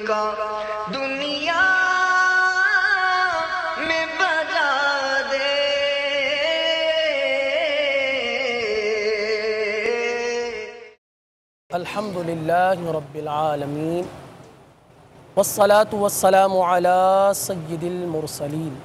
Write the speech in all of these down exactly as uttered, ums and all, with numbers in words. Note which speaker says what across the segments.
Speaker 1: کا دنیا میں بجا دے۔
Speaker 2: الحمد للہ رب العالمین والصلاة والسلام علی سید المرسلین۔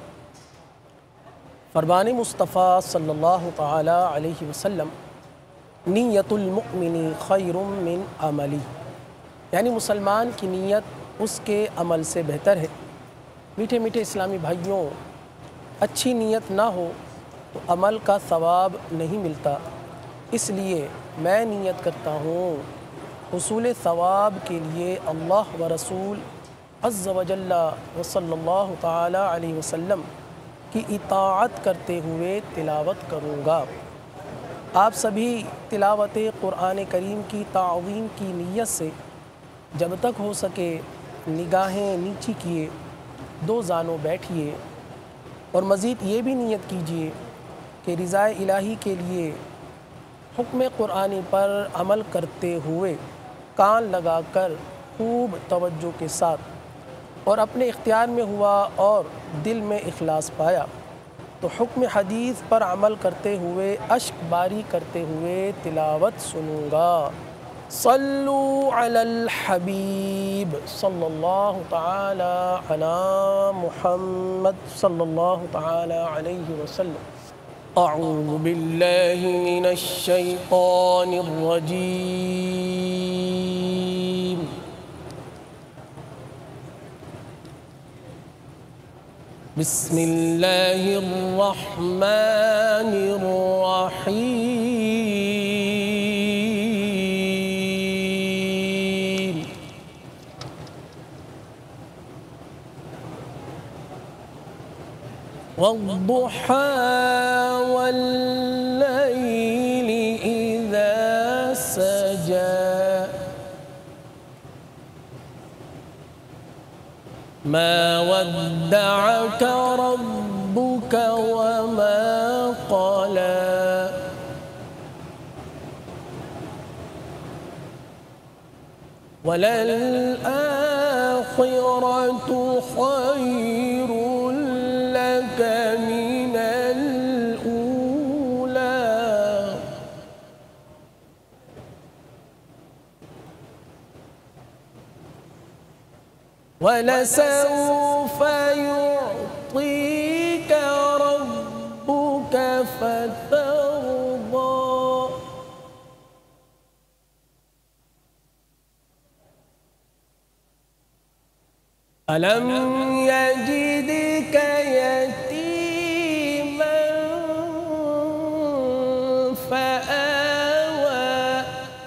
Speaker 2: فرمان مصطفیٰ صلی اللہ تعالی علیہ وسلم، نیت المؤمن خیر من عملی، یعنی مسلمان کی نیت اس کے عمل سے بہتر ہے۔ میٹھے میٹھے اسلامی بھائیوں، اچھی نیت نہ ہو تو عمل کا ثواب نہیں ملتا، اس لیے میں نیت کرتا ہوں حصول ثواب کے لیے اللہ و رسول عز و جل و صلی اللہ تعالی علیہ وسلم کی اطاعت کرتے ہوئے تلاوت کروں گا۔ آپ سبھی تلاوت قرآن کریم کی تعظیم کی نیت سے جب تک ہو سکے نگاہیں نیچی کیے، دو زانوں بیٹھیے، اور مزید یہ بھی نیت کیجیے کہ رضا الہی کے لیے حکم قرآنی پر عمل کرتے ہوئے کان لگا کر خوب توجہ کے ساتھ اور اپنے اختیار میں ہوا اور دل میں اخلاص پایا تو حکم حدیث پر عمل کرتے ہوئے اشک باری کرتے ہوئے تلاوت سنوں گا۔ صلو علی الحبیب صلی اللہ تعالی علی محمد صلی اللہ تعالی علیہ وسلم۔ اعوذ باللہ من الشیطان الرجیم۔ بسم اللہ الرحمن الرحیم۔ والضحى والليل إذا سجى ما ودعك ربك وما قلى وللآخرة خير لك من الأولى ولسوف يعطيك ربك فترضى ألم يجدك يتيما فآوى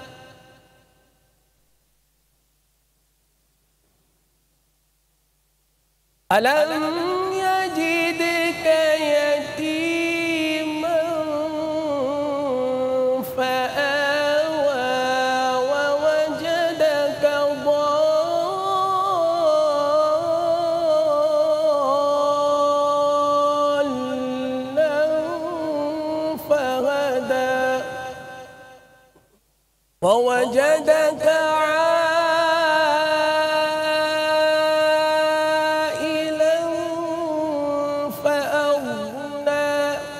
Speaker 2: ألم يجدك يتيما فآوى ووجدك ضالا فهدى ووجدك عائلا فأغنى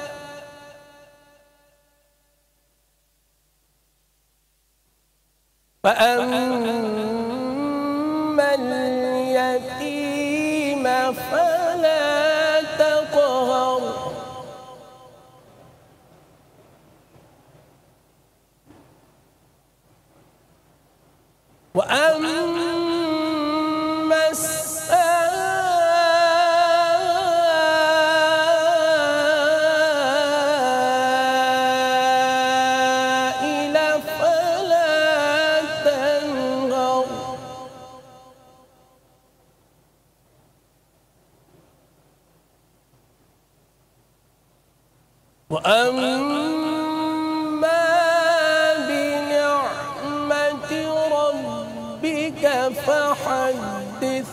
Speaker 2: فأما اليتيم فلا تقهر وأما السائل فلا تنهر وأما بنعمة ربك فحدث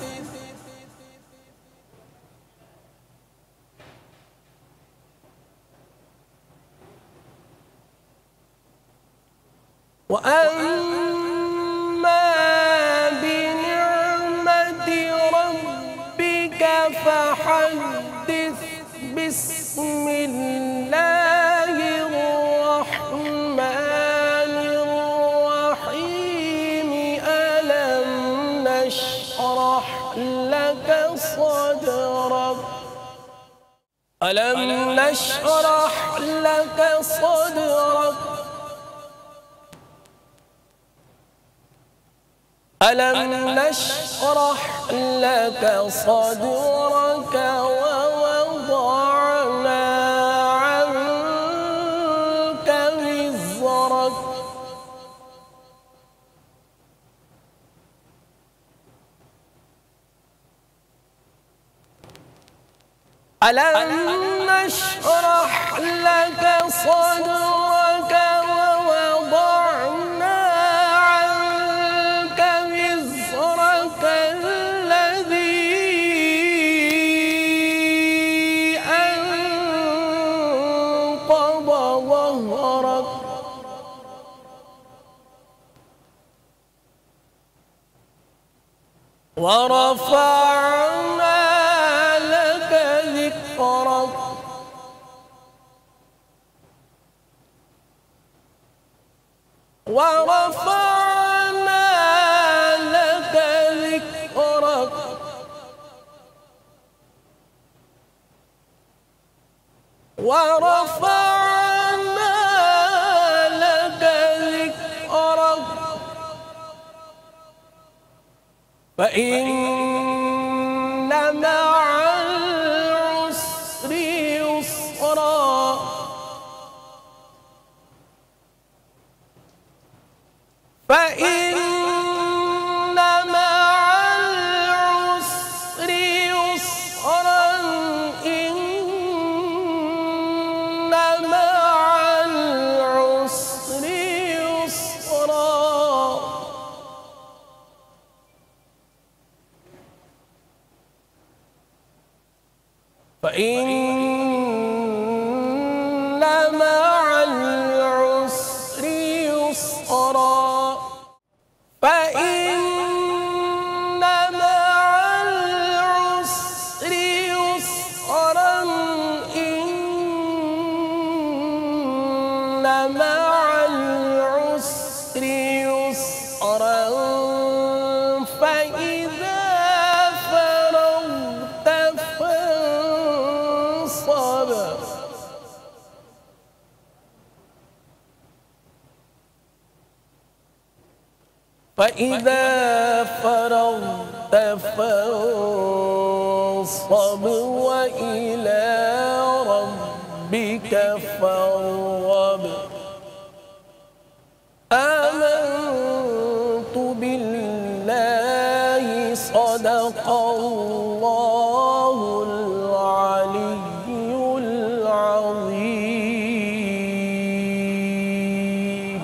Speaker 2: وأما بنعمة فحدث بسم الله الرحمن الرحيم ألم نشرح لك صدرك ألم نشرح لك صدرك ألم نشرح لك صدرك ووضعنا عنك وزرك ألم نشرح لك صدرك ووضعنا عنك وزرك الذي أنقض ظهرك ورفعنا لك ذكرك ورفعنا لك ذكرك ورفعنا لك ذكرك فإن مع العسر يسرا فإن مع العسر يسرا إن مع العسر يسرا فإن مع العسر يسرا فإن مع العسر يسرا إن مع العسر يسرا فإذا فرغت فانصب فإذا فرغت فانصب وإلى ربك فارغب آمنت بالله صدق الله العلي العظيم.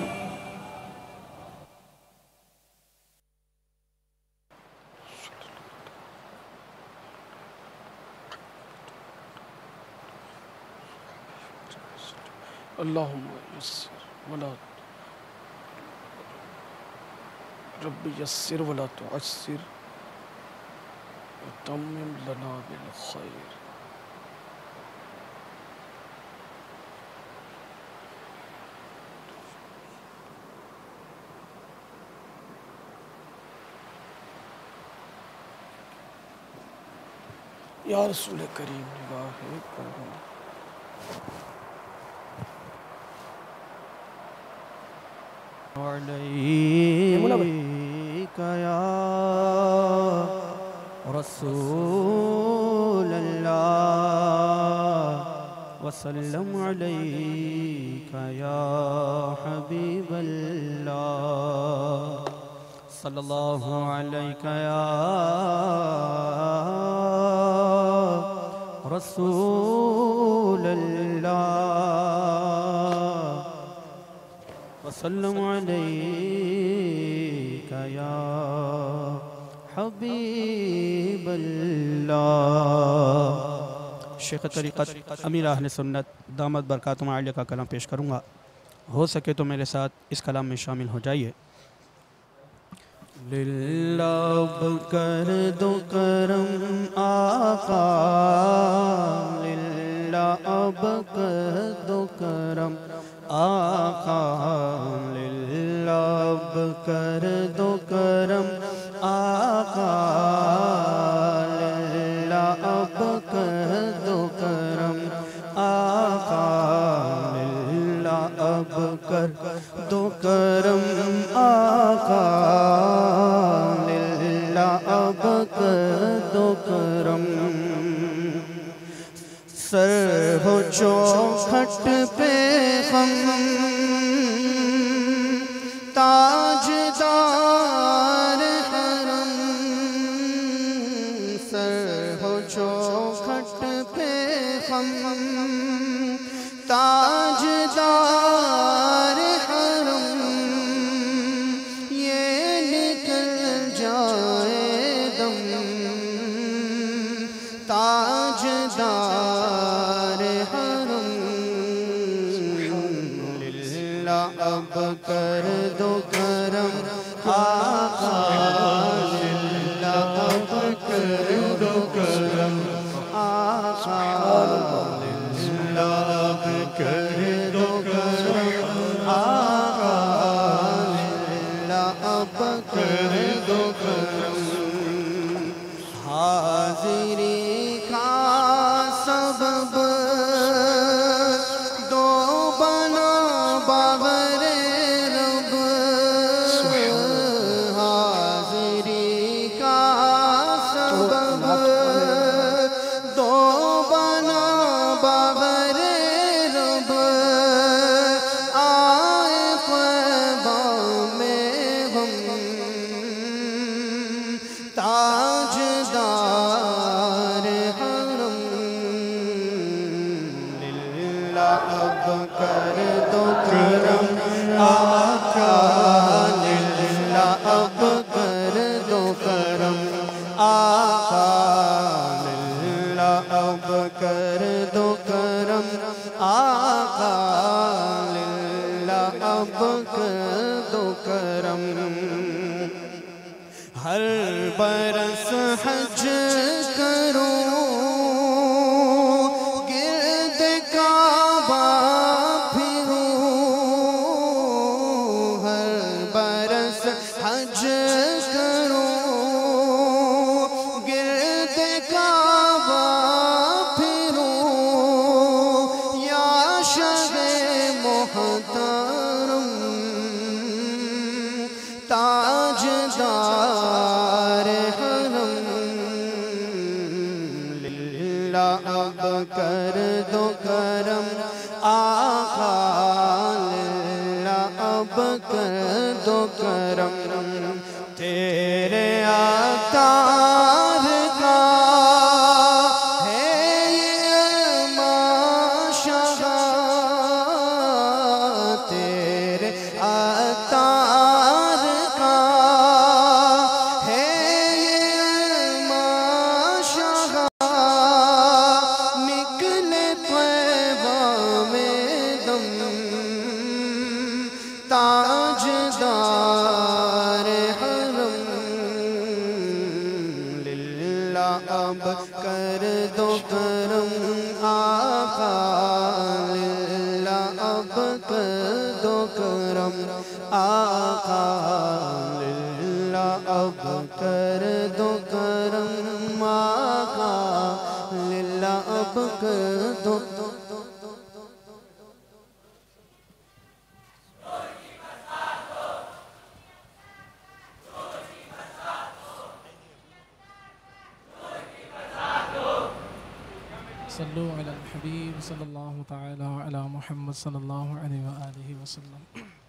Speaker 2: اللهم يسر ولا رب يسر ولا تعسر وتمم لنا بالخير. या रसूल करीम निगाहे करूं अलैका या रसूल अल्लाह वसल्लम अलैका या हबीब अल्लाह सल्लल्लाहु अलैका या रसूल अल्लाह वसल्लम अलैका या हबीब अल्लाह। शेख तरीक़त अमीर अहले सुन्नत दामत बरकातुहुम आलिया का कलाम पेश करूँगा। हो सके तो मेरे साथ इस कलाम में शामिल हो जाइए। लिल्लाह कर दो करम आ
Speaker 3: آقا للہ اب کر دو کرم آقا للہ اب کر دو کرم آقا للہ اب کر دو کرم آقا للہ اب کر دو کرم آقا للہ اب کر دو کرم سر ہو چوکھٹ پہ غم تاجدار حرم سر ہو چوکھٹ پہ غم تاجدار حرم یہ نکل جائے دم تاجدار حرم للہ اب کر دو کرم آقا للہ اب کر دو کرم آقا للہ اب کر دو کرم آقا للہ اب کر دو کرم حاضری کا سبب دو بنا بغیر رب حاضری کا سبب دو بنا بغیر رب آئے قیبہ میں ہم تاجدار حرم للہ اب کر دو کرم آقا للہ اب کر دو کرم آقا للہ اب کر دو کرم آقا للہ اب کر دو کرم ہر برس حج کروں گرد کعبہ پھروں ہر برس حج کروں گرد کعبہ پھروں یا شہ محترم تاجدار حرم للہ اب کر دو کرم آقا للہ اب کر دو کرم تیرے عطار کا ہے یہ معاشرہ تیرے عطار کا ہے یہ معاشرہ نکلے طیبہ میں دم تاجدار حرم للہ اب کر دو کرم آقا للہ اب کر دو کرم آقا للہ اب کر دو کرم آقا للہ اب کر دو
Speaker 4: صلو علی الحبیب صلی اللہ تعالی علی محمد صلی اللہ علیہ وآلہ وسلم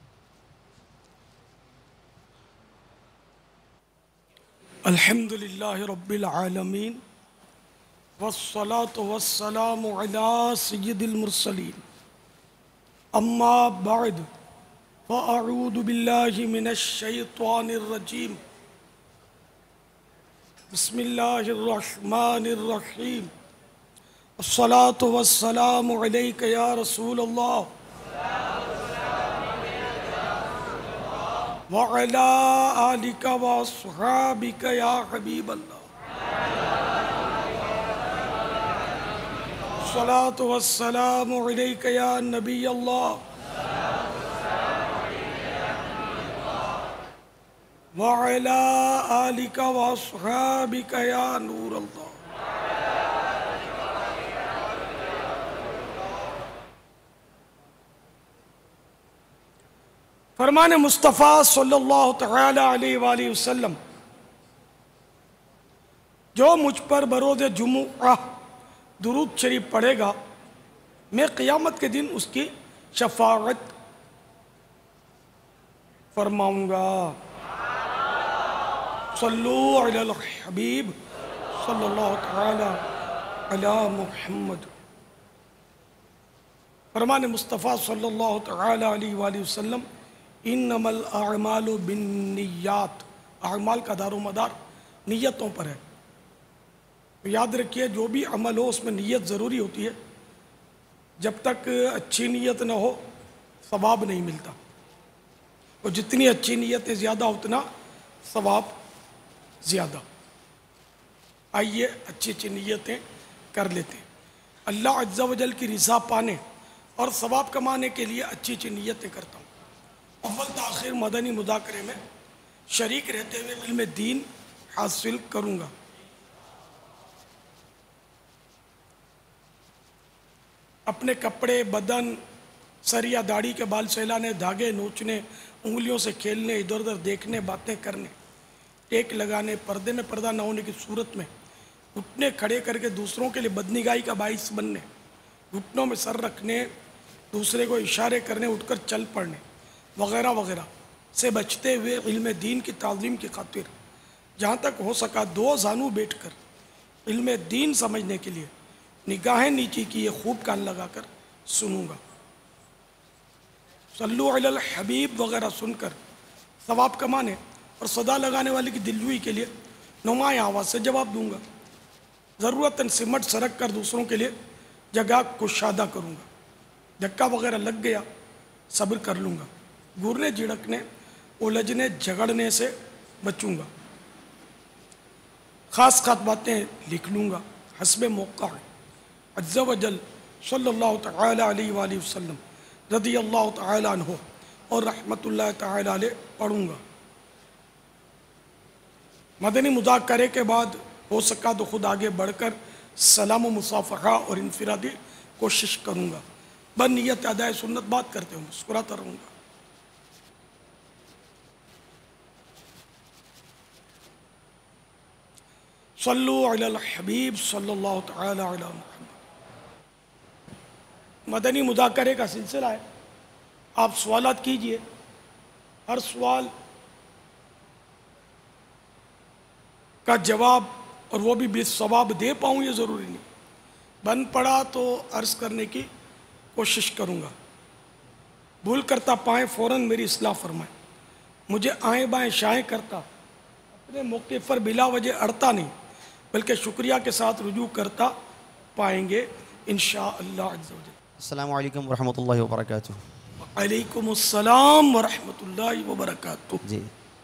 Speaker 5: الحمد للہ رب العالمین والصلاة والسلام علی سید المرسلین اما بعد فاعوذ باللہ من الشیطان الرجیم بسم اللہ الرحمن الرحیم الصلاة والسلام علیک یا رسول اللہ وعلى آلك وأصحابك يا حبيب الله الصلاة والسلام علیک یا نبی اللہ وعلی آلک واصحابک یا نور اللہ. فرمان مصطفیٰ صلی اللہ تعالی علیہ وآلہ وسلم: جو مجھ پر بروز جمعہ درود شریف پڑھے گا میں قیامت کے دن اس کی شفاعت فرماؤں گا. صلو علی الحبیب صلی اللہ تعالی علی محمد. فرمان مصطفیٰ صلی اللہ تعالی علیہ وآلہ وسلم: انما الاعمال بالنیات. اعمال کا دار و مدار نیتوں پر ہے. یاد رکھیے جو بھی عمل ہو اس میں نیت ضروری ہوتی ہے. جب تک اچھی نیت نہ ہو ثواب نہیں ملتا، اور جتنی اچھی نیتیں زیادہ اتنا ثواب زیادہ. آئیے اچھی اچھی نیتیں کر لیتے ہیں. اللہ عز و جل کی رضا پانے اور ثواب کمانے کے لیے اچھی اچھی نیتیں کرتا ہوں. اول تاخیر مدنی مذاکرے میں شریک رہتے ہوئے علم دین حاصل کروں گا. اپنے کپڑے، بدن، سر یا داڑھی کے بال سہلانے، دھاگے نوچنے، انگلیوں سے کھیلنے، ادھر ادھر دیکھنے، باتیں کرنے، ٹیک لگانے، پردے میں پردہ نہ ہونے کی صورت میں گھٹنے کھڑے کر کے دوسروں کے لیے بدنگاہی کا باعث بننے، گھٹنوں میں سر رکھنے، دوسرے کو اشارے کرنے، اٹھ کر چل پڑنے وغیرہ وغیرہ سے بچتے ہوئے علم دین کی تعظیم کی خاطر جہاں تک ہو سکا دو زانو بیٹھ کر علم دین سمجھنے کے لیے نگاہیں نیچی کیے خوب کان لگا کر سنوں گا. صلو علی الحبیب وغیرہ سن کر ثواب کمانے اور صدا لگانے والے کی دلجوئی کے لیے نمایاں آواز سے جواب دوں گا. ضرورتاً سمٹ سرک کر دوسروں کے لیے جگہ کشادہ کروں گا. دھکا وغیرہ لگ گیا صبر کر لوں گا. گورنے جھڑکنے، الجھنے جھگڑنے سے بچوں گا. خاص خاص باتیں لکھ لوں گا حسب موقع. عز و جل صلی اللہ تعالی علیہ وآلہ وسلم رضی اللہ تعالی عنہ اور رحمت اللہ تعالی علیہ پڑھوں گا. مدنی مذاکرے کے بعد ہو سکا تو خود آگے بڑھ کر سلام و مصافحہ اور انفرادی کوشش کروں گا. بنیت ادائے سنت بات کرتے ہوں مسکراتا رہوں گا. صلو علی الحبیب صلی اللہ تعالی علی محمد. مدنی مذاکرے کا سلسلہ ہے. آپ سوالات کیجئے. ہر سوال کا جواب اور وہ بھی بالثواب دے پاؤں یہ ضروری نہیں. بن پڑا تو عرض کرنے کی کوشش کروں گا. بھول کرتا پائیں فوراً میری اصلاح فرمائیں. مجھے آئیں بائیں شائیں کرتا اپنے موقع پر بلا وجہ اڑتا نہیں بلکہ شکریہ کے ساتھ رجوع کرتا پائیں گے انشاءاللہ عز و جل.
Speaker 3: السلام علیکم ورحمۃ اللہ وبرکاتہ.
Speaker 5: علیکم السلام ورحمۃ اللہ وبرکاتہ.
Speaker 3: جی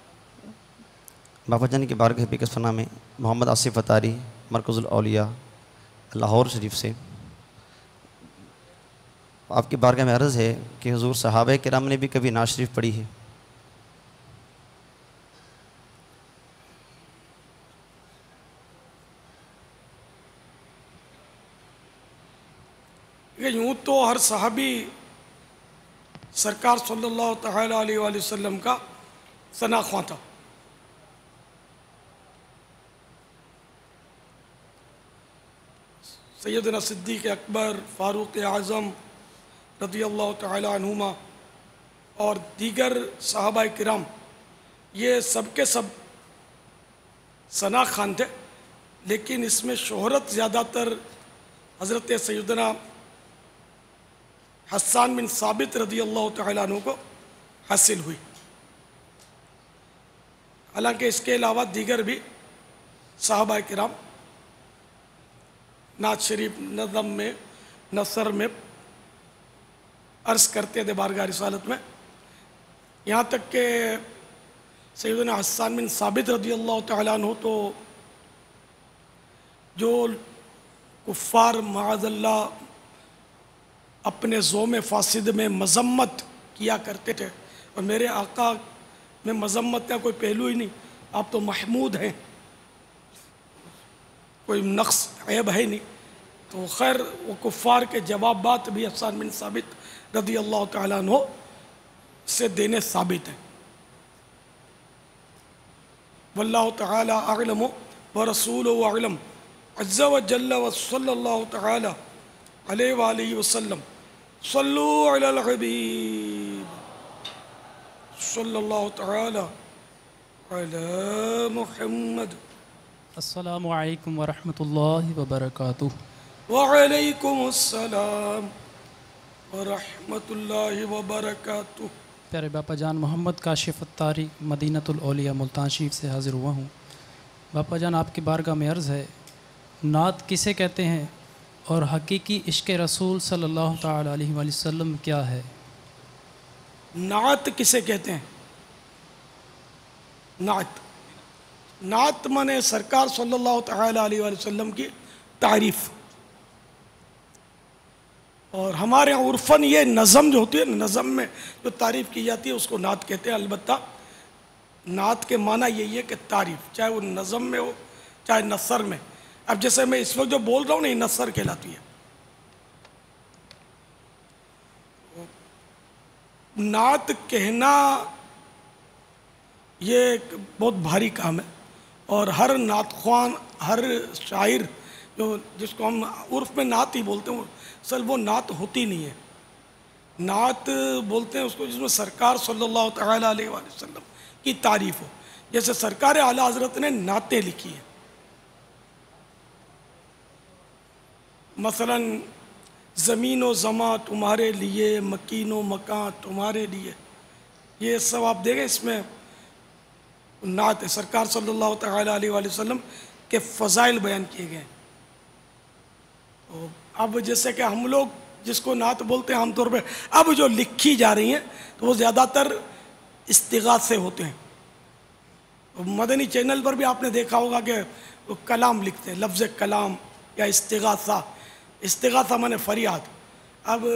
Speaker 3: بابا جان کی بارگاہ پیکس فنا میں محمد آصف اتاری مرکز الاولیاء لاہور شریف سے آپ کی بارگاہ میں عرض ہے کہ حضور صحابہ کرام نے بھی کبھی نعت شریف پڑھی ہے؟
Speaker 5: یوں تو ہر صحابی سرکار صلی اللہ تعالی علیہ وآلہ وسلم کا ثنا خواں تھا. سیدنا صدیق اکبر، فاروق اعظم رضی اللہ تعالی عنہما اور دیگر صحابہ کرام یہ سب کے سب ثنا خواں تھے، لیکن اس میں شہرت زیادہ تر حضرت سیدنا حسان بن ثابت رضی اللہ تعالیٰ عنہ کو حاصل ہوئی. حالانکہ اس کے علاوہ دیگر بھی صحابہ کرام نعت شریف نظم میں نثر میں عرض کرتے تھے بارگاہ رسالت میں. یہاں تک کہ سیدنا حسان بن ثابت رضی اللہ تعالیٰ عنہ تو جو کفار معاذ اللہ اپنے زوم فاسد میں مذمت کیا کرتے تھے، اور میرے آقا میں مذمت کا کوئی پہلو ہی نہیں، آپ تو محمود ہیں، کوئی نقص عیب ہے نہیں۔ تو خیر وہ کفار کے جوابات بھی حسان بن ثابت رضی اللہ تعالیٰ عنہ سے دینے ثابت ہیں۔ واللہ تعالی اعلم ورسولہ اعلم عز وجل وصلی اللہ تعالی علیہ وآلہ وسلم۔ صلو علی الحبیب صلی اللہ تعالی علی محمد۔
Speaker 4: السلام علیکم ورحمۃ اللہ وبرکاتہ۔
Speaker 5: وعلیکم السلام ورحمۃ اللہ وبرکاتہ۔
Speaker 4: پیارے باپا جان، محمد کاشف اتاری مدینۃ الاولیاء ملتان شریف سے حاضر ہوا ہوں۔ باپا جان، آپ کی بارگاہ میں عرض ہے، نعت کسے کہتے ہیں اور حقیقی عشق رسول صلی اللہ تعالی علیہ وآلہ وسلم کیا ہے؟
Speaker 5: نعت کسے کہتے ہیں؟ نعت نعت مانے سرکار صلی اللہ تعالی علیہ وآلہ وسلم کی تعریف، اور ہمارے یہاں عرفاً یہ نظم جو ہوتی ہے، نظم میں جو تعریف کی جاتی ہے اس کو نعت کہتے ہیں۔ البتہ نعت کے معنی یہی ہے کہ تعریف، چاہے وہ نظم میں ہو چاہے نثر میں۔ اب جیسے میں اس وقت جو بول رہا ہوں نا، یہ نثر کہلاتی ہے۔ نعت کہنا یہ ایک بہت بھاری کام ہے، اور ہر نعت خوان، ہر شاعر جو جس کو ہم عرف میں نعت ہی بولتے ہیں، اصل وہ نعت ہوتی نہیں ہے۔ نعت بولتے ہیں اس کو جس میں سرکار صلی اللہ تعالیٰ علیہ وآلہ وسلم کی تعریف ہو، جیسے سرکار اعلیٰ حضرت نے نعتیں لکھی ہیں۔ مثلا زمین و زماں تمہارے لیے، مکین و مکان تمہارے لیے، یہ سب آپ دیکھیں اس میں نعت ہے، سرکار صلی اللہ تعالیٰ علیہ وآلہ وسلم کے فضائل بیان کیے گئے ہیں۔ اب جیسے کہ ہم لوگ جس کو نعت بولتے ہیں عام طور پہ، اب جو لکھی جا رہی ہیں تو وہ زیادہ تر استغاثے ہوتے ہیں۔ مدنی چینل پر بھی آپ نے دیکھا ہوگا کہ وہ کلام لکھتے ہیں، لفظ کلام یا استغاثہ۔ استغاثہ مانے فریاد۔ اب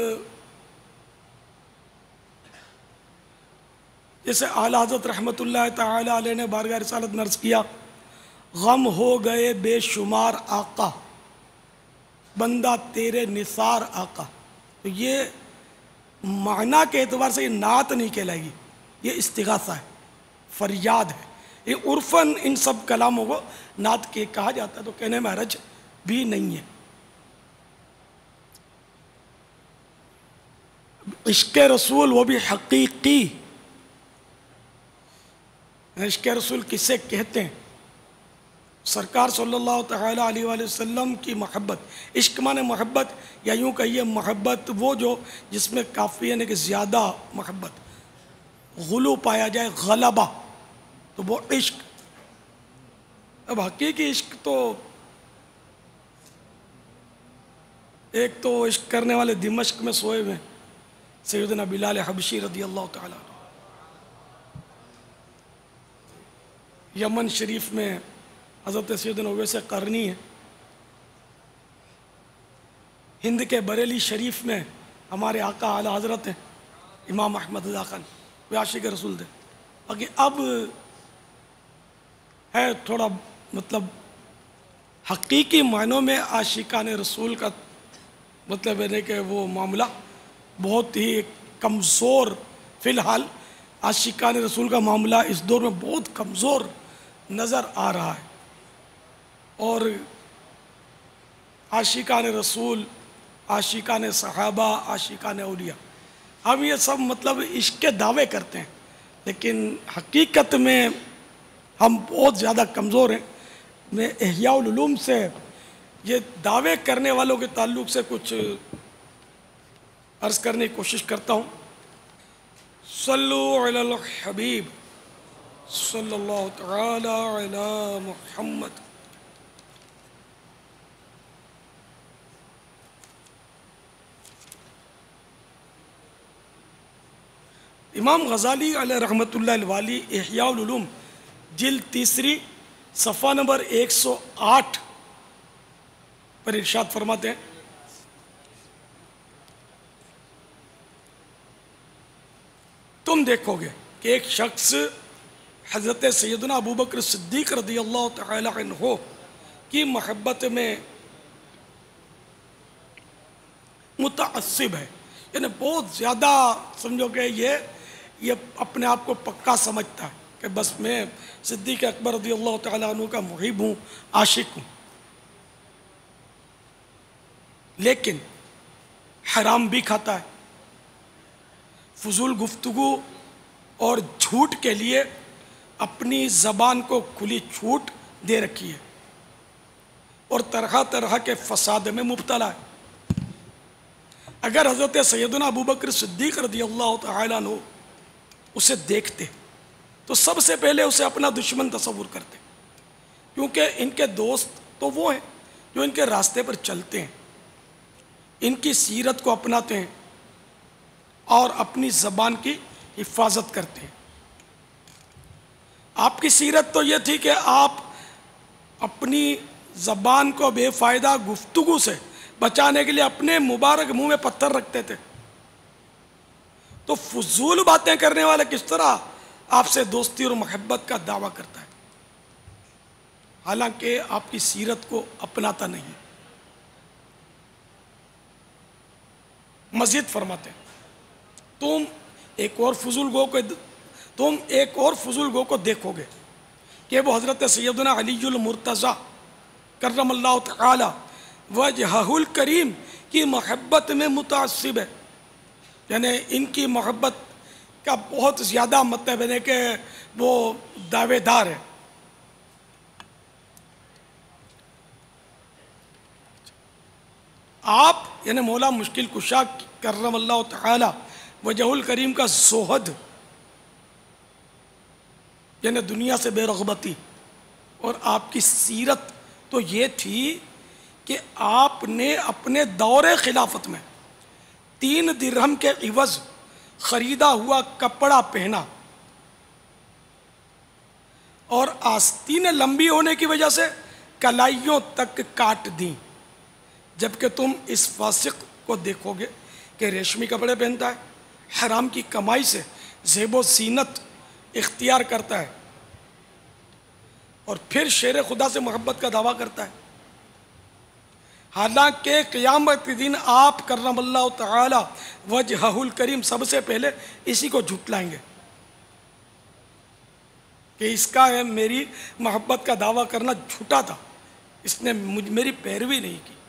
Speaker 5: جیسے اعلیٰ حضرت رحمۃ اللہ تعالی علیہ نے بارگاہ رسالت میں عرض کیا، غم ہو گئے بے شمار آقا، بندہ تیرے نثار آقا۔ تو یہ معنی کے اعتبار سے یہ نعت نہیں کہلائے گی، یہ استغاثہ ہے، فریاد ہے۔ یہ عرفاً ان سب کلاموں کو نعت کے کہا جاتا ہے، تو کہنے میں حرج بھی نہیں ہے۔ عشق رسول وہ بھی حقیقی، عشق رسول کسے کہتے ہیں؟ سرکار صلی اللہ تعالیٰ علیہ وآلہ وسلم کی محبت۔ عشق مانے محبت، یا یوں کہیے محبت وہ جو جس میں کافی ہے کہ زیادہ محبت، غلو پایا جائے، غلبہ، تو وہ عشق۔ اب حقیقی عشق تو ایک تو عشق کرنے والے دمشق میں سوئے ہوئے سیدنا بلال حبشی رضی اللہ تعالیٰ عنہ، یمن شریف میں حضرت سیدنا اویس قرنی ہے، ہند کے بریلی شریف میں ہمارے آقا اعلیٰ حضرت ہیں امام احمد رضا خان، وہ عاشق رسول تھے۔ باقی اب ہے تھوڑا مطلب حقیقی معنوں میں عاشقان رسول کا مطلب ہے کہ وہ معاملہ بہت ہی کمزور، فی الحال عاشقان رسول کا معاملہ اس دور میں بہت کمزور نظر آ رہا ہے۔ اور عاشقان رسول، عاشقان صحابہ، عاشقان اولیاء، ہم یہ سب مطلب عشق کے دعوے کرتے ہیں، لیکن حقیقت میں ہم بہت زیادہ کمزور ہیں۔ میں احیاء العلوم سے یہ دعوے کرنے والوں کے تعلق سے کچھ عرض کرنے کی کوشش کرتا ہوں۔ صلو علی الحبیب صلی اللہ تعالی علی محمد۔ امام غزالی علیہ رحمۃ اللہ الوالی احیاء العلوم جلد تیسری صفحہ نمبر ایک سو آٹھ پر ارشاد فرماتے ہیں، تم دیکھو گے کہ ایک شخص حضرت سیدنا ابو بکر صدیق رضی اللہ تعالی عنہ کی محبت میں متعصب ہے، یعنی بہت زیادہ سمجھو کہ یہ یہ اپنے آپ کو پکا سمجھتا ہے کہ بس میں صدیق اکبر رضی اللہ تعالی عنہ کا محب ہوں، عاشق ہوں، لیکن حرام بھی کھاتا ہے، فضول گفتگو اور جھوٹ کے لیے اپنی زبان کو کھلی چھوٹ دے رکھی ہے، اور طرح طرح کے فساد میں مبتلا ہے۔ اگر حضرت سیدنا ابو بکر صدیق رضی اللہ تعالیٰ عنہ اسے دیکھتے تو سب سے پہلے اسے اپنا دشمن تصور کرتے، کیونکہ ان کے دوست تو وہ ہیں جو ان کے راستے پر چلتے ہیں، ان کی سیرت کو اپناتے ہیں اور اپنی زبان کی حفاظت کرتے ہیں۔ آپ کی سیرت تو یہ تھی کہ آپ اپنی زبان کو بے فائدہ گفتگو سے بچانے کے لیے اپنے مبارک منہ میں پتھر رکھتے تھے، تو فضول باتیں کرنے والا کس طرح آپ سے دوستی اور محبت کا دعویٰ کرتا ہے، حالانکہ آپ کی سیرت کو اپناتا نہیں۔ مزید فرماتے ہیں تم ایک اور فضول گو کو تم ایک اور فضول گو کو دیکھو گے کہ وہ حضرت سیدنا علی المرتضیٰ کرم اللہ تعالی وجہہ الکریم کی محبت میں متعصب ہے، یعنی ان کی محبت کا بہت زیادہ مطلب ہے کہ وہ دعوے دار ہے۔ آپ یعنی مولا مشکل کشا کرم اللہ تعالی وجہ الکریم کا زہد، یعنی دنیا سے بے رغبتی، اور آپ کی سیرت تو یہ تھی کہ آپ نے اپنے دور خلافت میں تین درہم کے عوض خریدا ہوا کپڑا پہنا، اور آستینیں لمبی ہونے کی وجہ سے کلائیوں تک کاٹ دیں، جبکہ تم اس فاسق کو دیکھو گے کہ ریشمی کپڑے پہنتا ہے، حرام کی کمائی سے زیب و زینت اختیار کرتا ہے، اور پھر شیر خدا سے محبت کا دعویٰ کرتا ہے، حالانکہ قیامت کے دن آپ کرم اللہ تعالی وجہہ الکریم سب سے پہلے اسی کو جھٹلائیں گے کہ اس کا میری محبت کا دعویٰ کرنا جھوٹا تھا، اس نے میری پیروی نہیں کی۔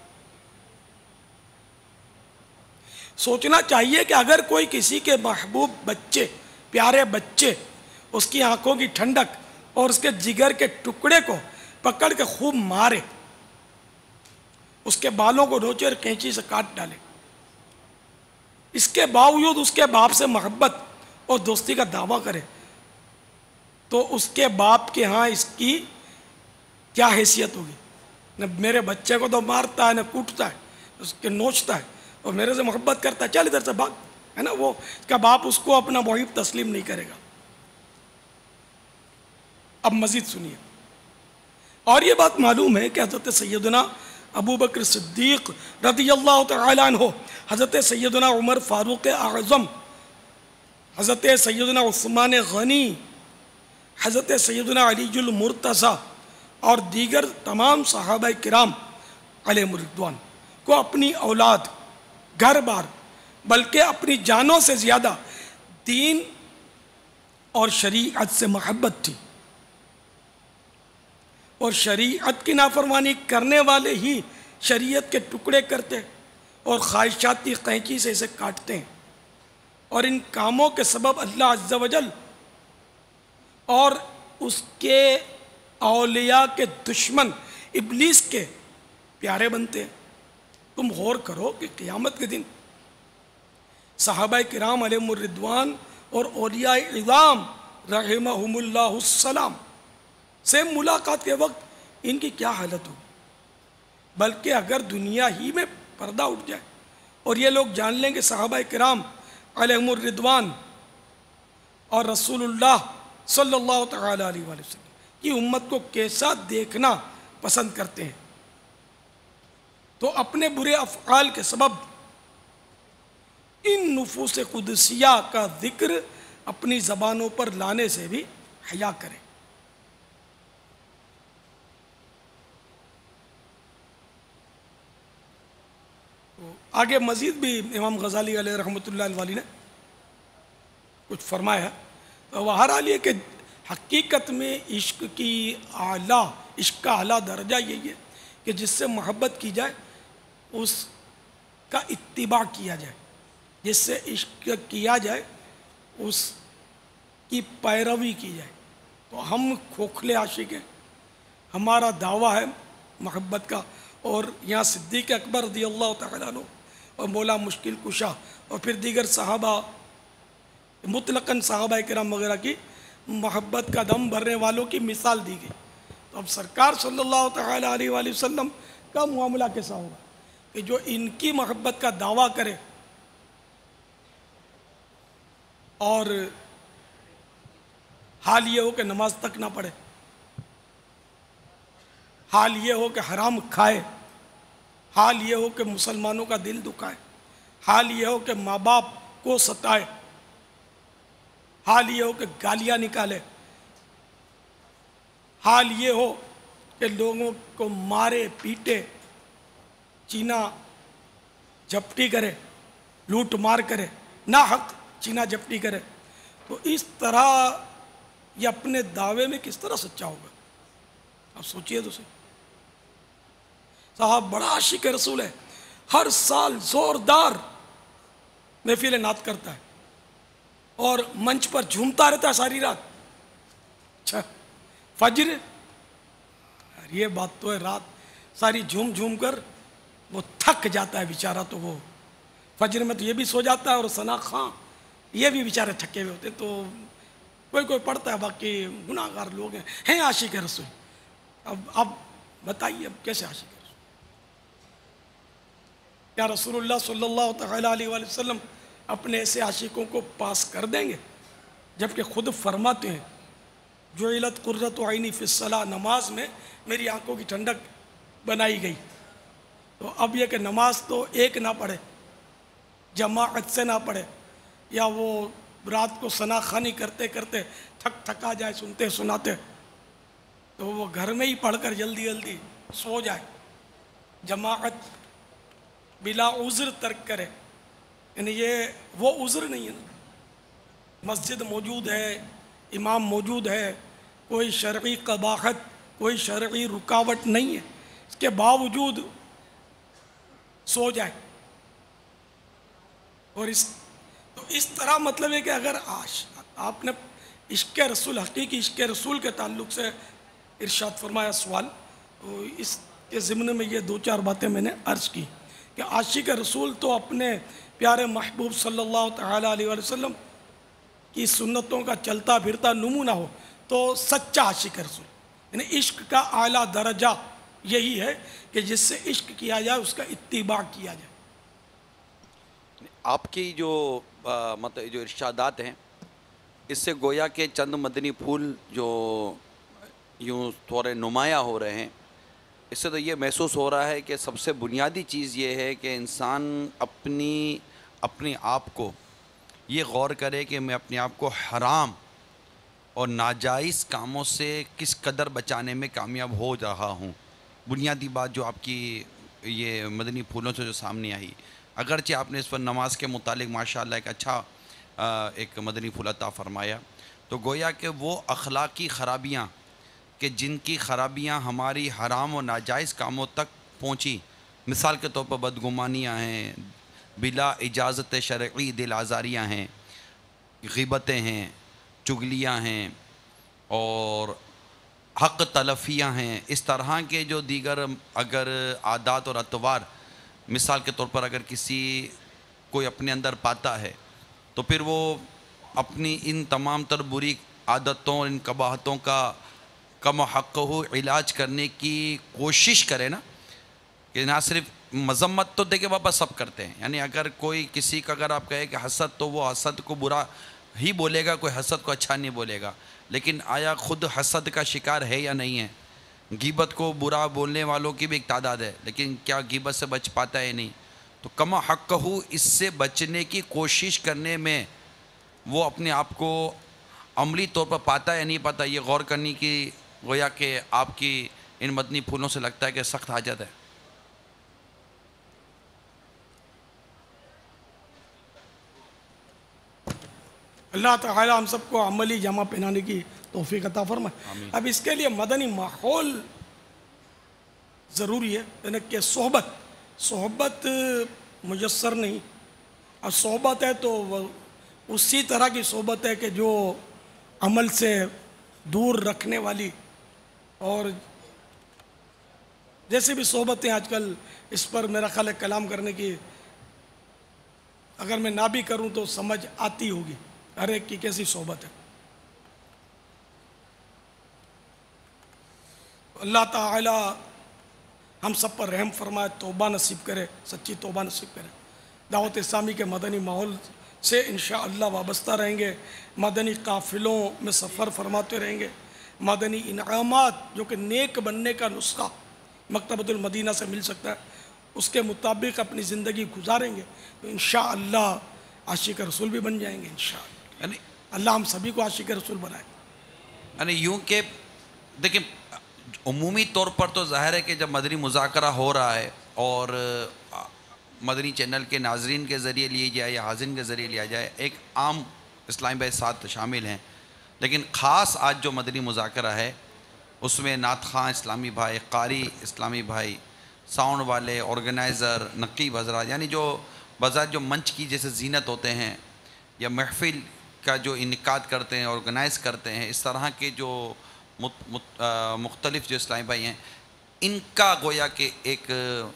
Speaker 5: سوچنا چاہیے کہ اگر کوئی کسی کے محبوب بچے، پیارے بچے، اس کی آنکھوں کی ٹھنڈک اور اس کے جگر کے ٹکڑے کو پکڑ کے خوب مارے، اس کے بالوں کو نوچے اور کینچی سے کاٹ ڈالے، اس کے باوجود اس کے باپ سے محبت اور دوستی کا دعویٰ کرے، تو اس کے باپ کے ہاں اس کی کیا حیثیت ہوگی؟ نہ میرے بچے کو تو مارتا ہے، نہ کوٹتا ہے، اس کے نوچتا ہے، اور میرے سے محبت کرتا ہے، چل ادھر سے بھاگ، ہے نا؟ وہ اس کا باپ اس کو اپنا محب تسلیم نہیں کرے گا۔ اب مزید سنیے، اور یہ بات معلوم ہے کہ حضرت سیدنا ابو بکر صدیق رضی اللہ تعالی عنہ، حضرت سیدنا عمر فاروق اعظم، حضرت سیدنا عثمان غنی، حضرت سیدنا علی المرتضیٰ اور دیگر تمام صحابہ کرام علیہم الرضوان کو اپنی اولاد، گھر بار، بلکہ اپنی جانوں سے زیادہ دین اور شریعت سے محبت تھی، اور شریعت کی نافرمانی کرنے والے ہی شریعت کے ٹکڑے کرتے اور خواہشاتی قینچی سے اسے کاٹتے ہیں، اور ان کاموں کے سبب اللہ عز و جل اور اس کے اولیاء کے دشمن ابلیس کے پیارے بنتے ہیں۔ تم غور کرو کہ قیامت کے دن صحابہ کرام علیہم الرضوان اور اولیاء اعظام رحمہم اللہ السلام سے ملاقات کے وقت ان کی کیا حالت ہو، بلکہ اگر دنیا ہی میں پردہ اٹھ جائے اور یہ لوگ جان لیں کہ صحابہ کرام علیہم الرضوان اور رسول اللہ صلی اللہ تعالی علیہ وآلہ وسلم کی امت کو کیسا دیکھنا پسند کرتے ہیں، تو اپنے برے افعال کے سبب ان نفوس قدسیہ کا ذکر اپنی زبانوں پر لانے سے بھی حیا کریں۔ آگے مزید بھی امام غزالی علیہ رحمۃ اللہ علیہ نے کچھ فرمایا ہے، تو وہ ہر حال یہ کہ حقیقت میں عشق کی اعلیٰ عشق کا اعلیٰ درجہ یہی ہے کہ جس سے محبت کی جائے اس کا اتباع کیا جائے، جس سے عشق کیا جائے اس کی پیروی کی جائے۔ تو ہم کھوکھلے عاشق ہیں، ہمارا دعویٰ ہے محبت کا، اور یہاں صدیق اکبر رضی اللہ تعالیٰ عنہ اور مولا مشکل کشا اور پھر دیگر صحابہ مطلقاً صحابہ کرام وغیرہ کی محبت کا دم بھرنے والوں کی مثال دی گئی۔ تو اب سرکار صلی اللہ تعالیٰ علیہ وآلہ وسلم کا معاملہ کیسا ہوگا کہ جو ان کی محبت کا دعویٰ کرے اور حال یہ ہو کہ نماز تک نہ پڑھے، حال یہ ہو کہ حرام کھائے، حال یہ ہو کہ مسلمانوں کا دل دکھائے، حال یہ ہو کہ ماں باپ کو ستائے، حال یہ ہو کہ گالیاں نکالے، حال یہ ہو کہ لوگوں کو مارے پیٹے، چینا جھپٹی کرے، لوٹ مار کرے، ناحق چینا جھپٹی کرے، تو اس طرح یہ اپنے دعوے میں کس طرح سچا ہوگا؟ اب سوچئے تو صحیح۔ صاحب بڑا عاشق رسول ہے، ہر سال زوردار محفل نعت کرتا ہے اور منچ پر جھومتا رہتا ہے ساری رات۔ اچھا فجر، یہ بات تو ہے، رات ساری جھوم جھوم کر وہ تھک جاتا ہے بیچارہ، تو وہ فجر میں تو یہ بھی سو جاتا ہے، اور ثنا خاں یہ بھی بیچارے تھکے ہوئے ہوتے ہیں، تو کوئی کوئی پڑھتا ہے، باقی گناہ گار لوگ ہیں ہیں عاشق رسول۔ اب اب بتائیے اب کیسے عاشق رسول؟ کیا رسول اللہ صلی اللہ تعالیٰ علیہ وآلہ وسلم اپنے ایسے عاشقوں کو پاس کر دیں گے؟ جبکہ خود فرماتے ہیں جعلت قرۃ عینی فی الصلاۃ، نماز میں میری آنکھوں کی ٹھنڈک بنائی گئی۔ تو اب یہ کہ نماز تو ایک نہ پڑھے، جماعت سے نہ پڑھے، یا وہ رات کو ثنا خوانی کرتے کرتے تھک تھکا جائے سنتے سناتے، تو وہ گھر میں ہی پڑھ کر جلدی جلدی سو جائے، جماعت بلا عذر ترک کرے، یعنی یہ وہ عذر نہیں ہے نا، مسجد موجود ہے، امام موجود ہے، کوئی شرعی قباحت کوئی شرعی رکاوٹ نہیں ہے، اس کے باوجود سو جائے۔ اور اس تو اس طرح مطلب ہے کہ اگر آش آپ نے عشق رسول، حقیقی عشق رسول کے تعلق سے ارشاد فرمایا سوال، تو اس کے ضمن میں یہ دو چار باتیں میں نے عرض کی کہ عاشق رسول تو اپنے پیارے محبوب صلی اللہ تعالیٰ علیہ وآلہ وسلم کی سنتوں کا چلتا پھرتا نمونہ ہو تو سچا عاشق رسول، یعنی عشق کا اعلیٰ درجہ یہی ہے کہ جس سے عشق کیا جائے اس کا اتباع کیا جائے۔
Speaker 6: آپ کی جو مطلب جو ارشادات ہیں اس سے گویا کہ چند مدنی پھول جو یوں تھوڑے نمایاں ہو رہے ہیں، اس سے تو یہ محسوس ہو رہا ہے کہ سب سے بنیادی چیز یہ ہے کہ انسان اپنی اپنے آپ کو یہ غور کرے کہ میں اپنے آپ کو حرام اور ناجائز کاموں سے کس قدر بچانے میں کامیاب ہو رہا ہوں۔ بنیادی بات جو آپ کی یہ مدنی پھولوں سے جو سامنے آئی، اگرچہ آپ نے اس پر نماز کے متعلق ماشاءاللہ ایک اچھا ایک مدنی پھول عطا فرمایا، تو گویا کہ وہ اخلاقی خرابیاں کہ جن کی خرابیاں ہماری حرام و ناجائز کاموں تک پہنچی، مثال کے طور پر بدگمانیاں ہیں، بلا اجازت شرعی دل آزاریاں ہیں، غیبتیں ہیں، چغلیاں ہیں، اور حق تلفیاں ہیں، اس طرح کے جو دیگر اگر عادات اور اطوار مثال کے طور پر اگر کسی کوئی اپنے اندر پاتا ہے تو پھر وہ اپنی ان تمام تر بری عادتوں اور ان قباحتوں کا کم حق ہو علاج کرنے کی کوشش کرے نا، کہ نہ صرف مذمت تو دیکھیں بابا سب کرتے ہیں، یعنی اگر کوئی کسی کا اگر آپ کہے کہ حسد، تو وہ حسد کو برا ہی بولے گا، کوئی حسد کو اچھا نہیں بولے گا، لیکن آیا خود حسد کا شکار ہے یا نہیں ہے؟ غیبت کو برا بولنے والوں کی بھی ایک تعداد ہے، لیکن کیا غیبت سے بچ پاتا ہے؟ نہیں۔ تو کما حق ہو اس سے بچنے کی کوشش کرنے میں وہ اپنے آپ کو عملی طور پر پاتا ہے یا نہیں پاتا، یہ غور کرنے کی گویا کہ آپ کی ان مدنی پھولوں سے لگتا ہے کہ سخت حاجت ہے؟
Speaker 5: اللہ تعالی ہم سب کو عملی جامہ پہنانے کی توفیق عطا فرمائے۔ اب اس کے لیے مدنی ماحول ضروری ہے، یعنی کہ صحبت صحبت میسر نہیں، اور صحبت ہے تو وہ اسی طرح کی صحبت ہے کہ جو عمل سے دور رکھنے والی، اور جیسے بھی صحبتیں آج کل اس پر میرا خیال ہے کلام کرنے کی اگر میں نہ بھی کروں تو سمجھ آتی ہوگی ہر ایک کی کیسی صحبت ہے۔ اللہ تعالی ہم سب پر رحم فرمائے، توبہ نصیب کرے، سچی توبہ نصیب کرے۔ دعوت اسلامی کے مدنی ماحول سے انشاءاللہ وابستہ رہیں گے، مدنی قافلوں میں سفر فرماتے رہیں گے، مدنی انعامات جو کہ نیک بننے کا نسخہ مکتبۃ المدینہ سے مل سکتا ہے اس کے مطابق اپنی زندگی گزاریں گے تو انشاءاللہ عاشق رسول بھی بن جائیں گے انشاءاللہ۔
Speaker 6: یعنی
Speaker 5: اللہ ہم سبھی کو عاشق رسول بنائے۔
Speaker 6: یعنی یوں کہ دیکھیں عمومی طور پر تو ظاہر ہے کہ جب مدنی مذاکرہ ہو رہا ہے اور مدنی چینل کے ناظرین کے ذریعے لیے جائے یا حاضرین کے ذریعے لیا جائے، ایک عام اسلامی بھائی ساتھ شامل ہیں، لیکن خاص آج جو مدنی مذاکرہ ہے اس میں نعت خواں اسلامی بھائی، قاری اسلامی بھائی، ساؤنڈ والے، آرگنائزر، نقیب حضرات، یعنی جو بذات جو منچ کی جیسے زینت ہوتے ہیں یا محفل کا جو انعقاد کرتے ہیں، آرگنائز کرتے ہیں، اس طرح کے جو مختلف جو اسلامی بھائی ہیں، ان کا گویا کہ ایک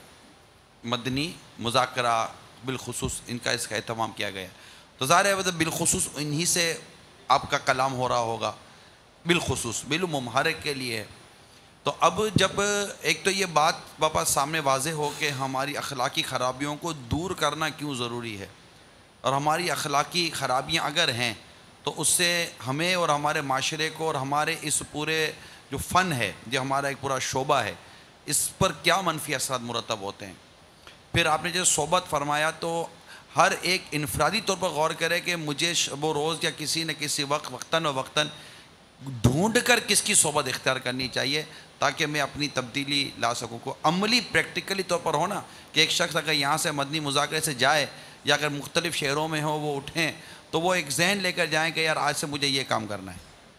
Speaker 6: مدنی مذاکرہ بالخصوص ان کا اس کا اہتمام کیا گیا، تو ظاہر ہے مطلب بالخصوص انہی سے آپ کا کلام ہو رہا ہوگا، بالخصوص بالعموم ہر ایک کے لیے۔ تو اب جب ایک تو یہ بات باپا سامنے واضح ہو کہ ہماری اخلاقی خرابیوں کو دور کرنا کیوں ضروری ہے، اور ہماری اخلاقی خرابیاں اگر ہیں تو اس سے ہمیں اور ہمارے معاشرے کو اور ہمارے اس پورے جو فن ہے، جو ہمارا ایک پورا شعبہ ہے، اس پر کیا منفی اثرات مرتب ہوتے ہیں۔ پھر آپ نے جو صحبت فرمایا تو ہر ایک انفرادی طور پر غور کرے کہ مجھے شب و روز یا کسی نہ کسی وقت وقتاً و وقتاً ڈھونڈ کر کس کی صحبت اختیار کرنی چاہیے تاکہ میں اپنی تبدیلی لا سکوں۔ کو عملی پریکٹیکلی طور پر ہونا کہ ایک شخص اگر یہاں سے مدنی مذاکرے سے جائے یا اگر مختلف شہروں میں ہو وہ اٹھیں تو وہ ایک ذہن لے کر جائیں کہ یار آج سے مجھے یہ کام کرنا ہے۔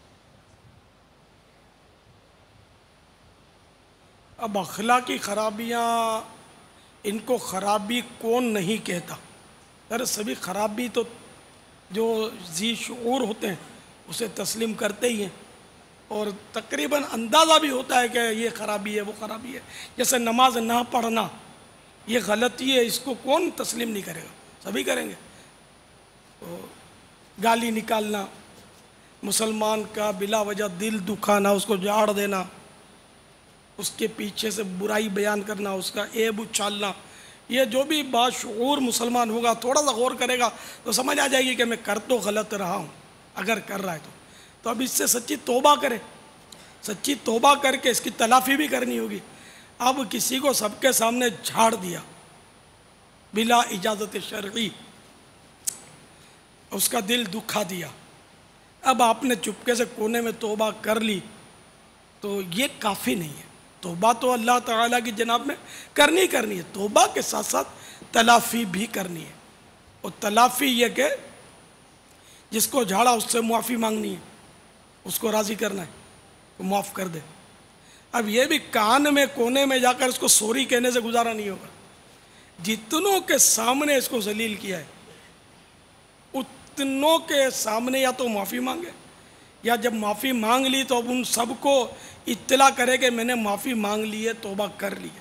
Speaker 5: اب اخلاقی خرابیاں، ان کو خرابی کون نہیں کہتا، ارے سبھی خرابی تو جو ذی شعور ہوتے ہیں اسے تسلیم کرتے ہی ہیں، اور تقریباً اندازہ بھی ہوتا ہے کہ یہ خرابی ہے وہ خرابی ہے۔ جیسے نماز نہ پڑھنا یہ غلطی ہے، اس کو کون تسلیم نہیں کرے گا، سبھی کریں گے۔ تو گالی نکالنا، مسلمان کا بلا وجہ دل دکھانا، اس کو جھاڑ دینا، اس کے پیچھے سے برائی بیان کرنا، اس کا عیب اچھالنا، یہ جو بھی باشعور مسلمان ہوگا تھوڑا سا غور کرے گا تو سمجھ آ جائے گی کہ میں کر تو غلط رہا ہوں اگر کر رہا ہے تو تو اب اس سے سچی توبہ کرے، سچی توبہ کر کے اس کی تلافی بھی کرنی ہوگی۔ اب کسی کو سب کے سامنے جھاڑ دیا بلا اجازت شرعی، اس کا دل دکھا دیا، اب آپ نے چپکے سے کونے میں توبہ کر لی تو یہ کافی نہیں ہے۔ توبہ تو اللہ تعالیٰ کی جناب میں کرنی کرنی ہے، توبہ کے ساتھ ساتھ تلافی بھی کرنی ہے، اور تلافی یہ کہ جس کو جھاڑا اس سے معافی مانگنی ہے، اس کو راضی کرنا ہے تو معاف کر دے۔ اب یہ بھی کان میں کونے میں جا کر اس کو سوری کہنے سے گزارا نہیں ہوگا، جتنوں کے سامنے اس کو ذلیل کیا ہے اتنوں کے سامنے یا تو معافی مانگے، یا جب معافی مانگ لی تو اب ان سب کو اطلاع کرے کہ میں نے معافی مانگ لی ہے، توبہ کر لی ہے۔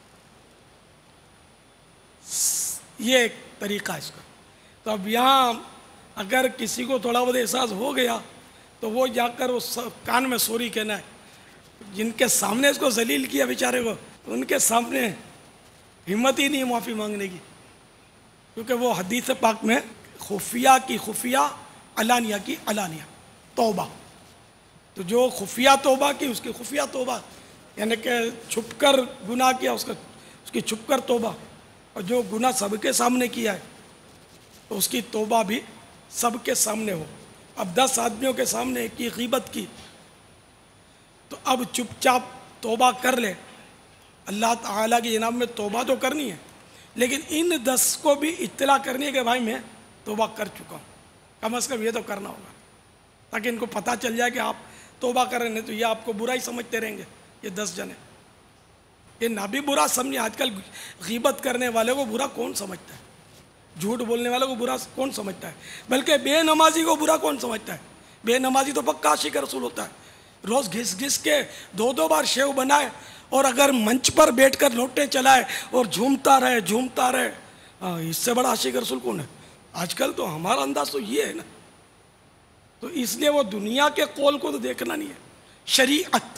Speaker 5: یہ ایک طریقہ ہے اس کا۔ تو اب یہاں اگر کسی کو تھوڑا بہت احساس ہو گیا تو وہ جا کر اس کان میں سوری کہنا ہے، جن کے سامنے اس کو ذلیل کیا بیچارے کو ان کے سامنے ہمت ہی نہیں معافی مانگنے کی، کیونکہ وہ حدیث پاک میں خفیہ کی خفیہ، علانیہ کی علانیہ توبہ، تو جو خفیہ توبہ کی اس کی خفیہ توبہ، یعنی کہ چھپ کر گناہ کیا اس کا اس کی چھپ کر توبہ، اور جو گناہ سب کے سامنے کیا ہے تو اس کی توبہ بھی سب کے سامنے ہو. اب دس آدمیوں کے سامنے کی غیبت کی تو اب چپ چاپ توبہ کر لے. اللہ تعالیٰ کی جناب میں توبہ تو کرنی ہے لیکن ان دس کو بھی اطلاع کرنی ہے کہ بھائی میں توبہ کر چکا ہوں. کم از کم یہ تو کرنا ہوگا تاکہ ان کو پتہ چل جائے کہ آپ توبہ کر رہے ہیں. تو یہ آپ کو برا ہی سمجھتے رہیں گے یہ دس جنے. یہ نہ بھی برا سمجھیں. آج کل غیبت کرنے والے کو برا کون سمجھتا ہے؟ جھوٹ بولنے والے کو برا کون سمجھتا ہے؟ بلکہ بے نمازی کو برا کون سمجھتا ہے؟ بے نمازی تو پکا عاشق رسول ہوتا ہے. روز گھس گھس کے دو دو بار شیو بنائے اور اگر منچ پر بیٹھ کر لوٹے چلائے اور جھومتا رہے جھومتا رہے, اس سے بڑا عاشق رسول کون ہے؟ آج کل تو ہمارا انداز تو یہ ہے نا. تو اس لیے وہ دنیا کے قول کو تو دیکھنا نہیں ہے. شریعت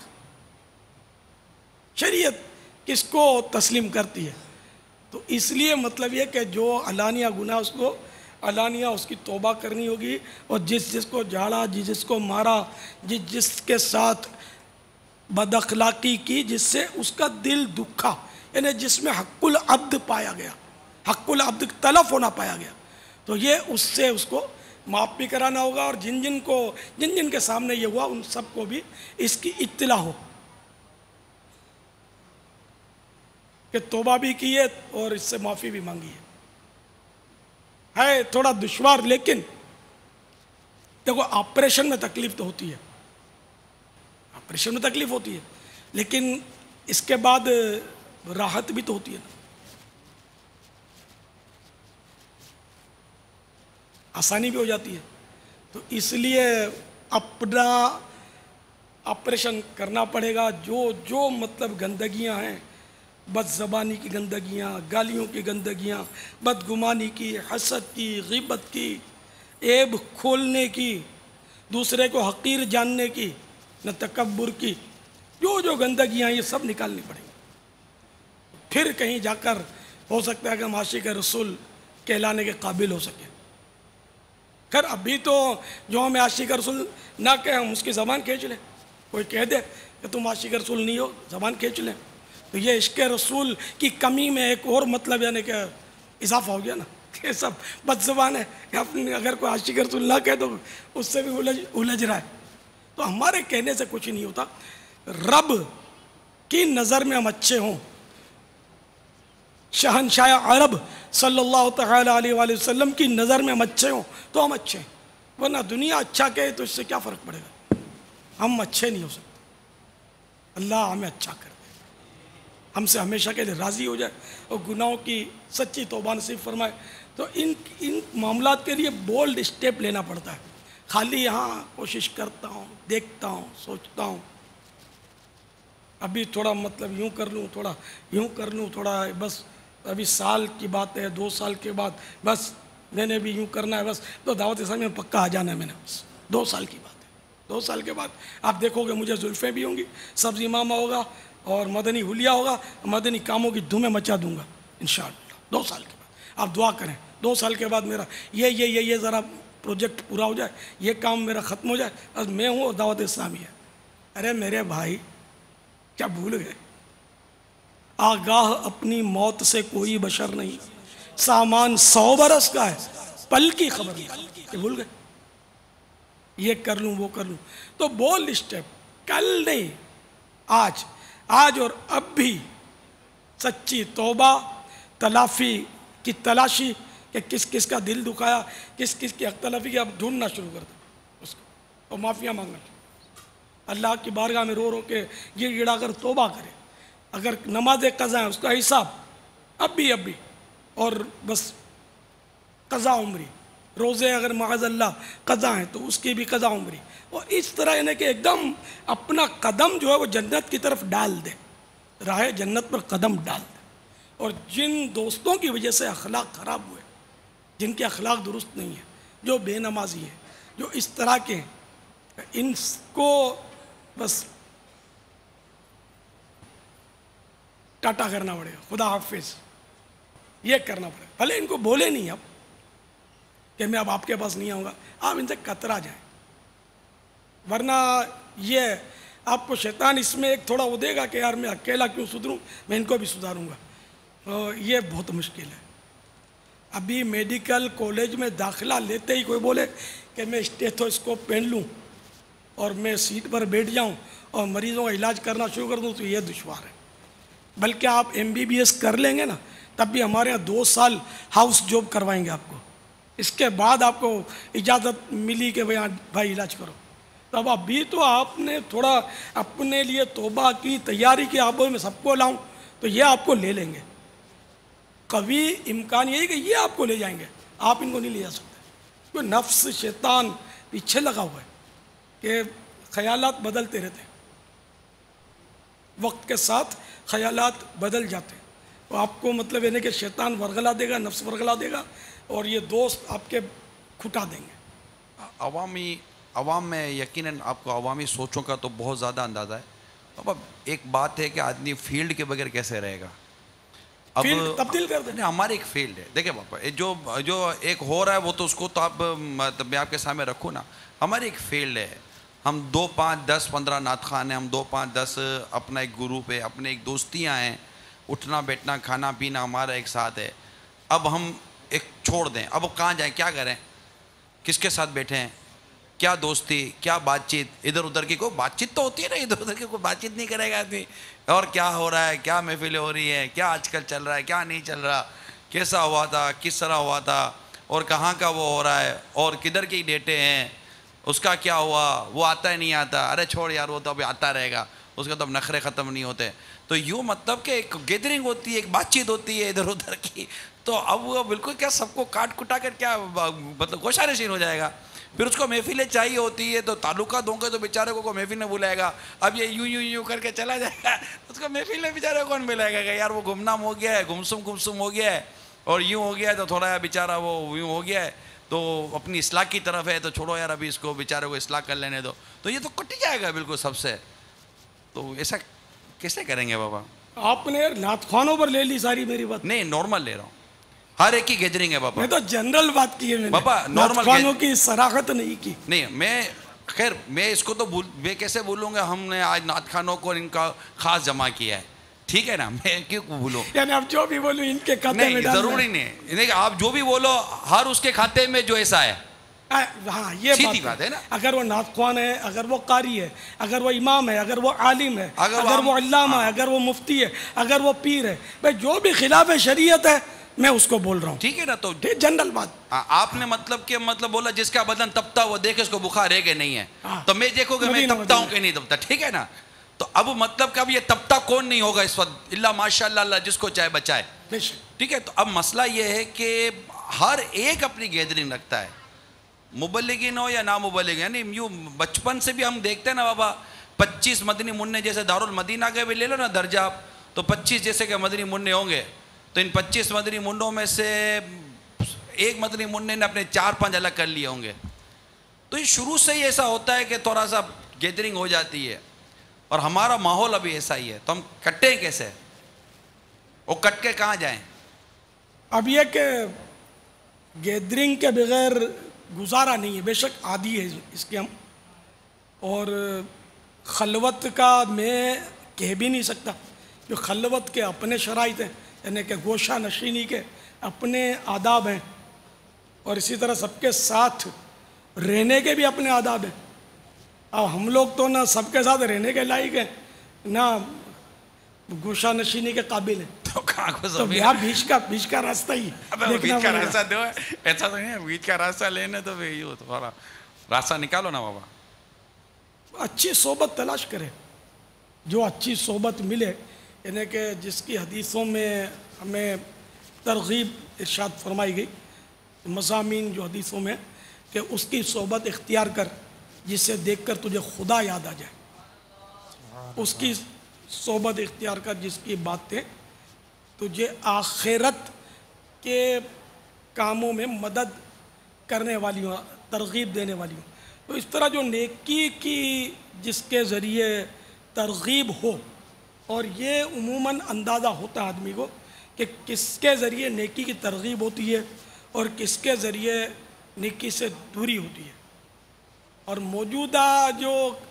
Speaker 5: شریعت کس کو تسلیم کرتی ہے؟ تو اس لیے مطلب یہ کہ جو علانیہ گناہ اس کو علانیہ اس کی توبہ کرنی ہوگی. اور جس جس کو جھاڑا, جس جس کو مارا, جس جس کے ساتھ بد اخلاقی کی جس سے اس کا دل دکھا, یعنی جس میں حق العبد پایا گیا, حق العبد تلف ہونا پایا گیا, تو یہ اس سے اس کو معاف بھی کرانا ہوگا. اور جن جن کو جن جن کے سامنے یہ ہوا ان سب کو بھی اس کی اطلاع ہو کہ توبہ بھی کی ہے اور اس سے معافی بھی مانگی ہے. ہے تھوڑا دشوار لیکن دیکھو آپریشن میں تکلیف تو ہوتی ہے, آپریشن میں تکلیف ہوتی ہے لیکن اس کے بعد راحت بھی تو ہوتی ہے نا. آسانی بھی ہو جاتی ہے. تو اس لیے اپنا آپریشن کرنا پڑے گا. جو جو مطلب گندگیاں ہیں, بد زبانی کی گندگیاں, گالیوں کی گندگیاں, بدگمانی کی, حسد کی, غیبت کی, عیب کھولنے کی, دوسرے کو حقیر جاننے کی, نہ تکبر کی, جو جو گندگیاں یہ سب نکالنی پڑیں گی. پھر کہیں جا کر ہو سکتا ہے کہ ہم عاشق رسول کہلانے کے قابل ہو سکیں. خیر ابھی تو جو ہمیں عاشق رسول نہ کہ ہم اس کی زبان کھینچ لیں. کوئی کہہ دے کہ تم عاشق رسول نہیں ہو, زبان کھینچ لیں, تو یہ عشق رسول کی کمی میں ایک اور مطلب یعنی کہ اضافہ ہو گیا نا کہ سب بد زبان ہے. اگر کوئی عاشق رسول نہ کہے تو اس سے بھی الجھ الجھ رہا ہے. تو ہمارے کہنے سے کچھ نہیں ہوتا. رب کی نظر میں ہم اچھے ہوں, شہنشاہ عرب صلی اللہ تعالی علیہ وآلہ وسلم کی نظر میں ہم اچھے ہوں تو ہم اچھے ہیں. ورنہ دنیا اچھا کہے تو اس سے کیا فرق پڑے گا؟ ہم اچھے نہیں ہو سکتے. اللہ ہمیں اچھا کر دے, ہم سے ہمیشہ کے لیے راضی ہو جائے اور گناہوں کی سچی توبہ نصیب فرمائے. تو ان ان معاملات کے لیے بولڈ اسٹیپ لینا پڑتا ہے. خالی یہاں کوشش کرتا ہوں, دیکھتا ہوں, سوچتا ہوں, ابھی تھوڑا مطلب یوں کر لوں, تھوڑا یوں کر لوں, تھوڑا بس ابھی سال کی بات ہے, دو سال کے بعد بس میں نے بھی یوں کرنا ہے, بس تو دعوت اسلامی میں پکا آ جانا ہے میں نے. بس دو سال کی بات ہے. دو سال کے بعد آپ دیکھو گے مجھے زلفیں بھی ہوں گی, سبز امامہ ہوگا اور مدنی حلیہ ہوگا, مدنی کاموں کی دھومیں مچا دوں گا انشاءاللہ. دو سال کے بعد آپ دعا کریں, دو سال کے بعد میرا یہ یہ یہ یہ ذرا پروجیکٹ پورا ہو جائے, یہ کام میرا ختم ہو جائے, بس میں ہوں اور دعوت اسلامی ہے. ارے میرے بھائی کیا بھول گئے؟ آگاہ اپنی موت سے کوئی بشر نہیں, سامان سو برس کا ہے, پل کی خبر نہیں. یہ بھول گئے؟ یہ کر لوں وہ کر لوں. تو بول اسٹیپ کل نہیں, آج آج اور اب بھی سچی توبہ, تلافی کی تلاشی کہ کس کس کا دل دکھایا, کس کس کی حق تلافی کی, اب ڈھونڈنا شروع کر دیں اس کو اور معافیاں مانگنا. اللہ کی بارگاہ میں رو رو کے یہ گڑا کر توبہ کرے. اگر نماز قضا ہے اس کا حساب اب بھی اب بھی, اور بس قضا عمری. روزے اگر معاذ اللہ قضا ہیں تو اس کی بھی قضا عمری. اور اس طرح یعنی کہ ایک دم اپنا قدم جو ہے وہ جنت کی طرف ڈال دے, راہ جنت پر قدم ڈال دے. اور جن دوستوں کی وجہ سے اخلاق خراب ہوئے, جن کے اخلاق درست نہیں ہیں, جو بے نمازی ہیں, جو اس طرح کے ہیں, ان کو بس ٹاٹا کرنا پڑے گا, خدا حافظ یہ کرنا پڑے گا. بھلے ان کو بولے نہیں اب کہ میں اب آپ کے پاس نہیں آؤں گا, آپ ان سے کترا جائیں. ورنہ یہ آپ کو شیطان اس میں ایک تھوڑا وہ دے گا کہ یار میں اکیلا کیوں سدھروں, میں ان کو بھی سدھاروں گا. یہ بہت مشکل ہے. ابھی میڈیکل کالج میں داخلہ لیتے ہی کوئی بولے کہ میں اسٹیتھوسکوپ پہن لوں اور میں سیٹ پر بیٹھ جاؤں اور مریضوں کا علاج کرنا شروع کر دوں تو یہ دشوار ہے. بلکہ آپ ایم بی بی ایس کر لیں گے نا تب بھی ہمارے یہاں دو سال ہاؤس جاب کروائیں گے آپ کو. اس کے بعد آپ کو اجازت ملی کہ بھائی بھائی علاج کرو. تو اب ابھی تو آپ نے تھوڑا اپنے لیے توبہ کی تیاری کی آپ میں سب کو لاؤں تو یہ آپ کو لے لیں گے. قوی امکان یہی کہ یہ آپ کو لے جائیں گے, آپ ان کو نہیں لے جا سکتے. تو نفس شیطان پیچھے لگا ہوا ہے کہ خیالات بدلتے رہتے ہیں, وقت کے ساتھ خیالات بدل جاتے ہیں. تو آپ کو مطلب یہ کہ شیطان ورغلا دے گا, نفس ورغلا دے گا اور یہ دوست آپ کے کھٹا دیں گے.
Speaker 6: عوامی عوام میں یقیناً آپ کو عوامی سوچوں کا تو بہت زیادہ اندازہ ہے. اب ایک بات ہے کہ آدمی فیلڈ کے بغیر کیسے رہے گا. اب
Speaker 5: فیلڈ تبدیل کر دیں.
Speaker 6: ہماری ایک فیلڈ ہے, دیکھیں پاپا جو جو ایک ہو رہا ہے وہ تو اس کو تو آپ میں آپ کے سامنے رکھوں نا. ہماری ایک فیلڈ ہے, ہم دو پانچ دس پندرہ نعت خوان ہیں, ہم دو پانچ دس اپنا ایک گروپ ہے, اپنے ایک دوستیاں ہیں, اٹھنا بیٹھنا کھانا پینا ہمارا ایک ساتھ ہے. اب ہم ایک چھوڑ دیں, اب کہاں جائیں, کیا کریں, کس کے ساتھ بیٹھے ہیں, کیا دوستی, کیا بات چیت, ادھر ادھر کی کوئی بات چیت تو ہوتی ہے نا, ادھر ادھر کی کوئی بات چیت نہیں کرے گا آدمی. اور کیا ہو رہا ہے, کیا محفلیں ہو رہی ہیں, کیا آج کل چل رہا ہے, کیا نہیں چل رہا, کیسا ہوا تھا, کس طرح ہوا تھا, اور کہاں کا وہ ہو رہا ہے, اور کدھر کی ڈیٹیں ہیں, اس کا کیا ہوا, وہ آتا ہے نہیں آتا, ارے چھوڑ یار وہ تو ابھی آتا رہے گا, اس کا تو اب نخرے ختم نہیں ہوتے. تو یوں مطلب کہ ایک گیدرنگ ہوتی ہے, ایک بات چیت ہوتی ہے ادھر ادھر کی. تو اب وہ بالکل کیا سب کو کاٹ کٹا کر کیا مطلب گوشہ نشین ہو جائے گا. پھر اس کو محفلیں چاہیے ہوتی ہے تو تعلقات ہوں گے تو بیچارے کو کوئی محفل میں بلائے گا. اب یہ یوں یوں یوں کر کے چلا جائے گا, اس کو محفل میں بیچارے کو کون ملائے گا کہ یار وہ گمنام ہو گیا ہے, گمسم گمسم ہو گیا ہے, اور یوں ہو گیا ہے تو تھوڑا بیچارہ وہ یوں ہو گیا ہے تو اپنی اصلاح کی طرف ہے, تو چھوڑو یار ابھی اس کو بیچارے کو اصلاح کر لینے دو. تو یہ تو کٹ جائے گا بالکل سب سے. تو ایسا کیسے کریں گے بابا؟
Speaker 5: آپ نے نعت خوانوں پر لے لی ساری میری بات.
Speaker 6: نہیں, نارمل لے رہا ہوں, ہر ایک کی گیدرنگ ہے بابا.
Speaker 5: میں تو جنرل بات کی ہے, میں نے
Speaker 6: بابا
Speaker 5: نعت
Speaker 6: نارمل
Speaker 5: خوانوں کی صراحت نہیں کی.
Speaker 6: نہیں, میں خیر میں اس کو تو بھول میں کیسے بھولوں گا, ہم نے آج نعت خوانوں کو ان کا خاص جمع کیا ہے, ٹھیک ہے نا, میں کیوں بھولوں.
Speaker 5: یعنی آپ جو بھی بولو ان کے کھاتے میں
Speaker 6: نہیں,
Speaker 5: ڈال
Speaker 6: ضروری نہیں, آپ جو بھی بولو ہر اس کے کھاتے میں جو ایسا ہے.
Speaker 5: ہاں یہ
Speaker 6: سیدھی بات ہے نا.
Speaker 5: اگر وہ نعت خوان ہے, اگر وہ قاری ہے, اگر وہ امام ہے, اگر وہ عالم ہے, اگر وہ علامہ ہے, اگر وہ مفتی ہے, اگر وہ پیر ہے, بھائی جو بھی خلاف شریعت ہے میں اس کو بول رہا ہوں,
Speaker 6: ٹھیک ہے نا. تو
Speaker 5: جنرل بات.
Speaker 6: آپ نے مطلب کہ مطلب بولا جس کا بدن تپتا وہ دیکھے اس کو بخار ہے کہ نہیں ہے, تو میں دیکھو کہ میں تپتا ہوں کہ نہیں تپتا, ٹھیک ہے نا. تو اب مطلب کہ اب یہ تپتا کون نہیں ہوگا اس وقت, اللہ ماشاء اللہ اللہ جس کو چاہے بچائے, ٹھیک ہے. تو اب مسئلہ یہ ہے کہ ہر ایک اپنی گیدرنگ رکھتا ہے, مبلغین ہو یا نامبلغ. یعنی یوں بچپن سے بھی ہم دیکھتے ہیں نا بابا, پچیس مدنی منع جیسے دارالمدینہ کے بھی لے لو نا درجہ آپ, تو پچیس جیسے کہ مدنی منع ہوں گے, تو ان پچیس مدنی منوں میں سے ایک مدنی منع نے اپنے چار پانچ الگ کر لیے ہوں گے. تو یہ شروع سے ہی ایسا ہوتا ہے کہ تھوڑا سا گیدرنگ ہو جاتی ہے, اور ہمارا ماحول ابھی ایسا ہی ہے. تو ہم کٹیں کیسے, وہ کٹ کے کہاں جائیں؟
Speaker 5: اب یہ کہ گیدرنگ کے بغیر گزارا نہیں ہے, بے شک عادی ہے اس کے ہم, اور خلوت کا میں کہہ بھی نہیں سکتا, جو خلوت کے اپنے شرائط ہیں, یعنی کہ گوشہ نشینی کے اپنے آداب ہیں, اور اسی طرح سب کے ساتھ رہنے کے بھی اپنے آداب ہیں. اب ہم لوگ تو نہ سب کے ساتھ رہنے کے لائق ہیں, نہ گوشہ نشینی کے قابل ہیں.
Speaker 6: تو کہاں کو
Speaker 5: تو یہاں بیچ کا بیچ کا راستہ ہی
Speaker 6: بیچ کا راستہ دو, ایسا تو نہیں ہے بیچ کا راستہ لینے, تو یہ تھوڑا راستہ نکالو نا بابا.
Speaker 5: اچھی صحبت تلاش کرے, جو اچھی صحبت ملے, یعنی کہ جس کی حدیثوں میں ہمیں ترغیب ارشاد فرمائی گئی, مضامین جو حدیثوں میں, کہ اس کی صحبت اختیار کر جسے دیکھ کر تجھے خدا یاد آ جائے. اس کی صحبت اختیار کر جس کی باتیں تجھے آخرت کے کاموں میں مدد کرنے والی ہوں, ترغیب دینے والی ہوں. تو اس طرح جو نیکی کی جس کے ذریعے ترغیب ہو, اور یہ عموماً اندازہ ہوتا ہے آدمی کو کہ کس کے ذریعے نیکی کی ترغیب ہوتی ہے اور کس کے ذریعے نیکی سے دوری ہوتی ہے. اور موجودہ جو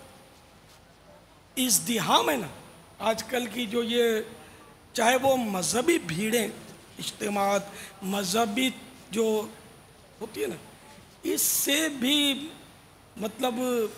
Speaker 5: ازدحام ہے نا آج کل کی, جو یہ چاہے وہ مذہبی بھیڑیں, اجتماعات, مذہبی جو ہوتی ہے نا، اس سے بھی مطلب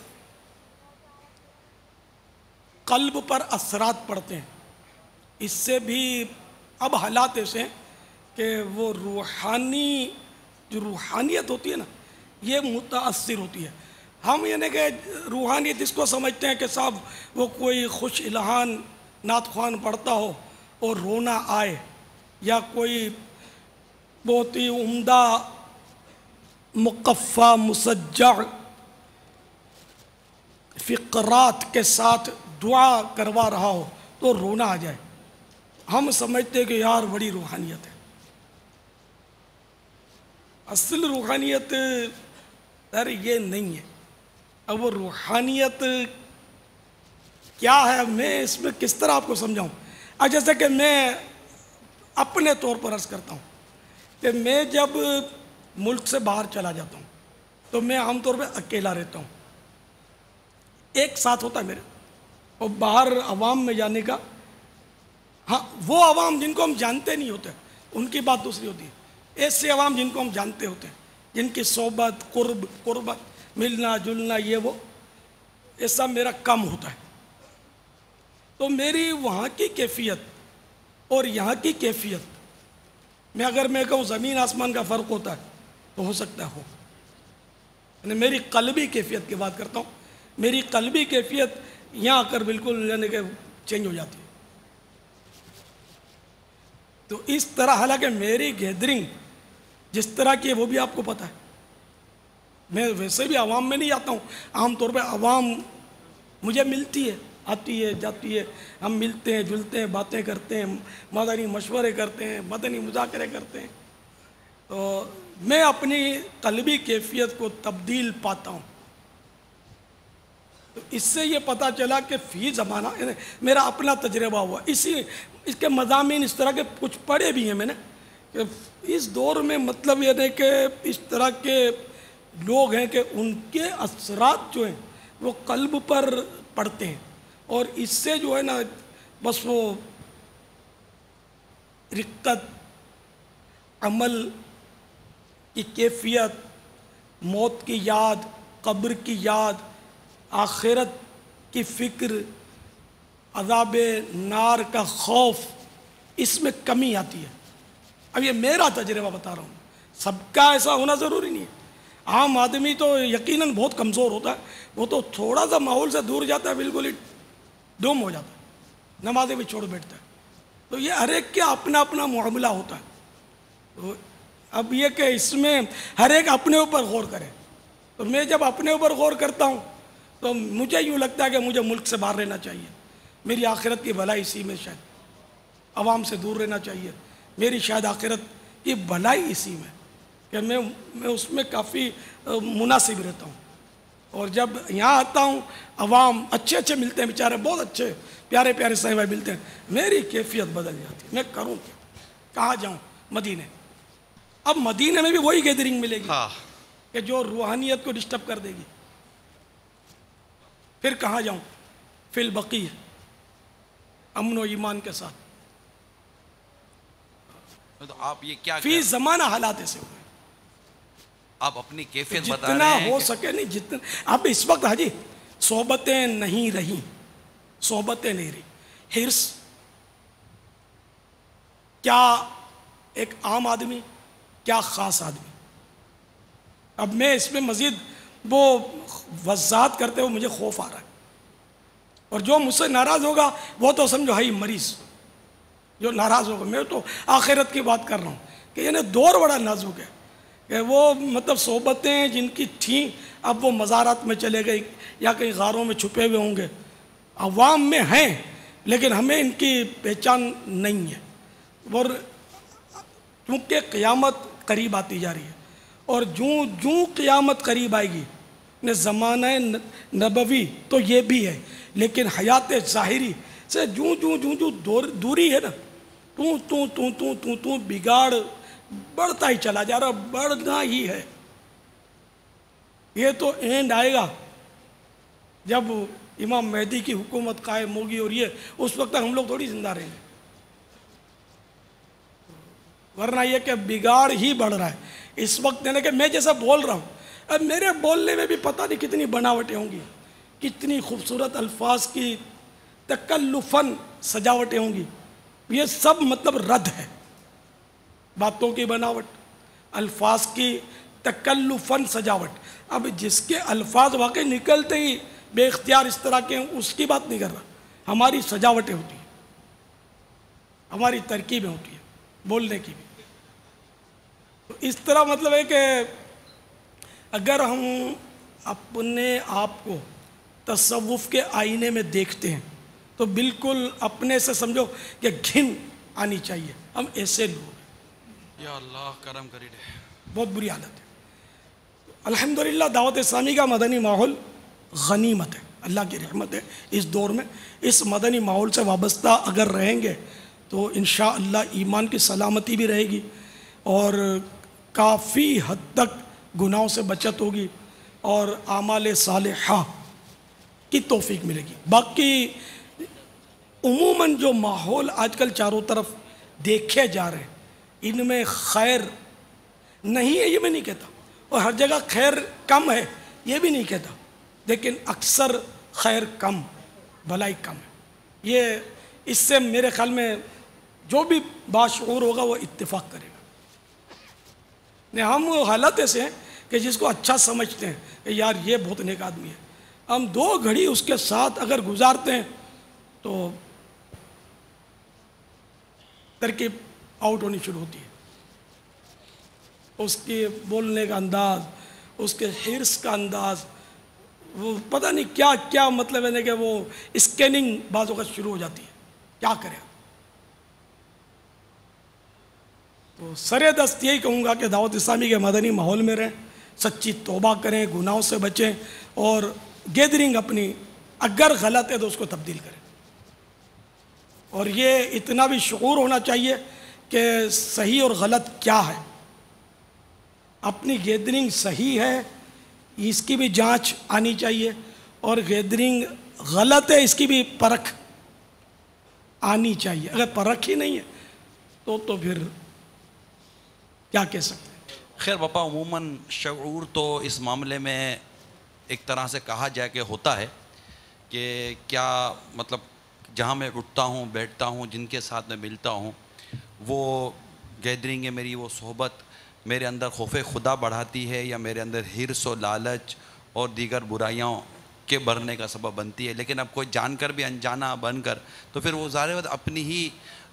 Speaker 5: قلب پر اثرات پڑتے ہیں. اس سے بھی اب حالات ایسے ہیں کہ وہ روحانی جو روحانیت ہوتی ہے نا یہ متاثر ہوتی ہے. ہم یعنی کہ روحانیت اس کو سمجھتے ہیں کہ صاحب وہ کوئی خوش الہان نعت خوان پڑھتا ہو اور رونا آئے، یا کوئی بہت ہی عمدہ مقفع مسجع فقرات کے ساتھ دعا کروا رہا ہو تو رونا آ جائے. ہم سمجھتے کہ یار بڑی روحانیت ہے. اصل روحانیت یار یہ نہیں ہے. اب وہ روحانیت کیا ہے، میں اس میں کس طرح آپ کو سمجھاؤں. اب جیسے کہ میں اپنے طور پر عرض کرتا ہوں کہ میں جب ملک سے باہر چلا جاتا ہوں تو میں عام طور پہ اکیلا رہتا ہوں. ایک ساتھ ہوتا ہے میرے، اور باہر عوام میں جانے کا، ہاں وہ عوام جن کو ہم جانتے نہیں ہوتے ان کی بات دوسری ہوتی ہے. ایسے عوام جن کو ہم جانتے ہوتے ہیں، جن کی صحبت قرب قربت ملنا جلنا یہ وہ ایسا میرا کم ہوتا ہے. تو میری وہاں کی کیفیت اور یہاں کی کیفیت میں اگر میں کہوں زمین آسمان کا فرق ہوتا ہے تو ہو سکتا ہو. یعنی میری قلبی کیفیت کی بات کرتا ہوں، میری قلبی کیفیت یہاں آ کر بالکل یعنی کہ چینج ہو جاتی ہے. تو اس طرح حالانکہ میری گیدرنگ جس طرح کی ہے وہ بھی آپ کو پتہ ہے. میں ویسے بھی عوام میں نہیں آتا ہوں. عام طور پہ عوام مجھے ملتی ہے، آتی ہے جاتی ہے، ہم ملتے ہیں جلتے ہیں، باتیں کرتے ہیں، مدنی مشورے کرتے ہیں، مدنی مذاکرے کرتے ہیں. تو میں اپنی قلبی کیفیت کو تبدیل پاتا ہوں. تو اس سے یہ پتہ چلا کہ فی زمانہ میرا اپنا تجربہ ہوا. اسی اس کے مضامین اس طرح کے کچھ پڑھے بھی ہیں میں نے کہ اس دور میں مطلب یہ ہے کہ اس طرح کے لوگ ہیں کہ ان کے اثرات جو ہیں وہ قلب پر پڑتے ہیں، اور اس سے جو ہے نا بس وہ رقت، عمل کی کیفیت، موت کی یاد، قبر کی یاد، آخرت کی فکر، عذاب نار کا خوف، اس میں کمی آتی ہے. اب یہ میرا تجربہ بتا رہا ہوں، سب کا ایسا ہونا ضروری نہیں ہے. عام آدمی تو یقیناً بہت کمزور ہوتا ہے، وہ تو تھوڑا سا ماحول سے دور جاتا ہے بالکل ہی ڈوم ہو جاتا ہے، نمازیں بھی چھوڑ بیٹھتا ہے. تو یہ ہر ایک کا اپنا اپنا معاملہ ہوتا ہے. تو اب یہ کہ اس میں ہر ایک اپنے اوپر غور کرے. تو میں جب اپنے اوپر غور کرتا ہوں تو مجھے یوں لگتا ہے کہ مجھے ملک سے باہر رہنا چاہیے. میری آخرت کی بھلائی اسی میں، شاید عوام سے دور رہنا چاہیے. میری شاید آخرت کی بھلائی اسی میں کہ میں میں اس میں کافی مناسب رہتا ہوں. اور جب یہاں آتا ہوں عوام اچھے اچھے ملتے ہیں، بیچارے بہت اچھے پیارے پیارے صاحب ملتے ہیں، میری کیفیت بدل جاتی ہے. میں کروں کیا، کہاں جاؤں؟ مدینے. اب مدینے میں بھی وہی گیدرنگ ملے گی کہ جو روحانیت کو ڈسٹرب کر دے گی. پھر کہاں جاؤں؟ فی البقیع، امن و ایمان کے ساتھ.
Speaker 6: تو آپ یہ کیا
Speaker 5: فی زمانہ حالات ایسے ہوئے،
Speaker 6: آپ اپنی کیفیت بتا
Speaker 5: جتنا
Speaker 6: رہے ہیں
Speaker 5: ہو
Speaker 6: کہ
Speaker 5: سکے نہیں جتنا. اب اس وقت حاجی صحبتیں نہیں رہیں، صحبتیں نہیں رہی. حرص کیا ایک عام آدمی، کیا خاص آدمی. اب میں اس میں مزید وہ وضاحت کرتے ہوئے مجھے خوف آ رہا ہے. اور جو مجھ سے ناراض ہوگا وہ تو سمجھو ہے ہی مریض. جو ناراض ہوگا، میں تو آخرت کی بات کر رہا ہوں کہ یعنی دور بڑا نازک ہے کہ وہ مطلب صحبتیں جن کی تھیں اب وہ مزارات میں چلے گئے یا کہیں غاروں میں چھپے ہوئے ہوں گے. عوام میں ہیں لیکن ہمیں ان کی پہچان نہیں ہے. اور کیونکہ قیامت قریب آتی جا رہی ہے، اور جوں جوں قیامت قریب آئے گی، نے زمانہ نبوی تو یہ بھی ہے لیکن حیات ظاہری سے جوں جوں جوں جوں دوری ہے نا، تو تو تو تو تو تو بگاڑ بڑھتا ہی چلا جا رہا، بڑھنا ہی ہے. یہ تو اینڈ آئے گا جب امام مہدی کی حکومت قائم ہوگی، اور یہ اس وقت تک ہم لوگ تھوڑی زندہ رہیں گے. ورنہ یہ کہ بگاڑ ہی بڑھ رہا ہے. اس وقت یعنی کہ میں جیسا بول رہا ہوں، اب میرے بولنے میں بھی پتہ نہیں کتنی بناوٹیں ہوں گی، کتنی خوبصورت الفاظ کی تکلفاً سجاوٹیں ہوں گی، یہ سب مطلب رد ہے، باتوں کی بناوٹ، الفاظ کی تکلفاً سجاوٹ۔ اب جس کے الفاظ واقعی نکلتے ہی بے اختیار اس طرح کے ہیں، اس کی بات نہیں کر رہا، ہماری سجاوٹیں ہوتی ہیں، ہماری ترکیبیں ہوتی ہیں بولنے کی بھی۔ تو اس طرح مطلب ہے کہ اگر ہم اپنے آپ کو تصوف کے آئینے میں دیکھتے ہیں تو بالکل اپنے سے سمجھو کہ گھن آنی چاہیے، ہم ایسے لوگ ہیں،
Speaker 6: یا اللہ کرم کری دے،
Speaker 5: بہت بری حالت ہے۔ الحمدللہ دعوت اسلامی کا مدنی ماحول غنیمت ہے، اللہ کی رحمت ہے اس دور میں۔ اس مدنی ماحول سے وابستہ اگر رہیں گے تو انشاءاللہ ایمان کی سلامتی بھی رہے گی اور کافی حد تک گناہوں سے بچت ہوگی اور اعمال صالحہ کی توفیق ملے گی۔ باقی عموماً جو ماحول آج کل چاروں طرف دیکھے جا رہے ہیں ان میں خیر نہیں ہے یہ میں نہیں کہتا، اور ہر جگہ خیر کم ہے یہ بھی نہیں کہتا، لیکن اکثر خیر کم بھلائی کم ہے۔ یہ اس سے میرے خیال میں جو بھی باشعور ہوگا وہ اتفاق کرے گا۔ ہم حالت ایسے ہیں کہ جس کو اچھا سمجھتے ہیں کہ یار یہ بہت نیک آدمی ہے، ہم دو گھڑی اس کے ساتھ اگر گزارتے ہیں تو ترکیب آؤٹ ہونی شروع ہوتی ہے۔ اس کے بولنے کا انداز، اس کے حرص کا انداز، وہ پتہ نہیں کیا کیا مطلب ہے کہ وہ اسکیننگ بعض اوقات شروع ہو جاتی ہے، کیا کریں۔ تو سر دست یہی کہوں گا کہ دعوت اسلامی کے مدنی ماحول میں رہیں، سچی توبہ کریں، گناہوں سے بچیں، اور گیدرنگ اپنی اگر غلط ہے تو اس کو تبدیل کریں۔ اور یہ اتنا بھی شعور ہونا چاہیے کہ صحیح اور غلط کیا ہے، اپنی گیدرنگ صحیح ہے اس کی بھی جانچ آنی چاہیے، اور گیدرنگ غلط ہے اس کی بھی پرکھ آنی چاہیے۔ اگر پرکھ ہی نہیں ہے تو تو پھر کیا کہہ سکتے ہیں۔
Speaker 6: خیر باپا، عموماً شعور تو اس معاملے میں ایک طرح سے کہا جائے کہ ہوتا ہے کہ کیا مطلب جہاں میں اٹھتا ہوں بیٹھتا ہوں جن کے ساتھ میں ملتا ہوں وہ گیدرنگ ہے میری، وہ صحبت میرے اندر خوف خدا بڑھاتی ہے یا میرے اندر حرص و لالچ اور دیگر برائیاں کے بھرنے کا سبب بنتی ہے۔ لیکن اب کوئی جان کر بھی انجانا بن کر تو پھر وہ ظاہر بات اپنی ہی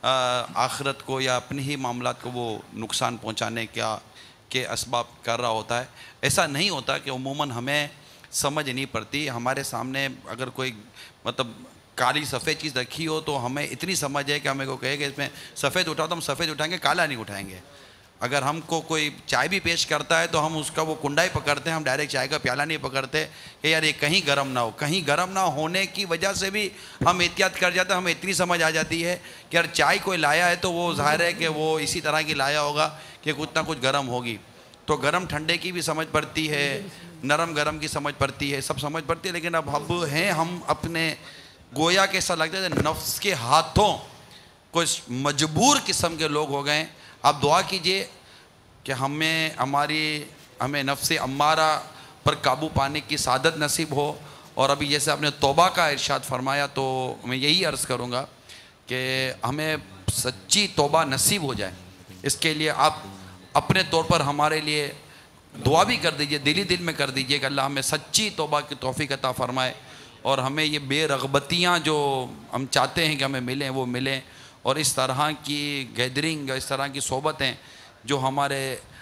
Speaker 6: آخرت کو یا اپنی ہی معاملات کو وہ نقصان پہنچانے کا کے اسباب کر رہا ہوتا ہے۔ ایسا نہیں ہوتا کہ عموماً ہمیں سمجھ نہیں پڑتی، ہمارے سامنے اگر کوئی مطلب کالی سفید چیز رکھی ہو تو ہمیں اتنی سمجھ ہے کہ ہمیں کو کہے کہ اس میں سفید اٹھاؤ تو ہم سفید اٹھائیں گے، کالا نہیں اٹھائیں گے۔ اگر ہم کو کوئی چائے بھی پیش کرتا ہے تو ہم اس کا وہ کنڈا ہی پکڑتے ہیں، ہم ڈائریکٹ چائے کا پیالہ نہیں پکڑتے کہ یار یہ کہیں گرم نہ ہو۔ کہیں گرم نہ ہونے کی وجہ سے بھی ہم احتیاط کر جاتے ہیں، ہمیں اتنی سمجھ آ جاتی ہے کہ یار چائے کوئی لایا ہے تو وہ ظاہر ہے کہ وہ اسی طرح کی لایا ہوگا کہ کچھ نہ کچھ گرم ہوگی۔ تو گرم ٹھنڈے کی بھی سمجھ پڑتی ہے، نرم گرم کی سمجھ پڑتی ہے، سب سمجھ پڑتی ہے۔ لیکن اب اب ہیں ہم اپنے گویا کے ایسا لگتا ہے نفس کے ہاتھوں کچھ مجبور قسم کے لوگ ہو گئے۔ آپ دعا کیجئے کہ ہمیں ہماری ہمیں نفس امارہ پر قابو پانے کی سعادت نصیب ہو۔ اور ابھی جیسے آپ نے توبہ کا ارشاد فرمایا تو میں یہی عرض کروں گا کہ ہمیں سچی توبہ نصیب ہو جائے، اس کے لیے آپ اپنے طور پر ہمارے لیے دعا بھی کر دیجئے، دلی دل میں کر دیجئے کہ اللہ ہمیں سچی توبہ کی توفیق عطا فرمائے، اور ہمیں یہ بے رغبتیاں جو ہم چاہتے ہیں کہ ہمیں ملیں وہ ملیں، اور اس طرح کی گیدرنگ، اس طرح کی صحبتیں جو ہمارے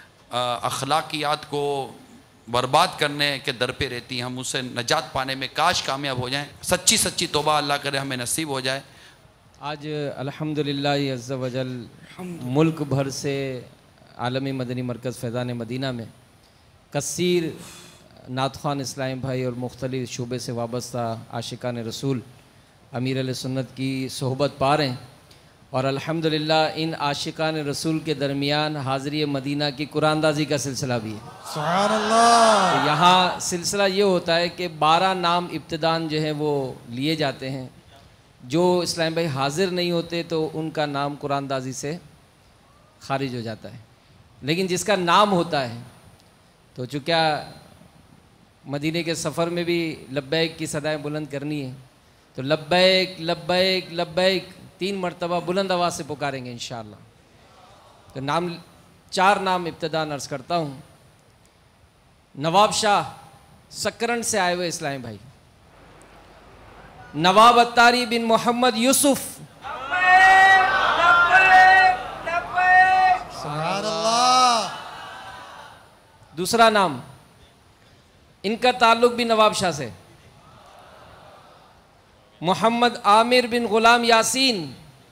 Speaker 6: اخلاقیات کو برباد کرنے کے در پہ رہتی ہیں، ہم اس سے نجات پانے میں کاش کامیاب ہو جائیں۔ سچی سچی توبہ اللہ کرے ہمیں نصیب ہو جائے۔
Speaker 7: آج الحمدللہ عز و جل ملک بھر سے عالمی مدنی مرکز فیضان مدینہ میں کثیر نعت خوان اسلام بھائی اور مختلف شعبے سے وابستہ عاشقان رسول امیر علیہ سنت کی صحبت پا رہے ہیں، اور الحمدللہ ان عاشقان رسول کے درمیان حاضری مدینہ کی قرآن اندازی کا سلسلہ بھی ہے۔
Speaker 8: سبحان اللہ۔
Speaker 7: تو یہاں سلسلہ یہ ہوتا ہے کہ بارہ نام ابتداً جو ہیں وہ لیے جاتے ہیں، جو اسلام بھائی حاضر نہیں ہوتے تو ان کا نام قرآن اندازی سے خارج ہو جاتا ہے۔ لیکن جس کا نام ہوتا ہے تو چونکہ مدینے کے سفر میں بھی لبیک کی صدائیں بلند کرنی ہے تو لبیک لبیک لبیک تین مرتبہ بلند آواز سے پکاریں گے انشاءاللہ. تو نام چار نام ابتداء عرض کرتا ہوں. نواب شاہ سکرن سے آئے ہوئے اسلامی بھائی. نواب اتاری بن محمد یوسف.
Speaker 8: سبحان اللہ.
Speaker 7: دوسرا نام ان کا تعلق بھی نواب شاہ سے. محمد عامر بن غلام یاسین.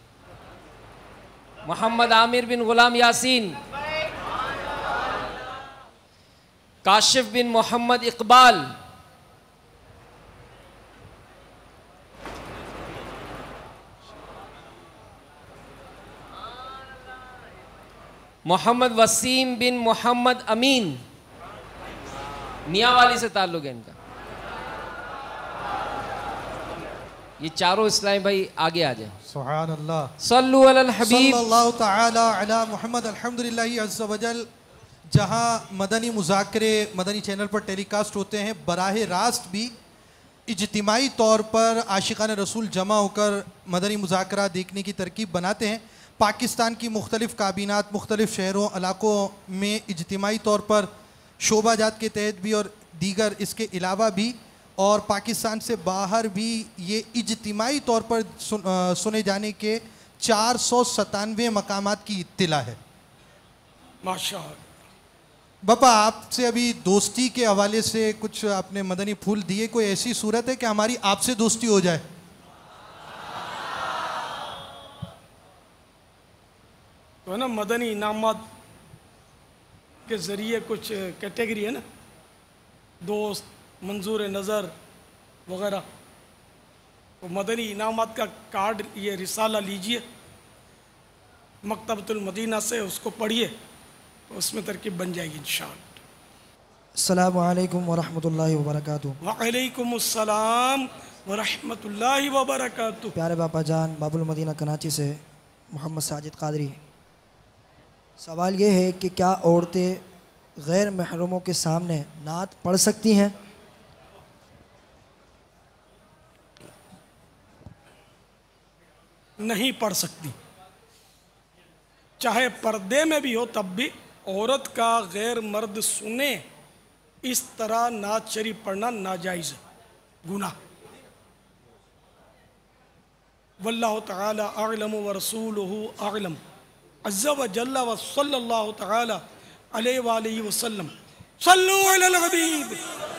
Speaker 7: محمد عامر بن غلام یاسین. کاشف بن محمد اقبال. محمد وسیم بن محمد امین. میاں والی سے تعلق ہے ان کا. یہ چاروں اسلامی بھائی آگے آ جائیں.
Speaker 8: سبحان اللہ.
Speaker 7: صلو علی الحبیب.
Speaker 8: صلی اللہ تعالی علی محمد. الحمدللہ عز و جل. جہاں مدنی مذاکرے مدنی چینل پر ٹیلی کاسٹ ہوتے ہیں، براہ راست بھی اجتماعی طور پر عاشقان رسول جمع ہو کر مدنی مذاکرات دیکھنے کی ترکیب بناتے ہیں. پاکستان کی مختلف کابینات مختلف شہروں علاقوں میں اجتماعی طور پر شعبہ جات کے تحت بھی اور دیگر اس کے علاوہ بھی اور پاکستان سے باہر بھی یہ اجتماعی طور پر سنے جانے کے چار سو ستانوے مقامات کی اطلاع ہے.
Speaker 5: ماشاء اللہ.
Speaker 8: باپا آپ سے ابھی دوستی کے حوالے سے کچھ آپ نے مدنی پھول دیے. کوئی ایسی صورت ہے کہ ہماری آپ سے دوستی ہو جائے؟
Speaker 5: تو ہے نا مدنی انعامات کے ذریعے کچھ کیٹیگری ہے نا، دوست، منظور نظر وغیرہ. تو مدنی انعامات کا کارڈ یہ رسالہ لیجئے مکتبۃ المدینہ سے، اس کو پڑھیے تو اس میں ترکیب بن جائے گی انشاءاللہ.
Speaker 9: السلام علیکم ورحمۃ اللہ وبرکاتہ.
Speaker 5: وعلیکم السلام ورحمۃ اللہ وبرکاتہ.
Speaker 9: پیارے باپا جان باب المدینہ کراچی سے محمد ساجد قادری. سوال یہ ہے کہ کیا عورتیں غیر محرموں کے سامنے نعت پڑھ سکتی ہیں؟
Speaker 5: نہیں پڑھ سکتی. چاہے پردے میں بھی ہو تب بھی عورت کا غیر مرد سنے اس طرح نعت شریف پڑھنا ناجائز ہے، گناہ. واللہ تعالی اعلم ورسولہ اعلم عز و جل و صلی اللہ تعالی علیہ وآلہ وسلم. صلو علی الحبیب.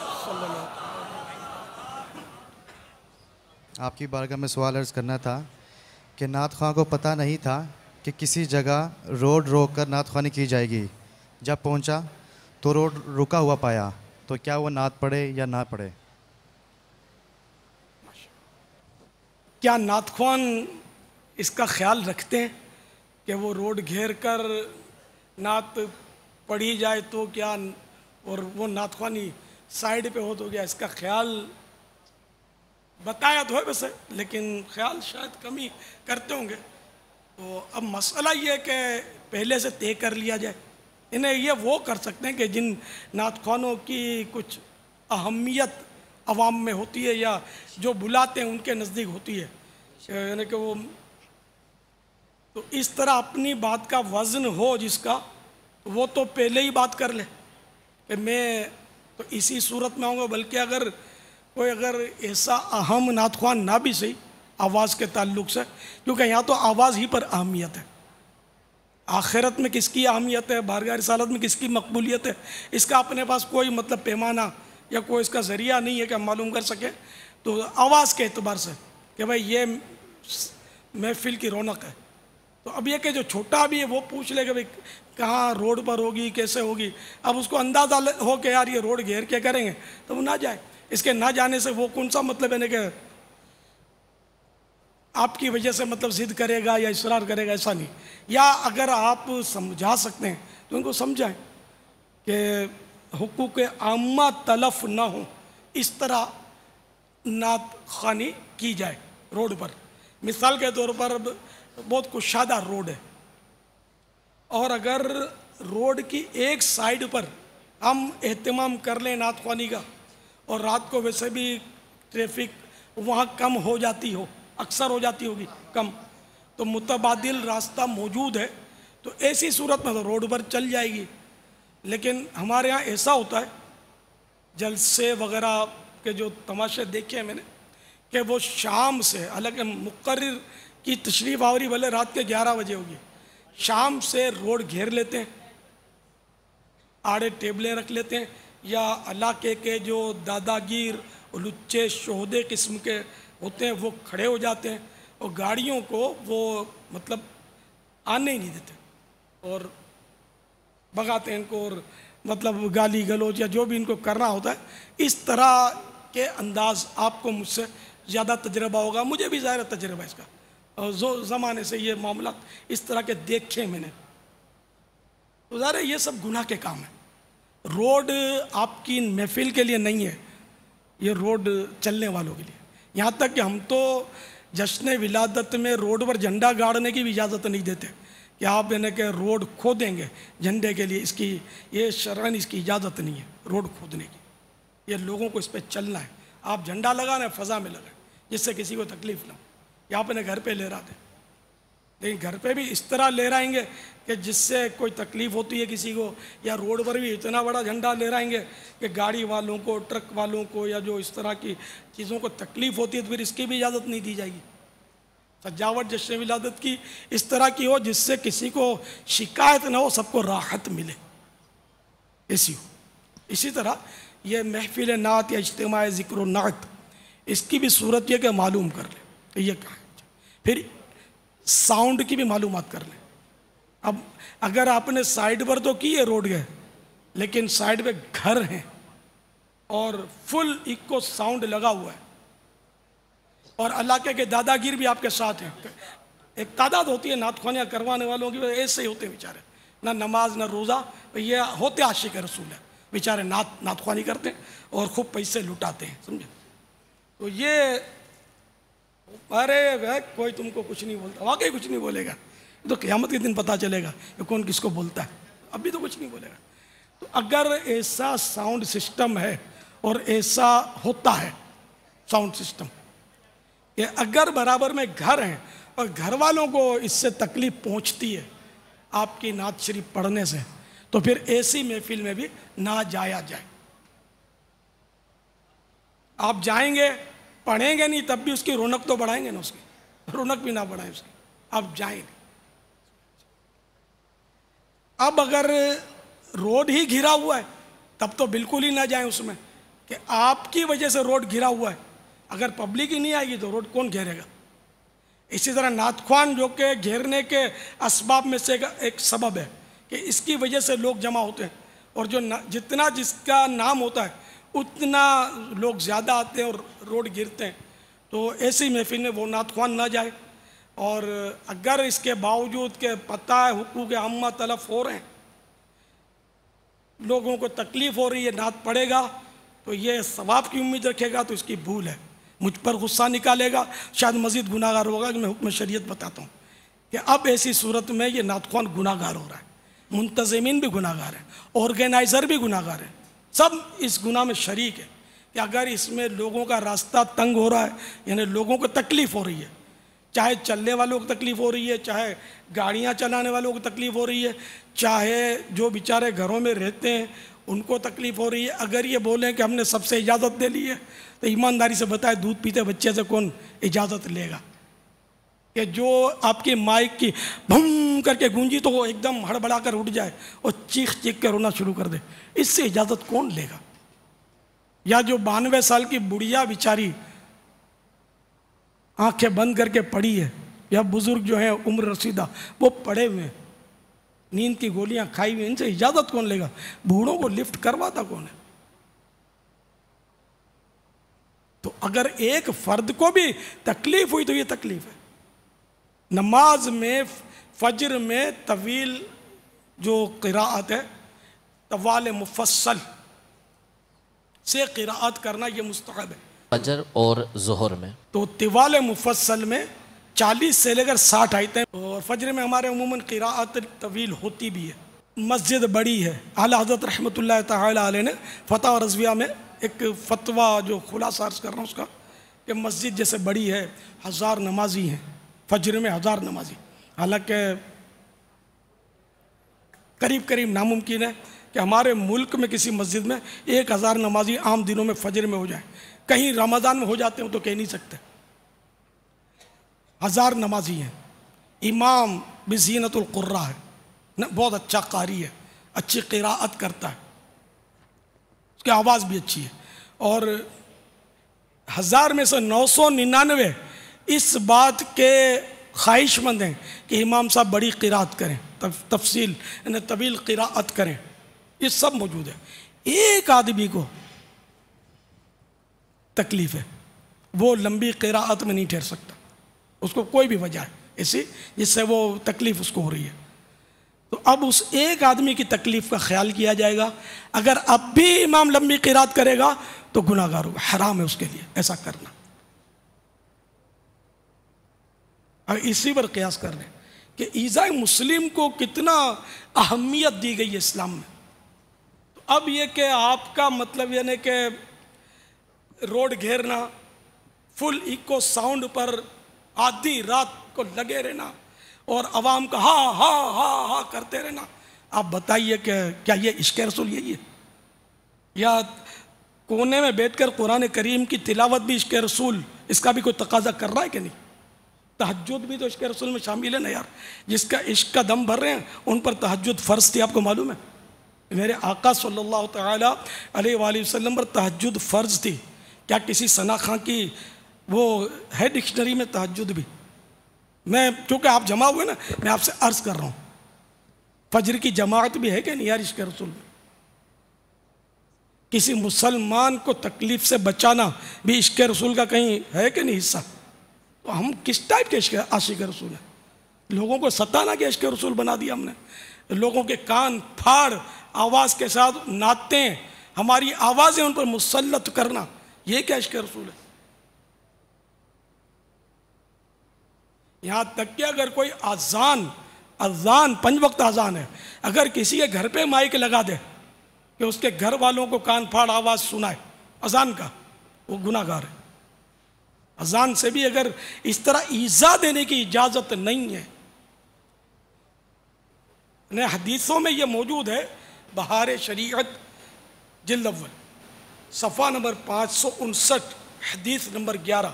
Speaker 10: آپ کی بارگاہ میں سوال عرض کرنا تھا کہ نعت خواں کو پتہ نہیں تھا کہ کسی جگہ روڈ روک کر نعت خوانی کی جائے گی. جب پہنچا تو روڈ رکا ہوا پایا، تو کیا وہ نعت پڑھے یا نہ پڑھے؟
Speaker 5: کیا نعت خوان اس کا خیال رکھتے ہیں کہ وہ روڈ گھیر کر نعت پڑھی جائے تو کیا، اور وہ نعت خوانی سائیڈ پہ ہو تو کیا اس کا خیال بتایا تو ہے ویسے، لیکن خیال شاید کم ہی کرتے ہوں گے. تو اب مسئلہ یہ ہے کہ پہلے سے طے کر لیا جائے. انہیں یہ وہ کر سکتے ہیں کہ جن نعت خوانوں کی کچھ اہمیت عوام میں ہوتی ہے یا جو بلاتے ہیں ان کے نزدیک ہوتی ہے، یعنی کہ وہ تو اس طرح اپنی بات کا وزن ہو جس کا، وہ تو پہلے ہی بات کر لے کہ میں تو اسی صورت میں آؤں گا. بلکہ اگر کوئی اگر ایسا اہم نعت خوان نہ بھی صحیح آواز کے تعلق سے، کیونکہ یہاں تو آواز ہی پر اہمیت ہے. آخرت میں کس کی اہمیت ہے، بارگاہ رسالت میں کس کی مقبولیت ہے، اس کا اپنے پاس کوئی مطلب پیمانہ یا کوئی اس کا ذریعہ نہیں ہے کہ ہم معلوم کر سکیں. تو آواز کے اعتبار سے کہ بھائی یہ محفل کی رونق ہے. تو اب یہ کہ جو چھوٹا بھی ہے وہ پوچھ لے کہ بھائی کہاں روڈ پر ہوگی، کیسے ہوگی. اب اس کو اندازہ ہو کہ یار یہ روڈ گھیر کے کریں گے تو وہ نہ جائے. اس کے نہ جانے سے وہ کون سا مطلب ہے نا کہ آپ کی وجہ سے مطلب ضد کرے گا یا اصرار کرے گا، ایسا نہیں. یا اگر آپ سمجھا سکتے ہیں تو ان کو سمجھائیں کہ حقوق عامہ تلف نہ ہوں، اس طرح نعت خوانی کی جائے روڈ پر. مثال کے طور پر بہت کشادہ روڈ ہے اور اگر روڈ کی ایک سائیڈ پر ہم اہتمام کر لیں نعت خوانی کا، اور رات کو ویسے بھی ٹریفک وہاں کم ہو جاتی ہو، اکثر ہو جاتی ہوگی کم، تو متبادل راستہ موجود ہے، تو ایسی صورت میں تو روڈ پر چل جائے گی۔ لیکن ہمارے ہاں ایسا ہوتا ہے، جلسے وغیرہ کے جو تماشے دیکھے ہیں میں نے، کہ وہ شام سے، حالانکہ مقرر کی تشریف آوری بھلے رات کے گیارہ بجے ہوگی، شام سے روڈ گھیر لیتے ہیں، آڑے ٹیبلیں رکھ لیتے ہیں، یا علاقے کے جو داداگیر لچے شہدے قسم کے ہوتے ہیں وہ کھڑے ہو جاتے ہیں، اور گاڑیوں کو وہ مطلب آنے ہی نہیں دیتے اور بھگاتے ہیں ان کو، اور مطلب گالی گلوچ یا جو بھی ان کو کرنا ہوتا ہے۔ اس طرح کے انداز آپ کو مجھ سے زیادہ تجربہ ہوگا، مجھے بھی ظاہر تجربہ اس کا، اور زمانے سے یہ معاملات اس طرح کے دیکھے میں نے، تو ظاہر ہے یہ سب گناہ کے کام ہیں۔ روڈ آپ کی محفل کے لیے نہیں ہے، یہ روڈ چلنے والوں کے لیے۔ یہاں تک کہ ہم تو جشن ولادت میں روڈ پر جھنڈا گاڑنے کی بھی اجازت نہیں دیتے کہ آپ یعنی کہ روڈ کھودیں گے جھنڈے کے لیے، اس کی یہ شرعاً اس کی اجازت نہیں ہے روڈ کھودنے کی، یہ لوگوں کو اس پہ چلنا ہے۔ آپ جھنڈا لگانا ہے فضا میں لگائیں جس سے کسی کو تکلیف نہ ہو، یا آپ اپنے گھر پہ لہرا دیں، لیکن گھر پہ بھی اس طرح لہرائیں گے کہ جس سے کوئی تکلیف ہوتی ہے کسی کو، یا روڈ پر بھی اتنا بڑا جھنڈا لہرائیں گے کہ گاڑی والوں کو، ٹرک والوں کو، یا جو اس طرح کی چیزوں کو تکلیف ہوتی ہے، تو پھر اس کی بھی اجازت نہیں دی جائے گی۔ سجاوٹ جشن ولادت کی اس طرح کی ہو جس سے کسی کو شکایت نہ ہو، سب کو راحت ملے، ایسی ہو۔ اسی طرح یہ محفل نعت یا اجتماع ذکر و نعت، اس کی بھی صورت یہ کہ معلوم کر لیں کہ یہ کہاں ہے۔ پھر ساؤنڈ کی بھی معلومات کر لیں۔ اب اگر آپ نے سائیڈ پر تو کی ہے روڈ گئے، لیکن سائیڈ پہ گھر ہیں اور فل ایکو ساؤنڈ لگا ہوا ہے، اور علاقے کے داداگیر بھی آپ کے ساتھ ہیں، ایک تعداد ہوتی ہے نعت خوانیاں کروانے والوں کی، ایسے ہی ہوتے ہیں بیچارے، نہ نماز نہ روزہ، یہ ہوتے عاشق رسول ہے بیچارے، نعت نعت خوانی کرتے ہیں اور خوب پیسے لٹاتے ہیں، سمجھے؟ تو یہ ارے کوئی تم کو کچھ نہیں بولتا، واقعی کچھ نہیں بولے گا، تو قیامت کے دن پتہ چلے گا کہ کون کس کو بولتا ہے، ابھی تو کچھ نہیں بولے گا۔ تو اگر ایسا ساؤنڈ سسٹم ہے اور ایسا ہوتا ہے ساؤنڈ سسٹم کہ اگر برابر میں گھر ہیں اور گھر والوں کو اس سے تکلیف پہنچتی ہے آپ کی نعت شریف پڑھنے سے، تو پھر ایسی محفل میں بھی نہ جایا جائے۔ آپ جائیں گے پڑھیں گے نہیں، تب بھی اس کی رونق تو بڑھائیں گے نا، اس کی رونق بھی نہ بڑھائیں اس کی، آپ جائیں گے۔ اب اگر روڈ ہی گھرا ہوا ہے تب تو بالکل ہی نہ جائیں اس میں، کہ آپ کی وجہ سے روڈ گھرا ہوا ہے، اگر پبلک ہی نہیں آئے گی تو روڈ کون گھیرے گا؟ اسی طرح نعت خوان جو کہ گھیرنے کے اسباب میں سے ایک سبب ہے کہ اس کی وجہ سے لوگ جمع ہوتے ہیں، اور جو جتنا جس کا نام ہوتا ہے اتنا لوگ زیادہ آتے ہیں اور روڈ گرتے ہیں، تو ایسی محفل میں وہ نعت خوان نہ جائے۔ اور اگر اس کے باوجود کہ پتہ ہے حقوق عامہ تلف ہو رہے ہیں، لوگوں کو تکلیف ہو رہی ہے، نعت پڑھے گا تو یہ ثواب کی امید رکھے گا تو اس کی بھول ہے، مجھ پر غصہ نکالے گا، شاید مزید گناہ گار ہوگا، کہ میں حکم شریعت بتاتا ہوں کہ اب ایسی صورت میں یہ نعت خوان گناہ گار ہو رہا ہے، منتظمین بھی گناہ گار ہیں، آرگنائزر بھی گناہ گار ہیں، سب اس گناہ میں شریک ہے کہ اگر اس میں لوگوں کا راستہ تنگ ہو رہا ہے، یعنی لوگوں کو تکلیف ہو رہی ہے، چاہے چلنے والوں کو تکلیف ہو رہی ہے، چاہے گاڑیاں چلانے والوں کو تکلیف ہو رہی ہے، چاہے جو بیچارے گھروں میں رہتے ہیں ان کو تکلیف ہو رہی ہے، اگر یہ بولیں کہ ہم نے سب سے اجازت دے لی ہے تو ایمانداری سے بتائے دودھ پیتے بچے سے کون اجازت لے گا؟ کہ جو آپ کی مائک کی بھم کر کے گونجی تو وہ ایک دم ہڑبڑا کر اٹھ جائے اور چیخ چیخ کر رونا شروع کر دے، اس سے اجازت کون لے گا؟ یا جو بانوے سال کی بڑھیا بیچاری آنکھیں بند کر کے پڑی ہے، یا بزرگ جو ہیں عمر رسیدہ وہ پڑے ہوئے ہیں، نیند کی گولیاں کھائی ہوئی، ان سے اجازت کون لے گا؟ بوڑھوں کو لفٹ کرواتا کون ہے؟ تو اگر ایک فرد کو بھی تکلیف ہوئی تو یہ تکلیف ہے۔ نماز میں فجر میں طویل جو قراءت ہے، طوال مفصل سے قراءت کرنا یہ مستحب ہے
Speaker 11: فجر اور ظہر میں۔
Speaker 5: تو طوال مفصل میں چالیس سے لے کر ساٹھ آیتیں، اور فجر میں ہمارے عموماً قراءت طویل ہوتی بھی ہے۔ مسجد بڑی ہے. اعلیٰ حضرت رحمۃ اللہ تعالی علیہ نے فتح رضویہ میں ایک فتویٰ جو خلاصہ عرض کر رہا ہوں اس کا کہ مسجد جیسے بڑی ہے ہزار نمازی ہیں، فجر میں ہزار نمازی. حالانکہ قریب قریب ناممکن ہے کہ ہمارے ملک میں کسی مسجد میں ایک ہزار نمازی عام دنوں میں فجر میں ہو جائیں. کہیں رمضان میں ہو جاتے ہیں تو کہہ نہیں سکتے. ہزار نمازی ہیں. امام بزینت القرہ ہے، بہت اچھا قاری ہے، اچھی قراءت کرتا ہے، اس کی آواز بھی اچھی ہے. اور ہزار میں سے نو سو ننانوے اس بات کے خواہش مند ہیں کہ امام صاحب بڑی قراءت کریں، تفصیل یعنی طویل قراءت کریں. یہ سب موجود ہے. ایک آدمی کو تکلیف ہے، وہ لمبی قراءت میں نہیں ٹھہر سکتا. اس کو کوئی بھی وجہ ہے ایسی جس سے وہ تکلیف اس کو ہو رہی ہے. تو اب اس ایک آدمی کی تکلیف کا خیال کیا جائے گا. اگر اب بھی امام لمبی قراءت کرے گا تو گناہ گار ہوگا، حرام ہے اس کے لیے ایسا کرنا. اور اسی پر قیاس کر رہے ہیں کہ ایذاء مسلم کو کتنا اہمیت دی گئی ہے اسلام میں. تو اب یہ کہ آپ کا مطلب یعنی کہ روڈ گھیرنا، فل ایکو ساؤنڈ پر آدھی رات کو لگے رہنا اور عوام کا ہاں ہاں ہاں ہاں کرتے رہنا، آپ بتائیے کہ کیا یہ عشق رسول یہی ہے؟ یا کونے میں بیٹھ کر قرآن کریم کی تلاوت بھی عشق رسول اس کا بھی کوئی تقاضا کر رہا ہے کہ نہیں؟ تہجد بھی تو عشق رسول میں شامل ہے نا یار. جس کا عشق کا دم بھر رہے ہیں ان پر تہجد فرض تھی. آپ کو معلوم ہے میرے آقا صلی اللہ تعالی علیہ وآلہ وسلم پر تہجد فرض تھی. کیا کسی ثنا خاں کی وہ ہے ڈکشنری میں تہجد بھی؟ میں چونکہ آپ جمع ہوئے نا میں آپ سے عرض کر رہا ہوں فجر کی جماعت بھی ہے کہ نہیں یار عشق رسول میں؟ کسی مسلمان کو تکلیف سے بچانا بھی عشق رسول کا کہیں ہے کہ نہیں حصہ؟ تو ہم کس ٹائپ کے عشق عاشق رسول ہیں؟ لوگوں کو ستانا کہ عشق رسول بنا دیا ہم نے. لوگوں کے کان پھاڑ آواز کے ساتھ نعتیں، ہماری آوازیں ان پر مسلط کرنا، یہ کیا عشق رسول ہے؟ یہاں تک کہ اگر کوئی اذان اذان پنج وقت اذان ہے، اگر کسی کے گھر پہ مائک لگا دے کہ اس کے گھر والوں کو کان پھاڑ آواز سنائے اذان کا، وہ گناہ گار ہے. اذان سے بھی اگر اس طرح ایذا دینے کی اجازت نہیں ہے. حدیثوں میں یہ موجود ہے، بہار شریعت جلد اول صفحہ نمبر پانچ سو انسٹھ حدیث نمبر گیارہ،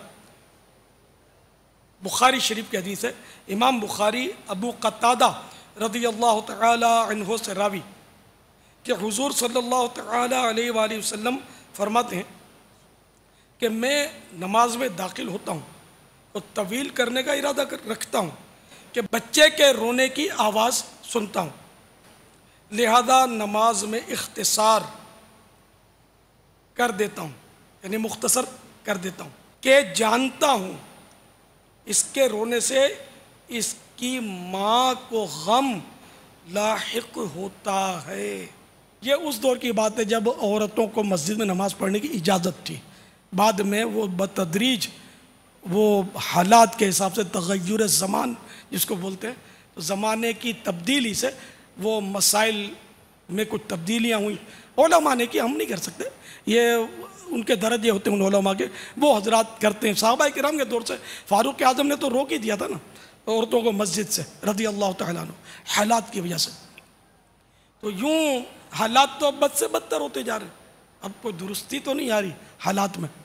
Speaker 5: بخاری شریف کی حدیث ہے. امام بخاری ابو قتادہ رضی اللہ تعالی عنہ سے راوی کہ حضور صلی اللہ تعالی علیہ وآلہ وسلم فرماتے ہیں کہ میں نماز میں داخل ہوتا ہوں اور طویل کرنے کا ارادہ رکھتا ہوں کہ بچے کے رونے کی آواز سنتا ہوں، لہذا نماز میں اختصار کر دیتا ہوں، یعنی مختصر کر دیتا ہوں کہ جانتا ہوں اس کے رونے سے اس کی ماں کو غم لاحق ہوتا ہے. یہ اس دور کی بات ہے جب عورتوں کو مسجد میں نماز پڑھنے کی اجازت تھی. بعد میں وہ بتدریج وہ حالات کے حساب سے تغیر زمان جس کو بولتے ہیں، تو زمانے کی تبدیلی سے وہ مسائل میں کچھ تبدیلیاں ہوئیں. علماء نے کی، ہم نہیں کر سکتے، یہ ان کے درجے ہوتے ہیں ان علماء کے، وہ حضرات کرتے ہیں. صحابہ کرام کے دور سے فاروق اعظم نے تو روک ہی دیا تھا نا عورتوں کو مسجد سے رضی اللہ تعالیٰ عنہ، حالات کی وجہ سے. تو یوں حالات تو بد سے بدتر ہوتے جا رہے ہیں، اب کوئی درستی تو نہیں آ رہی حالات میں.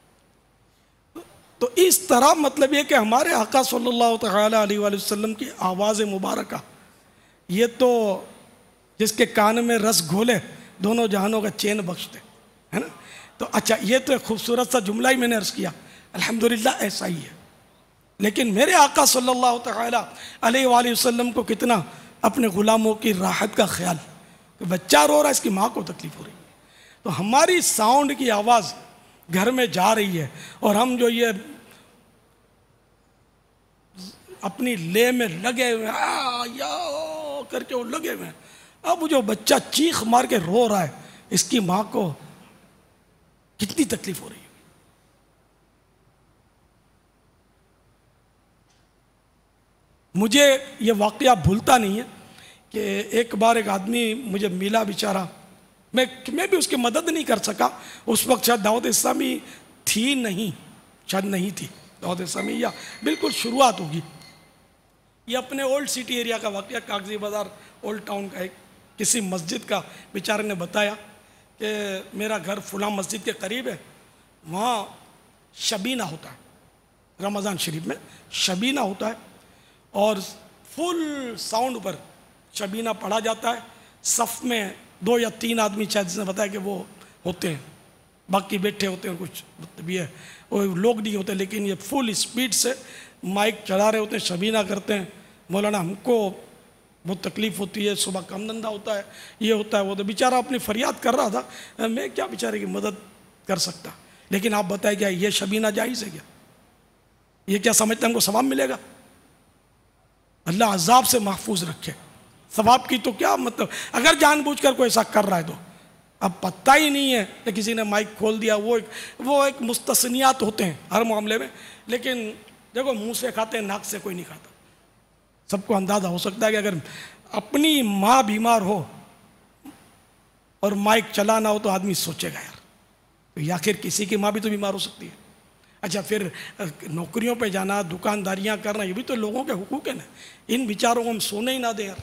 Speaker 5: تو اس طرح مطلب یہ کہ ہمارے آقا صلی اللہ تعالی علیہ وآلہ وسلم کی آواز مبارکہ یہ تو جس کے کان میں رس گھولے دونوں جہانوں کا چین بخشتے ہے نا. تو اچھا یہ تو ایک خوبصورت سا جملہ ہی میں نے عرض کیا، الحمدللہ ایسا ہی ہے. لیکن میرے آقا صلی اللہ تعالی علیہ وآلہ وسلم کو کتنا اپنے غلاموں کی راحت کا خیال کہ بچہ رو رہا ہے، اس کی ماں کو تکلیف ہو رہی ہے. تو ہماری ساؤنڈ کی آواز گھر میں جا رہی ہے اور ہم جو یہ اپنی لے میں لگے ہوئے ہیں یا کر کے وہ لگے ہوئے ہیں، اب جو بچہ چیخ مار کے رو رہا ہے اس کی ماں کو کتنی تکلیف ہو رہی ہے. مجھے یہ واقعہ بھولتا نہیں ہے کہ ایک بار ایک آدمی مجھے ملا بیچارہ، میں میں بھی اس کی مدد نہیں کر سکا، اس وقت شاید دعوت اسلامی تھی نہیں، شاید نہیں تھی دعوت اسلامی، یا بالکل شروعات ہوگی۔ یہ اپنے اولڈ سٹی ایریا کا واقعہ، کاغذی بازار اولڈ ٹاؤن کا، ایک کسی مسجد کا بیچارے نے بتایا کہ میرا گھر فلاں مسجد کے قریب ہے، وہاں شبینہ ہوتا ہے، رمضان شریف میں شبینہ ہوتا ہے، اور فل ساؤنڈ پر شبینہ پڑھا جاتا ہے، صف میں دو یا تین آدمی شاید جس نے بتایا کہ وہ ہوتے ہیں، باقی بیٹھے ہوتے ہیں، کچھ مطلب یہ وہ لوگ نہیں ہوتے، لیکن یہ فل اسپیڈ سے مائک چلا رہے ہوتے ہیں، شبینہ کرتے ہیں۔ مولانا ہم کو بہت تکلیف ہوتی ہے، صبح کام دھندہ ہوتا ہے، یہ ہوتا ہے وہ، تو بیچارہ اپنی فریاد کر رہا تھا، میں کیا بیچارے کی مدد کر سکتا، لیکن آپ بتائیں کیا یہ شبینہ جائز ہے کیا؟ یہ کیا سمجھتے ہیں ہم کو ثواب ملے گا؟ اللہ عذاب سے محفوظ رکھے، ثواب کی تو کیا مطلب، اگر جان بوجھ کر کوئی ایسا کر رہا ہے تو اب پتہ ہی نہیں ہے کہ کسی نے مائک کھول دیا، وہ ایک وہ ایک مستثنیات ہوتے ہیں ہر معاملے میں، لیکن دیکھو منہ سے کھاتے ہیں، ناک سے کوئی نہیں کھاتا۔ سب کو اندازہ ہو سکتا ہے کہ اگر اپنی ماں بیمار ہو اور مائک چلانا ہو تو آدمی سوچے گا یار، تو آخر کسی کی ماں بھی تو بیمار ہو سکتی ہے۔ اچھا پھر نوکریوں پہ جانا، دکانداریاں کرنا، یہ بھی تو لوگوں کے حقوق ہیں نا، ان بیچاروں کو ہم سونے ہی نہ دیں یار۔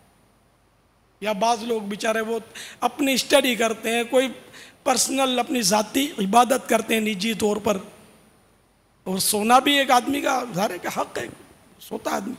Speaker 5: یا بعض لوگ بیچارے وہ اپنی اسٹڈی کرتے ہیں، کوئی پرسنل اپنی ذاتی عبادت کرتے ہیں نجی طور پر، اور سونا بھی ایک آدمی کا ظاہر ہے کہ حق ہے، سوتا آدمی،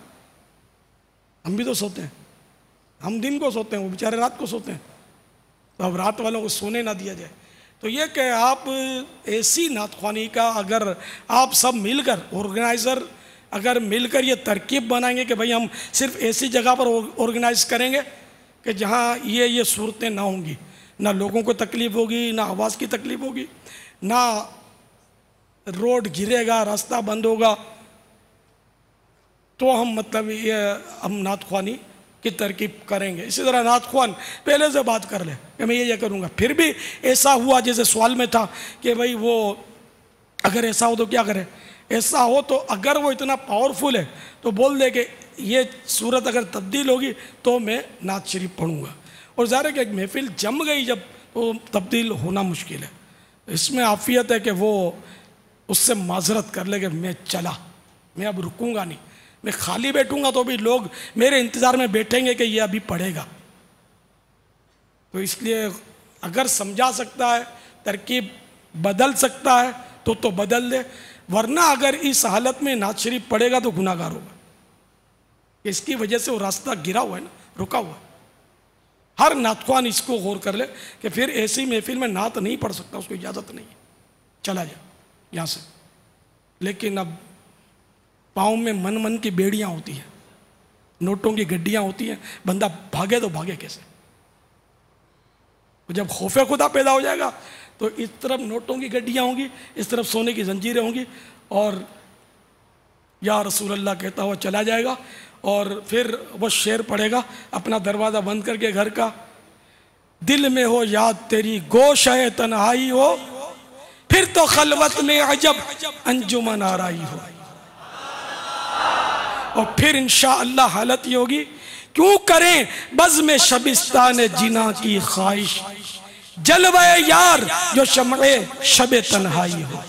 Speaker 5: ہم بھی تو سوتے ہیں، ہم دن کو سوتے ہیں، وہ بیچارے رات کو سوتے ہیں، تو اب رات والوں کو سونے نہ دیا جائے۔ تو یہ کہ آپ ایسی نعت خوانی کا اگر آپ سب مل کر آرگنائزر اگر مل کر یہ ترکیب بنائیں گے کہ بھئی ہم صرف ایسی جگہ پر آرگنائز کریں گے کہ جہاں یہ یہ صورتیں نہ ہوں گی، نہ لوگوں کو تکلیف ہوگی، نہ آواز کی تکلیف ہوگی، نہ روڈ گرے گا، راستہ بند ہوگا، تو ہم مطلب یہ ہم نعت خوانی کی ترکیب کریں گے۔ اسی طرح نعت خوان پہلے سے بات کر لے کہ میں یہ یہ کروں گا، پھر بھی ایسا ہوا جیسے سوال میں تھا کہ بھئی وہ اگر ایسا ہو تو کیا کرے، ایسا ہو تو اگر وہ اتنا پاورفل ہے تو بول دے کہ یہ صورت اگر تبدیل ہوگی تو میں نعت شریف پڑھوں گا، اور ظاہر ہے کہ ایک محفل جم گئی جب تو تبدیل ہونا مشکل ہے۔ اس میں عافیت ہے کہ وہ اس سے معذرت کر لے کہ میں چلا، میں اب رکوں گا نہیں، میں خالی بیٹھوں گا تو بھی لوگ میرے انتظار میں بیٹھیں گے کہ یہ ابھی پڑھے گا۔ تو اس لیے اگر سمجھا سکتا ہے، ترکیب بدل سکتا ہے تو تو بدل دے، ورنہ اگر اس حالت میں نعت شریف پڑھے گا تو گناہ گار ہوگا۔ اس کی وجہ سے وہ راستہ گرا ہوا ہے نا، رکا ہوا ہے۔ ہر نعت خوان اس کو غور کر لے کہ پھر ایسی محفل میں نعت نہیں پڑھ سکتا، اس کو اجازت نہیں ہے، چلا جائے یہاں سے۔ لیکن اب پاؤں میں من من کی بیڑیاں ہوتی ہیں، نوٹوں کی گڈیاں ہوتی ہیں، بندہ بھاگے تو بھاگے کیسے؟ جب خوف خدا پیدا ہو جائے گا تو اس طرف نوٹوں کی گڈیاں ہوں گی، اس طرف سونے کی زنجیریں ہوں گی، اور یا رسول اللہ کہتا ہوا چلا جائے گا، اور پھر وہ شعر پڑھے گا اپنا دروازہ بند کر کے گھر کا، دل میں ہو یاد تیری گوش ہے تنہائی ہو، پھر تو خلوت میں عجب انجمن آرائی ہو، اور پھر انشاءاللہ حالت یہ ہوگی، کیوں کریں بزم شبستان جنا کی خواہش، جلوہ یار جو شمع شب تنہائی ہو۔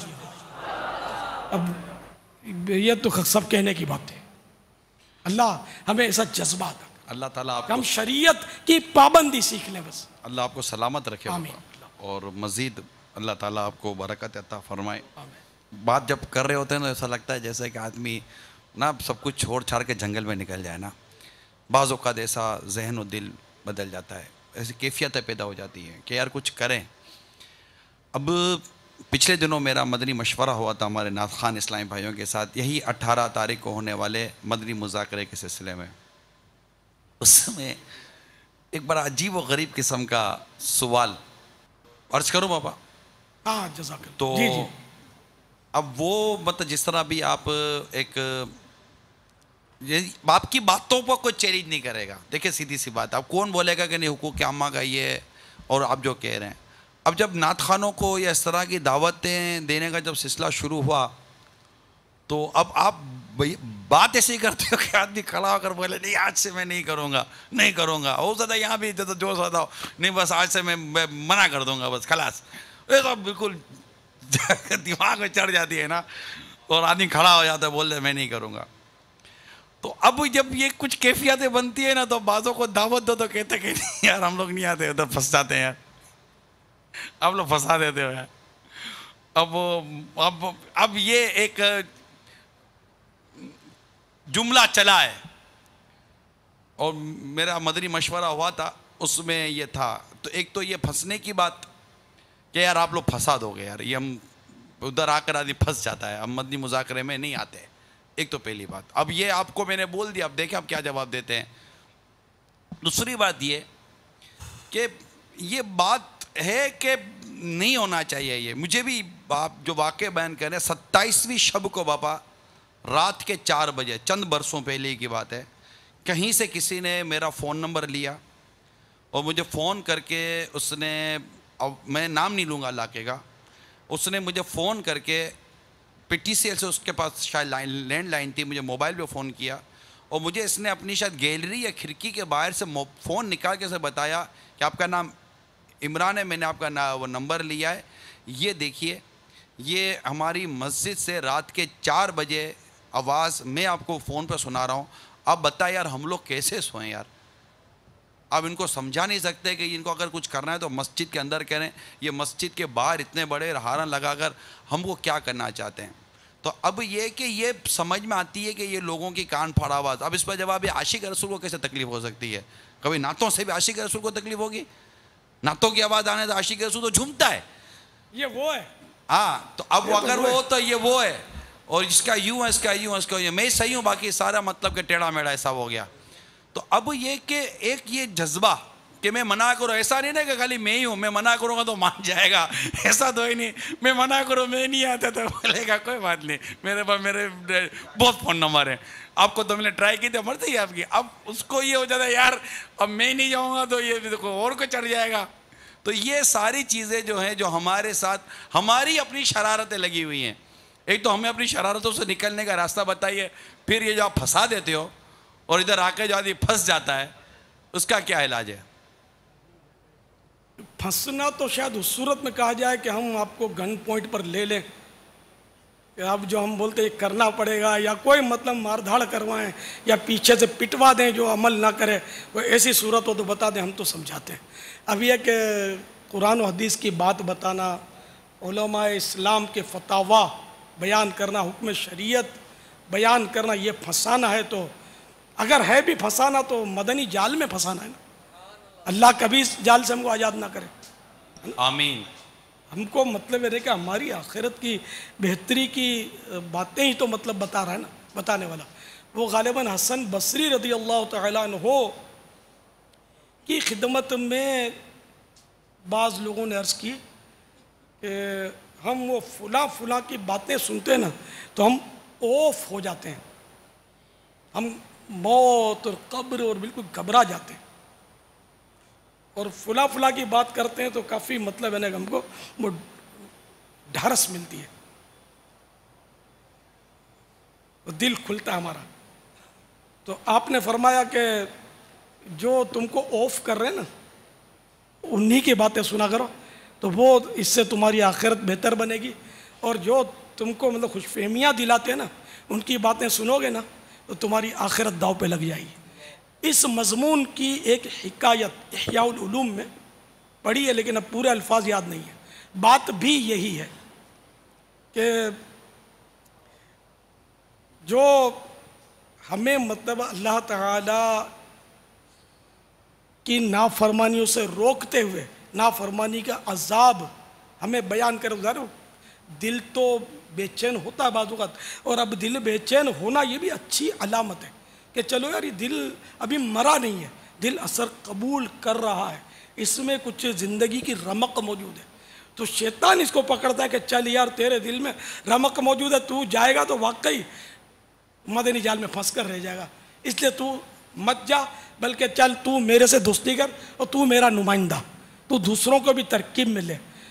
Speaker 5: اب یہ تو سب کہنے کی بات ہے، اللہ ہمیں ایسا جذبہ عطا کرے،
Speaker 6: اللہ تعالیٰ آپ
Speaker 5: ہم شریعت کی پابندی سیکھ لیں بس۔
Speaker 6: اللہ آپ کو سلامت رکھے اور مزید اللہ تعالیٰ آپ کو برکت عطا فرمائے۔ بات جب کر رہے ہوتے ہیں تو ایسا لگتا ہے جیسے کہ آدمی نا سب کچھ چھوڑ چھاڑ کے جنگل میں نکل جائے نا، بعض اوقات ایسا ذہن و دل بدل جاتا ہے، ایسی کیفیتیں پیدا ہو جاتی ہیں کہ یار کچھ کریں۔ اب پچھلے دنوں میرا مدنی مشورہ ہوا تھا ہمارے نعت خوان اسلامی بھائیوں کے ساتھ، یہی اٹھارہ تاریخ کو ہونے والے مدنی مذاکرے کے سلسلے میں۔ اس میں ایک بڑا عجیب و غریب قسم کا سوال عرض کروں بابا؟
Speaker 5: ہاں جزاک اللہ۔
Speaker 6: تو
Speaker 5: جی جی
Speaker 6: اب وہ مطلب جس طرح بھی آپ ایک آپ کی باتوں پر کوئی چیلنج نہیں کرے گا، دیکھیں سیدھی سی بات، اب کون بولے گا کہ نہیں حقوق عامہ کا یہ ہے اور آپ جو کہہ رہے ہیں۔ اب جب نعت خوانوں کو یا اس طرح کی دعوتیں دینے کا جب سلسلہ شروع ہوا تو اب آپ بات ایسے ہی کرتے ہو کہ آدمی کھڑا ہو کر بولے نہیں آج سے میں نہیں کروں گا نہیں کروں گا، ہو سکتا ہے یہاں بھی جو سکتا ہو نہیں بس آج سے میں منع کر دوں گا بس خلاص. یہ تو بالکل دماغ میں چڑھ جاتی ہے نا، اور آدمی کھڑا ہو جاتا ہے بول دے میں نہیں کروں گا. تو اب جب یہ کچھ کیفیتیں بنتی ہے نا تو بعضوں کو دعوت دو تو کہتے کہ نہیں یار ہم لوگ نہیں آتے، ادھر پھنس جاتے ہیں یار، آپ لوگ پھنسا دیتے ہو یار. اب اب اب یہ ایک جملہ چلا ہے اور میرا مدنی مشورہ ہوا تھا، اس میں یہ تھا. تو ایک تو یہ پھنسنے کی بات کہ یار آپ لوگ پھنسا دو گے یار، یہ ہم ادھر آ کر آدمی پھنس جاتا ہے، ہم مدنی مذاکرے میں نہیں آتے. ایک تو پہلی بات. اب یہ آپ کو میں نے بول دیا، اب دیکھیں آپ کیا جواب دیتے ہیں. دوسری بات یہ کہ یہ بات ہے کہ نہیں ہونا چاہیے. یہ مجھے بھی آپ جو واقع بیان کر رہے ہیں، ستائیسویں شب کو باپا رات کے چار بجے چند برسوں پہلے کی بات ہے، کہیں سے کسی نے میرا فون نمبر لیا اور مجھے فون کر کے اس نے، اب میں نام نہیں لوں گا علاقے کا، اس نے مجھے فون کر کے پی ٹی سی ایل سے، اس کے پاس شاید لائن لینڈ لائن تھی، مجھے موبائل پہ فون کیا اور مجھے اس نے اپنی شاید گیلری یا کھڑکی کے باہر سے فون نکال کے اسے بتایا کہ آپ کا نام عمران ہے، میں نے آپ کا وہ نمبر لیا ہے، یہ دیکھیے یہ ہماری مسجد سے رات کے چار بجے آواز میں آپ کو فون پہ سنا رہا ہوں. آپ بتائیں یار ہم لوگ کیسے سوئیں یار. آپ ان کو سمجھا نہیں سکتے کہ ان کو اگر کچھ کرنا ہے تو مسجد کے اندر کریں، یہ مسجد کے باہر اتنے بڑے ہارن لگا کر ہم کو کیا کرنا چاہتے ہیں. تو اب یہ کہ یہ سمجھ میں آتی ہے کہ یہ لوگوں کی کان پھاڑ آواز. اب اس پر جواب یہ عاشق رسول کو کیسے تکلیف ہو سکتی ہے؟ کبھی نعتوں سے بھی عاشق رسول کو تکلیف ہوگی؟ نعتوں کی آواز آنے تو عاشق رسول تو جھومتا ہے،
Speaker 5: یہ وہ ہے.
Speaker 6: ہاں تو اب اگر وہ ہو تو یہ وہ ہے، اور اس کا یوں ہے، اس کا یوں ہے، اس کا یوں، میں صحیح ہوں باقی سارا مطلب کہ ٹیڑھا میڑھا ایسا ہو گیا. تو اب یہ کہ ایک یہ جذبہ کہ میں منع کروں، ایسا نہیں نا کہ خالی میں ہی ہوں، میں منع کروں گا تو مان جائے گا، ایسا تو ہی نہیں. میں منع کروں میں نہیں آتا تو بولے گا کوئی بات نہیں، میرے پاس میرے بہت فون نمبر ہیں، آپ کو تو میں نے ٹرائی کی تھی مرتے ہی آپ کی. اب اس کو یہ ہو جاتا ہے یار اب میں نہیں جاؤں گا تو یہ اور کو چڑھ جائے گا. تو یہ ساری چیزیں جو ہیں جو ہمارے ساتھ ہماری اپنی شرارتیں لگی ہوئی ہیں. ایک تو ہمیں اپنی شرارتوں سے نکلنے کا راستہ بتائیے، پھر یہ جو آپ پھنسا دیتے ہو اور ادھر آ کے جو آدمی پھنس جاتا ہے اس کا کیا علاج ہے؟
Speaker 5: پھنسنا تو شاید اس صورت میں کہا جائے کہ ہم آپ کو گن پوائنٹ پر لے لیں کہ اب جو ہم بولتے ہیں کرنا پڑے گا، یا کوئی مطلب مار دھاڑ کروائیں یا پیچھے سے پٹوا دیں جو عمل نہ کرے، وہ ایسی صورت ہو تو بتا دیں، ہم تو سمجھاتے ہیں. اب یہ کہ قرآن و حدیث کی بات بتانا، علماء اسلام کے فتاوی بیان کرنا، حکم شریعت بیان کرنا، یہ پھنسانا ہے. تو اگر ہے بھی پھنسانا تو مدنی جال میں پھنسانا ہے نا. اللہ کبھی اس جال سے ہم کو آزاد نہ کرے.
Speaker 6: آمین.
Speaker 5: ہم کو مطلب ہے کہ ہماری آخرت کی بہتری کی باتیں ہی تو مطلب بتا رہا ہے نا بتانے والا. وہ غالباً حسن بصری رضی اللہ تعالیٰ عنہ کی خدمت میں بعض لوگوں نے عرض کی کہ ہم وہ فلاں فلاں کی باتیں سنتے ہیں نا تو ہم اوف ہو جاتے ہیں، ہم موت اور قبر اور بالکل گھبرا جاتے ہیں، اور فلاں فلاں کی بات کرتے ہیں تو کافی مطلب ہے نا ہم کو وہ ڈھارس ملتی ہے، وہ دل کھلتا ہے ہمارا. تو آپ نے فرمایا کہ جو تم کو آف کر رہے ہیں نا انہی کی باتیں سنا کرو تو وہ اس سے تمہاری آخرت بہتر بنے گی، اور جو تم کو مطلب خوش فہمیاں دلاتے ہیں نا ان کی باتیں سنو گے نا تو تمہاری آخرت داؤ پہ لگ جائے گی. اس مضمون کی ایک حکایت احیاء العلوم میں پڑھی ہے لیکن اب پورے الفاظ یاد نہیں ہیں. بات بھی یہی ہے کہ جو ہمیں مطلب اللہ تعالیٰ کی نافرمانیوں سے روکتے ہوئے نافرمانی کا عذاب ہمیں بیان کر گزارو، دل تو بے چین ہوتا ہے بعض اوقات، اور اب دل بے چین ہونا یہ بھی اچھی علامت ہے کہ چلو یار یہ دل ابھی مرا نہیں ہے، دل اثر قبول کر رہا ہے، اس میں کچھ زندگی کی رمق موجود ہے. تو شیطان اس کو پکڑتا ہے کہ چل یار تیرے دل میں رمق موجود ہے، تو جائے گا تو واقعی مدنی جال میں پھنس کر رہ جائے گا، اس لیے تو مت جا، بلکہ چل تو میرے سے دوستی کر اور تو میرا نمائندہ، تو دوسروں کو بھی ترکیب میں لے.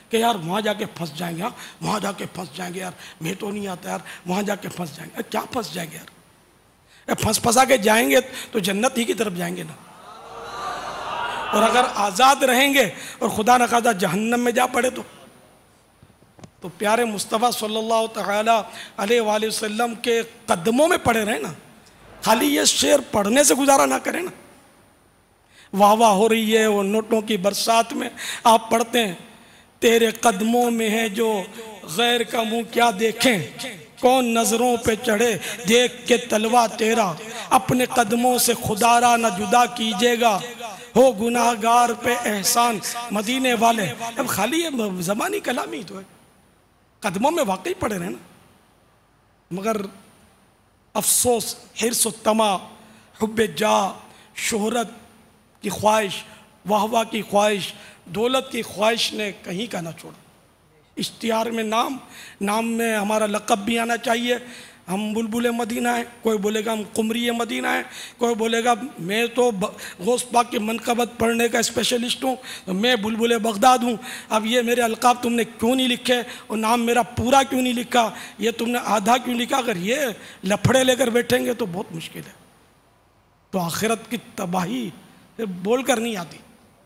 Speaker 5: کہ یار وہاں جا کے پھنس جائیں گے، ہاں وہاں جا کے پھنس جائیں گے، یار میں تو نہیں آتا یار، وہاں جا کے پھنس جائیں گے. کیا پھنس جائیں گے یار؟ پھنس پھنسا کے جائیں گے تو جنت ہی کی طرف جائیں گے نا. اور اگر آزاد رہیں گے اور خدا نخواستہ جہنم میں جا پڑے تو تو پیارے مصطفیٰ صلی اللہ تعالی علیہ وآلہ وسلم کے قدموں میں پڑے رہیں نا. خالی یہ شعر پڑھنے سے گزارا نہ کریں نا. واہ واہ ہو رہی ہے وہ نوٹوں کی برسات میں، آپ پڑھتے ہیں تیرے قدموں میں ہے جو غیر کا منہ کیا دیکھیں، کون نظروں پہ چڑھے دیکھ کے تلوا تیرا، اپنے قدموں سے خدا را نہ جدا کیجیے گا، ہو گناہ گار پہ احسان مدینے والے. اب خالی یہ زبانی کلامی تو ہے، قدموں میں واقعی پڑے رہے نا. مگر افسوس، حرص و طمع، حب جاہ، شہرت کی خواہش، واہ واہ کی خواہش، دولت کی خواہش نے کہیں کا نہ چھوڑا. اشتہار میں نام نام میں ہمارا لقب بھی آنا چاہیے. ہم بلبل مدینہ ہیں، کوئی بولے گا ہم قمری مدینہ ہیں، کوئی بولے گا میں تو غوث پاک کی منقبت پڑھنے کا اسپیشلسٹ ہوں، میں بلبل بغداد ہوں. اب یہ میرے القاب تم نے کیوں نہیں لکھے اور نام میرا پورا کیوں نہیں لکھا، یہ تم نے آدھا کیوں لکھا؟ اگر یہ لپھڑے لے کر بیٹھیں گے تو بہت مشکل ہے. تو آخرت کی تباہی بول کر نہیں آتی.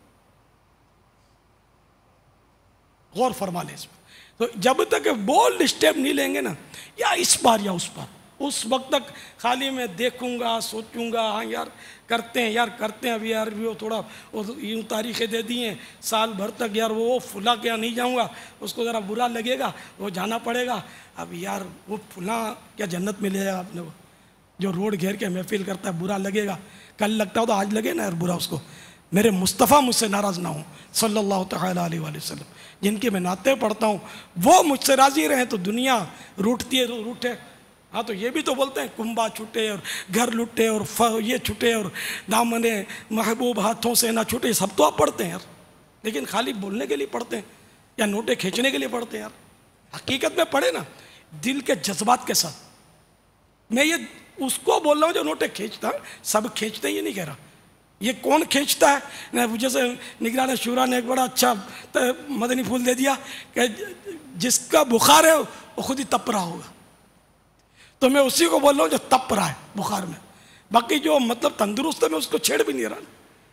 Speaker 5: غور فرما لیں اس پر. تو جب تک بولڈ اسٹیپ نہیں لیں گے نا، یا اس بار یا اس بار، اس وقت تک خالی میں دیکھوں گا، سوچوں گا، ہاں یار کرتے ہیں یار کرتے ہیں ابھی یار بھی وہ تھوڑا یوں تاریخیں دے دی ہیں سال بھر تک، یار وہ فلاں کیا نہیں جاؤں گا، اس کو ذرا برا لگے گا، وہ جانا پڑے گا. اب یار وہ فلاں کیا جنت میں لے جائے آپ نے، وہ جو روڈ گھیر کے محفل کرتا ہے برا لگے گا، کل لگتا ہو تو آج لگے نا یار برا اس کو. میرے مصطفیٰ مجھ سے ناراض نہ ہوں صلی اللہ تعالی علیہ وآلہ وسلم، جن کی میں نعتیں پڑھتا ہوں وہ مجھ سے راضی رہیں تو دنیا روٹتی ہے تو روٹے. ہاں تو یہ بھی تو بولتے ہیں کنبا چھٹے اور گھر لٹے اور یہ چھٹے اور دامن محبوب ہاتھوں سے نہ چھٹے، سب تو آپ پڑھتے ہیں یار، لیکن خالی بولنے کے لیے پڑھتے ہیں یا نوٹیں کھینچنے کے لیے پڑھتے ہیں یار. حقیقت میں پڑھے نا دل کے جذبات کے ساتھ. میں یہ اس کو بول رہا ہوں جو نوٹیں کھینچتا، سب کھینچتے ہیں یہ نہیں کہہ رہا. یہ کون کھینچتا ہے؟ جیسے نگران شورا نے ایک بڑا اچھا مدنی پھول دے دیا کہ جس کا بخار ہے وہ خود ہی تپ رہا ہوگا. تو میں اسی کو بول رہا ہوں جو تپ رہا ہے بخار میں. باقی جو مطلب تندرست ہے میں اس کو چھیڑ بھی نہیں رہا.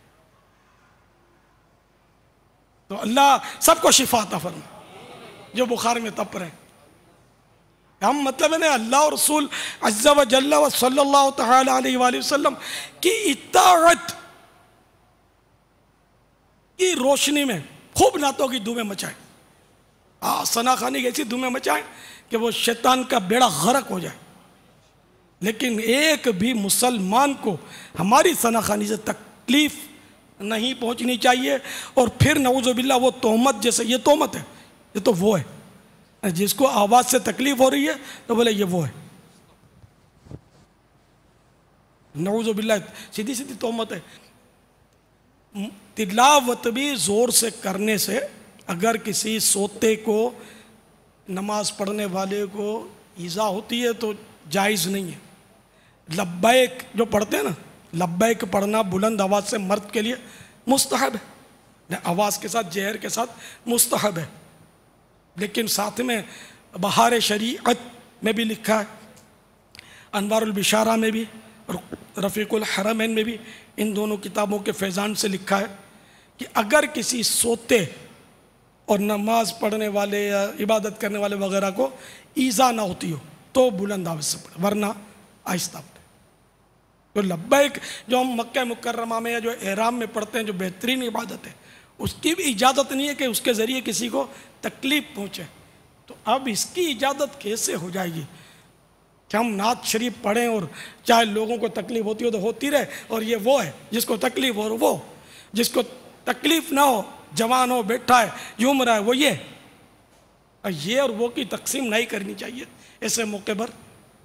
Speaker 5: تو اللہ سب کو شفا عطا فرمائے جو بخار میں تپ رہے ہیں. ہم مطلب ہے نا اللہ اور رسول عز و جل و صلی اللہ تعالی علیہ وآلہ وسلم کی اطاعت کی روشنی میں خوب نعتوں کی دھومیں مچائیں. ہاں ثنا خوانی کی ایسی دھومیں مچائیں کہ وہ شیطان کا بیڑا غرق ہو جائے. لیکن ایک بھی مسلمان کو ہماری ثنا خوانی سے تکلیف نہیں پہنچنی چاہیے. اور پھر نعوذ باللہ وہ تہمت، جیسے یہ تہمت ہے، یہ تو وہ ہے جس کو آواز سے تکلیف ہو رہی ہے تو بولے یہ وہ ہے. نعوذ باللہ سیدھی سیدھی تہمت ہے. تلاوت بھی زور سے کرنے سے اگر کسی سوتے کو نماز پڑھنے والے کو ایذا ہوتی ہے تو جائز نہیں ہے. لبیک جو پڑھتے ہیں نا، لبیک پڑھنا بلند آواز سے مرد کے لیے مستحب ہے، آواز کے ساتھ جہر کے ساتھ مستحب ہے. لیکن ساتھ میں بہار شریعت میں بھی لکھا ہے، انوار البشارہ میں بھی اور رفیق الحرمین میں بھی، ان دونوں کتابوں کے فیضان سے لکھا ہے کہ اگر کسی سوتے اور نماز پڑھنے والے یا عبادت کرنے والے وغیرہ کو ایذا نہ ہوتی ہو تو بلند آواز سے پڑھے، ورنہ آہستہ پڑھے. تو لبیک جو ہم مکہ مکرمہ میں یا جو احرام میں پڑھتے ہیں جو بہترین عبادت ہے، اس کی بھی اجازت نہیں ہے کہ اس کے ذریعے کسی کو تکلیف پہنچے. تو اب اس کی اجازت کیسے ہو جائے گی کہ ہم نعت شریف پڑھیں اور چاہے لوگوں کو تکلیف ہوتی ہو تو ہوتی رہے، اور یہ وہ ہے جس کو تکلیف ہو، وہ جس کو تکلیف نہ ہو، جوان ہو، بیٹھا ہے، یوم رہا ہے، وہ یہ یہ اور وہ کی تقسیم نہیں کرنی چاہیے ایسے موقع پر،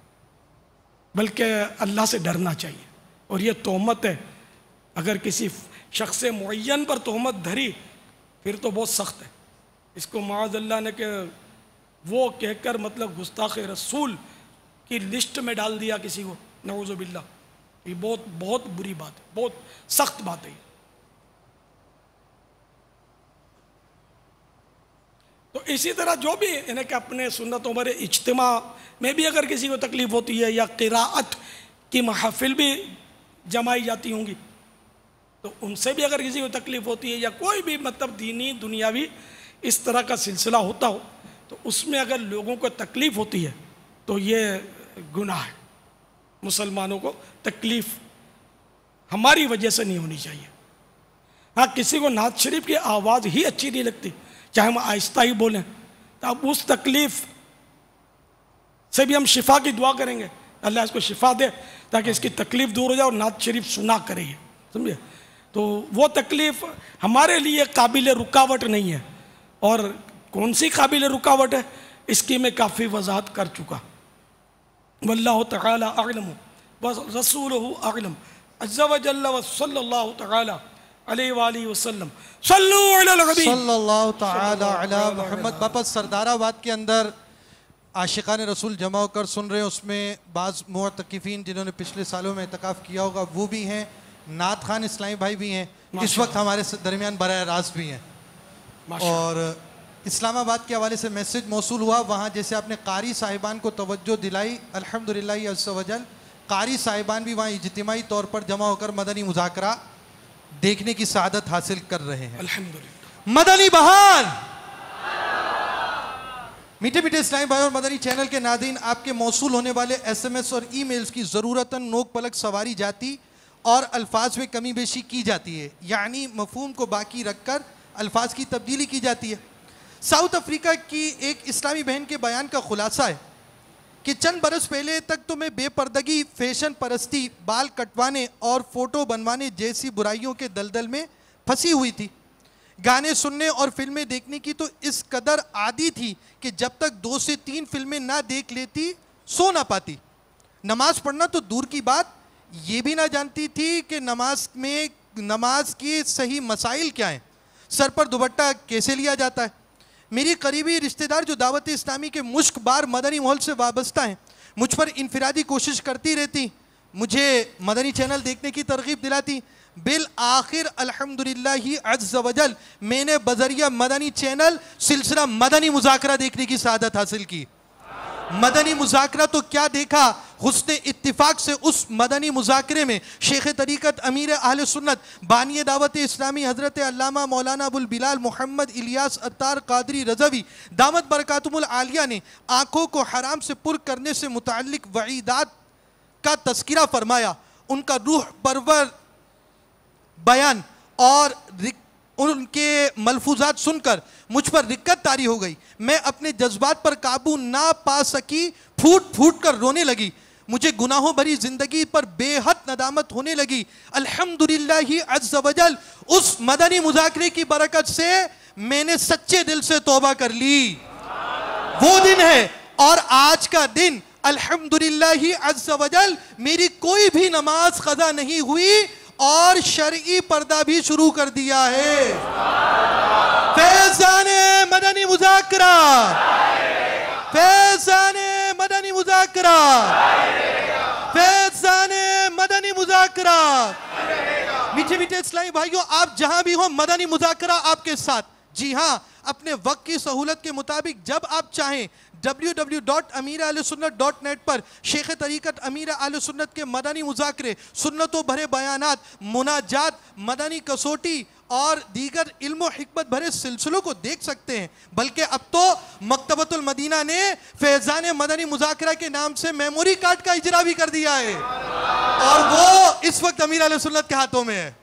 Speaker 5: بلکہ اللہ سے ڈرنا چاہیے. اور یہ تہمت ہے، اگر کسی شخص معین پر تہمت دھری پھر تو بہت سخت ہے. اس کو معاذ اللہ نے کہ وہ کہہ کر مطلب گستاخ رسول کی لسٹ میں ڈال دیا کسی کو، نعوذ باللہ. یہ بہت بہت بری بات ہے، بہت سخت بات ہے. تو اسی طرح جو بھی یعنی کہ اپنے سنتوں پر اجتماع میں بھی اگر کسی کو تکلیف ہوتی ہے یا قراءت کی محافل بھی جمائی جاتی ہوں گی تو ان سے بھی اگر کسی کو تکلیف ہوتی ہے یا کوئی بھی مطلب دینی دنیاوی اس طرح کا سلسلہ ہوتا ہو تو اس میں اگر لوگوں کو تکلیف ہوتی ہے تو یہ گناہ ہے. مسلمانوں کو تکلیف ہماری وجہ سے نہیں ہونی چاہیے. ہاں کسی کو نعت شریف کی آواز ہی اچھی نہیں لگتی چاہے ہم آہستہ ہی بولیں تو اب اس تکلیف سے بھی ہم شفا کی دعا کریں گے اللہ اس کو شفا دے تاکہ اس کی تکلیف دور ہو جائے اور نعت شریف سنا کرے سمجھے. تو وہ تکلیف ہمارے لیے قابل رکاوٹ نہیں ہے اور کون سی قابل رکاوٹ ہے اس کی میں کافی وضاحت کر چکا. واللہ تعالی اعلم ورسولہ اعلم عز وجل وصلی اللہ تعالی علیہ وآلہ وسلم. صلو علی الحبیب
Speaker 8: صلی اللہ تعالی علی محمد. باپا سردار آباد کے اندر عاشقان رسول جمع ہو کر سن رہے ہیں, اس میں بعض معتکفین جنہوں نے پچھلے سالوں میں اعتکاف کیا ہوگا وہ بھی ہیں, نعت خوان اسلامی بھائی بھی ہیں, اس وقت ہمارے درمیان براہ راست بھی ہیں. اور اسلام آباد کے حوالے سے میسج موصول ہوا, وہاں جیسے آپ نے قاری صاحبان کو توجہ دلائی, الحمدللہ عز وجل قاری صاحبان بھی وہاں اجتماعی طور پر جمع ہو کر مدنی مذاکرہ دیکھنے کی سعادت حاصل کر رہے ہیں.
Speaker 5: الحمدللہ.
Speaker 8: مدنی بہار. میٹھے میٹھے اسلامی بھائی اور مدنی چینل کے ناظرین, آپ کے موصول ہونے والے ایس ایم ایس اور ای میلز کی ضرورتاً نوک پلک سواری جاتی اور الفاظ میں کمی بیشی کی جاتی ہے, یعنی مفہوم کو باقی رکھ کر الفاظ کی تبدیلی کی جاتی ہے. ساؤتھ افریقہ کی ایک اسلامی بہن کے بیان کا خلاصہ ہے کہ چند برس پہلے تک تو میں بے پردگی, فیشن پرستی, بال کٹوانے اور فوٹو بنوانے جیسی برائیوں کے دلدل میں پھنسی ہوئی تھی. گانے سننے اور فلمیں دیکھنے کی تو اس قدر عادی تھی کہ جب تک دو سے تین فلمیں نہ دیکھ لیتی سو نہ پاتی. نماز پڑھنا تو دور کی بات, یہ بھی نہ جانتی تھی کہ نماز میں نماز کی صحیح مسائل کیا ہیں, سر پر دوپٹہ کیسے لیا جاتا ہے. میری قریبی رشتہ دار جو دعوت اسلامی کے مشک بار مدنی ماحول سے وابستہ ہیں مجھ پر انفرادی کوشش کرتی رہتی, مجھے مدنی چینل دیکھنے کی ترغیب دلاتی. بالآخر الحمدللہ عز وجل میں نے بذریعہ مدنی چینل سلسلہ مدنی مذاکرہ دیکھنے کی سعادت حاصل کی. مدنی مذاکرہ تو کیا دیکھا, حسن اتفاق سے اس مدنی مذاکرے میں شیخ طریقت امیر اہل سنت بانی دعوت اسلامی حضرت علامہ مولانا ابوالبلال محمد الیاس عطار قادری رضوی دامت برکاتہم العالیہ نے آنکھوں کو حرام سے پر کرنے سے متعلق وعیدات کا تذکرہ فرمایا. ان کا روح پرور بیان اور ان کے ملفوظات سن کر مجھ پر رکت طاری ہو گئی. میں اپنے جذبات پر قابو نہ پا سکی, پھوٹ پھوٹ کر رونے لگی. مجھے گناہوں بھری زندگی پر بے حد ندامت ہونے لگی. الحمدللہ عز وجل اس مدنی مذاکرے کی برکت سے میں نے سچے دل سے توبہ کر لی. وہ دن ہے اور آج کا دن الحمدللہ عز وجل میری کوئی بھی نماز قضا نہیں ہوئی اور شرعی پردہ بھی شروع کر دیا ہے. فیضان مدنی مذاکرہ, فیضان مدنی مذاکرہ, فیضان مدنی مذاکرہ. میٹھے میٹھے اسلامی بھائیوں, آپ جہاں بھی ہوں مدنی مذاکرہ آپ کے ساتھ. جی ہاں, اپنے وقت کی سہولت کے مطابق جب آپ چاہیں ڈبلیو ڈبلیو ڈاٹ امیر اہل سنت ڈاٹ نیٹ پر شیخ طریقت امیر اہل سنت کے مدنی مذاکرے, سنتوں بھرے بیانات, مناجات, مدنی کسوٹی اور دیگر علم و حکمت بھرے سلسلوں کو دیکھ سکتے ہیں. بلکہ اب تو مکتبۃ المدینہ نے فیضان مدنی مذاکرہ کے نام سے میموری کارڈ کا اجرا بھی کر دیا ہے اور وہ اس وقت امیر اہل سنت کے ہاتھوں میں ہے.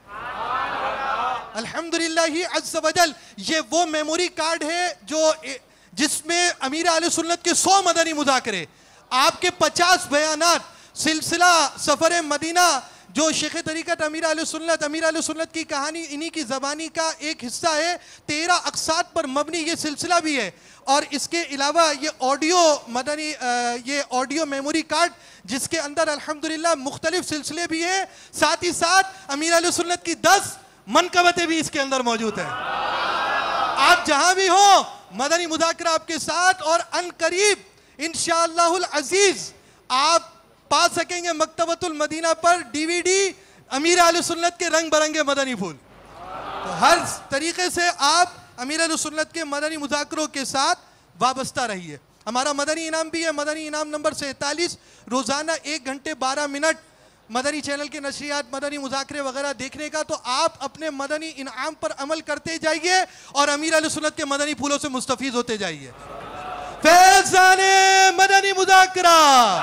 Speaker 8: الحمدللہ عز وجل یہ وہ میموری کارڈ ہے جو جس میں امیر اہل سنت کے سو مدنی مذاکرے, آپ کے پچاس بیانات, سلسلہ سفر مدینہ جو شیخ طریقت امیر اہل سنت امیر اہل سنت کی کہانی انہی کی زبانی کا ایک حصہ ہے. تیرہ اقساط پر مبنی یہ سلسلہ بھی ہے اور اس کے علاوہ یہ آڈیو مدنی یہ آڈیو میموری کارڈ جس کے اندر الحمدللہ مختلف سلسلے بھی ہیں. ساتھ ہی ساتھ امیر اہل سنت کی دس منقبتیں بھی اس کے اندر موجود ہیں. آپ جہاں بھی ہوں مدنی مذاکرہ آپ کے ساتھ, اور ان قریب انشاءاللہ العزیز آپ پا سکیں گے مکتبۃ المدینہ پر ڈی وی ڈی امیر اہل سنت کے رنگ برنگے مدنی پھول. تو ہر طریقے سے آپ امیر اہل سنت کے مدنی مذاکروں کے ساتھ وابستہ رہیے. ہمارا مدنی انعام بھی ہے، مدنی انعام نمبر سینتالیس. روزانہ ایک گھنٹے بارہ منٹ مدنی چینل کے نشریات، مدنی مذاکرے وغیرہ دیکھنے کا. تو آپ اپنے مدنی انعام پر عمل کرتے جائیے اور امیر اہل سنت کے مدنی پھولوں سے مستفید ہوتے جائیے. فیضان مدنی مذاکرہ.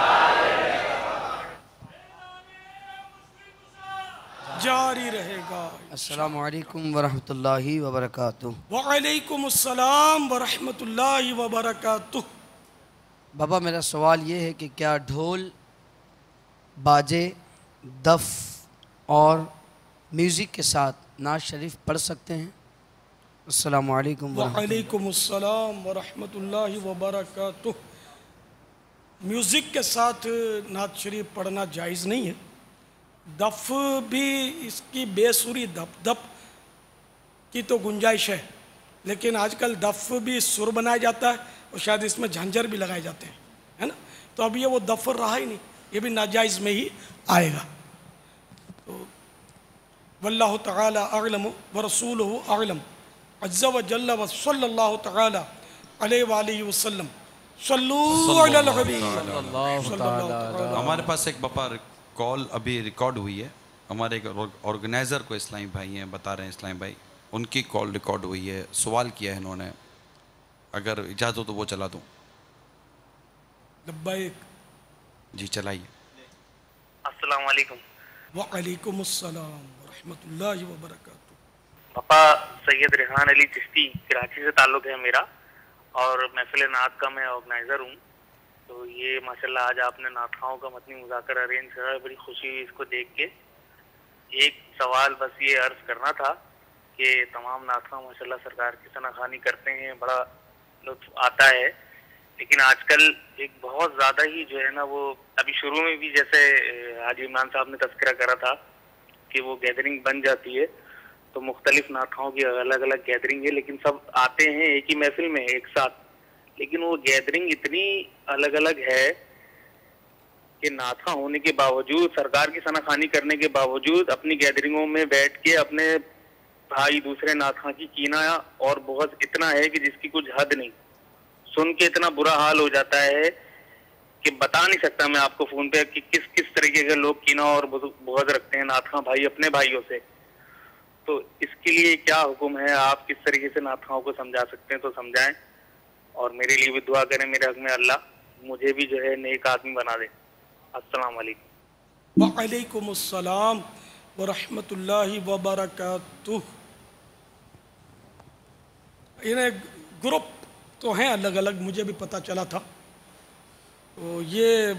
Speaker 5: جاری رہے گا.
Speaker 12: السلام علیکم ورحمۃ اللہ وبرکاتہ.
Speaker 5: وعلیکم السلام ورحمۃ اللہ وبرکاتہ.
Speaker 12: بابا میرا سوال یہ ہے کہ کیا ڈھول، باجے، دف اور میوزک کے ساتھ نعت شریف پڑھ سکتے ہیں؟ السلام علیکم ورحمۃ اللہ.
Speaker 5: وعلیکم السلام ورحمۃ اللہ وبرکاتہ. میوزک کے ساتھ نعت شریف پڑھنا جائز نہیں ہے. دف بھی اس کی بے سری دپ دپ کی تو گنجائش ہے، لیکن آج کل دف بھی سر بنایا جاتا ہے اور شاید اس میں جھنجر بھی لگائے جاتے ہیں، ہے نا. تو اب یہ وہ دف رہا ہی نہیں، یہ بھی ناجائز میں ہی آئے گا. تو واللہ تعالی اعلم ورسولہ اعلم عز و جل و صلی اللہ تعالی علیہ وآلہ وسلم. صلو علی الحبیب.
Speaker 6: ہمارے پاس ایک بپا کال ابھی ریکارڈ ہوئی ہے. ہمارے ایک آرگنائزر کو اسلامی بھائی ہیں بتا رہے ہیں، اسلامی بھائی ان کی کال ریکارڈ ہوئی ہے. سوال کیا ہے انہوں نے، اگر اجازت ہو تو وہ چلا دوں.
Speaker 5: لبیک.
Speaker 6: جی چلائیے.
Speaker 13: السلام علیکم.
Speaker 5: وعلیکم السلام ورحمۃ اللہ وبرکاتہ.
Speaker 13: پاپا سید ریحان علی چشتی کراچی سے تعلق ہے میرا، اور محفل نعت کا میں آرگنائزر ہوں. تو یہ ماشاءاللہ آج آپ نے نعت خواہوں کا متنی مذاکرہ ارینج کرا ہے، بڑی خوشی ہوئی اس کو دیکھ کے. ایک سوال بس یہ عرض کرنا تھا کہ تمام نعت خواہ ماشاءاللہ سرکار کی ثنا خوانی کرتے ہیں، بڑا لطف آتا ہے، لیکن آج کل ایک بہت زیادہ ہی جو ہے نا وہ ابھی شروع میں بھی جیسے حاجی عمران صاحب نے تذکرہ کرا تھا کہ وہ گیدرنگ بن جاتی ہے، تو مختلف نعت خواہوں کی الگ الگ گیدرنگ ہے، لیکن سب آتے ہیں ایک ہی محفل میں ایک ساتھ، لیکن وہ گیدرنگ اتنی الگ الگ ہے کہ نعت خواہ ہونے کے باوجود، سرکار کی ثنا خوانی کرنے کے باوجود اپنی گیدرنگوں میں بیٹھ کے اپنے بھائی دوسرے نعت خواہ کی کینا اور بغض اتنا ہے کہ جس کی کچھ حد نہیں. سن کے اتنا برا حال ہو جاتا ہے کہ بتا نہیں سکتا میں آپ کو فون پہ کہ کس کس طریقے کے لوگ کینا اور بغض رکھتے ہیں نعت خواہ بھائی اپنے بھائیوں سے. تو اس کے لیے کیا حکم ہے؟ آپ کس طریقے سے نعت خواہوں کو سمجھا سکتے ہیں تو سمجھائیں، اور میرے لیے بھی دعا کریں میرے حق میں اللہ مجھے بھی جو ہے نیک آدمی بنا دے. السلام علیکم.
Speaker 5: وعلیکم السلام ورحمۃ اللہ وبرکاتہ. انہیں گروپ تو ہیں الگ الگ، مجھے بھی پتہ چلا تھا. تو یہ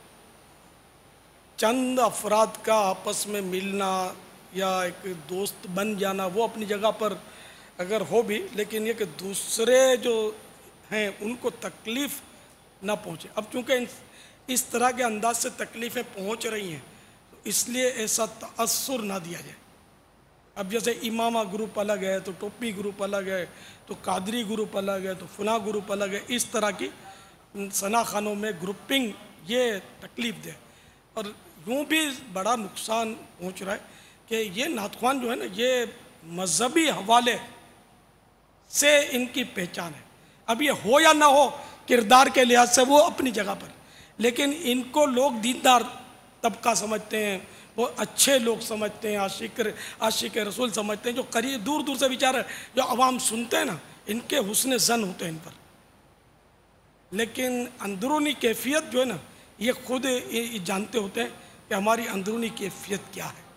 Speaker 5: چند افراد کا آپس میں ملنا یا ایک دوست بن جانا وہ اپنی جگہ پر اگر ہو بھی، لیکن یہ کہ دوسرے جو ہیں ان کو تکلیف نہ پہنچے. اب چونکہ اس طرح کے انداز سے تکلیفیں پہنچ رہی ہیں تو اس لیے ایسا تأثر نہ دیا جائے. اب جیسے امامہ گروپ الگ ہے تو ٹوپی گروپ الگ ہے تو قادری گروپ الگ ہے تو فلاں گروپ الگ ہے، اس طرح کی ثنا خانوں میں گروپنگ یہ تکلیف دہ اور یوں بھی بڑا نقصان پہنچ رہا ہے کہ یہ نعت خوان جو ہے نا یہ مذہبی حوالے سے ان کی پہچان ہے. اب یہ ہو یا نہ ہو کردار کے لحاظ سے وہ اپنی جگہ پر، لیکن ان کو لوگ دیندار طبقہ سمجھتے ہیں، وہ اچھے لوگ سمجھتے ہیں، عاشق عاشق رسول سمجھتے ہیں، جو قریب دور دور سے بیچارے جو عوام سنتے ہیں نا ان کے حسن ظن ہوتے ہیں ان پر، لیکن اندرونی کیفیت جو ہے نا یہ خود جانتے ہوتے ہیں کہ ہماری اندرونی کیفیت کیا ہے.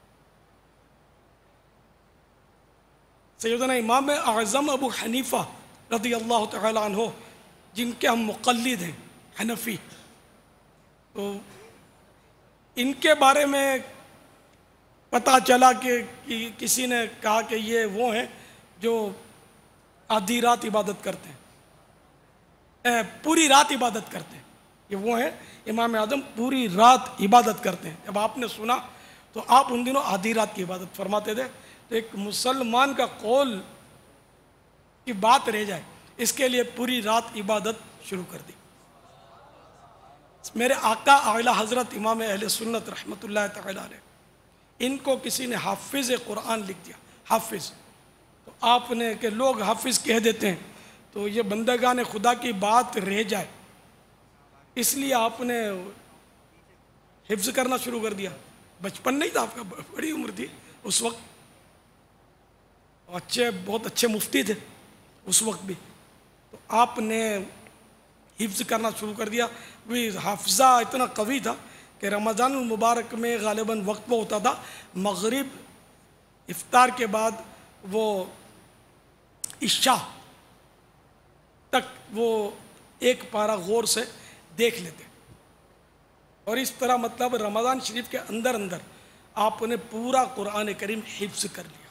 Speaker 5: سیدنا امام اعظم ابو حنیفہ رضی اللہ تعالی عنہ جن کے ہم مقلد ہیں حنفی، تو ان کے بارے میں پتہ چلا کہ کسی نے کہا کہ یہ وہ ہیں جو آدھی رات عبادت کرتے ہیں، پوری رات عبادت کرتے ہیں. یہ وہ ہیں امام اعظم پوری رات عبادت کرتے ہیں. جب آپ نے سنا تو آپ ان دنوں آدھی رات کی عبادت فرماتے تھے. تو ایک مسلمان کا قول کی بات رہ جائے اس کے لیے پوری رات عبادت شروع کر دی. میرے آقا اعلی حضرت امام اہل سنت رحمۃ اللہ تعالی علیہ، ان کو کسی نے حافظ قرآن لکھ دیا. حافظ تو آپ نے کہ لوگ حافظ کہہ دیتے ہیں تو یہ بندگان خدا کی بات رہ جائے، اس لیے آپ نے حفظ کرنا شروع کر دیا. بچپن نہیں تھا آپ کا، بڑی عمر تھی اس وقت، اچھے بہت اچھے مفتی تھے اس وقت بھی، تو آپ نے حفظ کرنا شروع کر دیا. وہ حافظہ اتنا قوی تھا کہ رمضان المبارک میں غالباً وقت وہ ہوتا تھا مغرب افطار کے بعد وہ عشاء تک وہ ایک پارہ غور سے دیکھ لیتے، اور اس طرح مطلب رمضان شریف کے اندر اندر آپ نے پورا قرآن کریم حفظ کر لیا.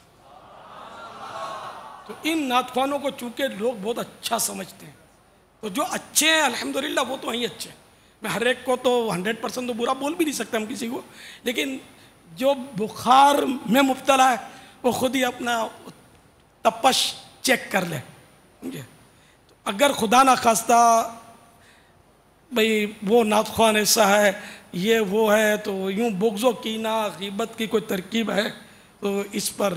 Speaker 5: تو ان نعت خوانوں کو چونکہ لوگ بہت اچھا سمجھتے ہیں، تو جو اچھے ہیں الحمدللہ وہ تو ہیں اچھے ہیں. میں ہر ایک کو تو ہنڈریڈ پرسنٹ تو برا بول بھی نہیں سکتا ہم کسی کو، لیکن جو بخار میں مبتلا ہے وہ خود ہی اپنا تپش چیک کر لے. اگر خدا نخواستہ بھئی وہ نعت خوان ایسا ہے، یہ وہ ہے، تو یوں بغض و کینہ غیبت کی کوئی ترکیب ہے تو اس پر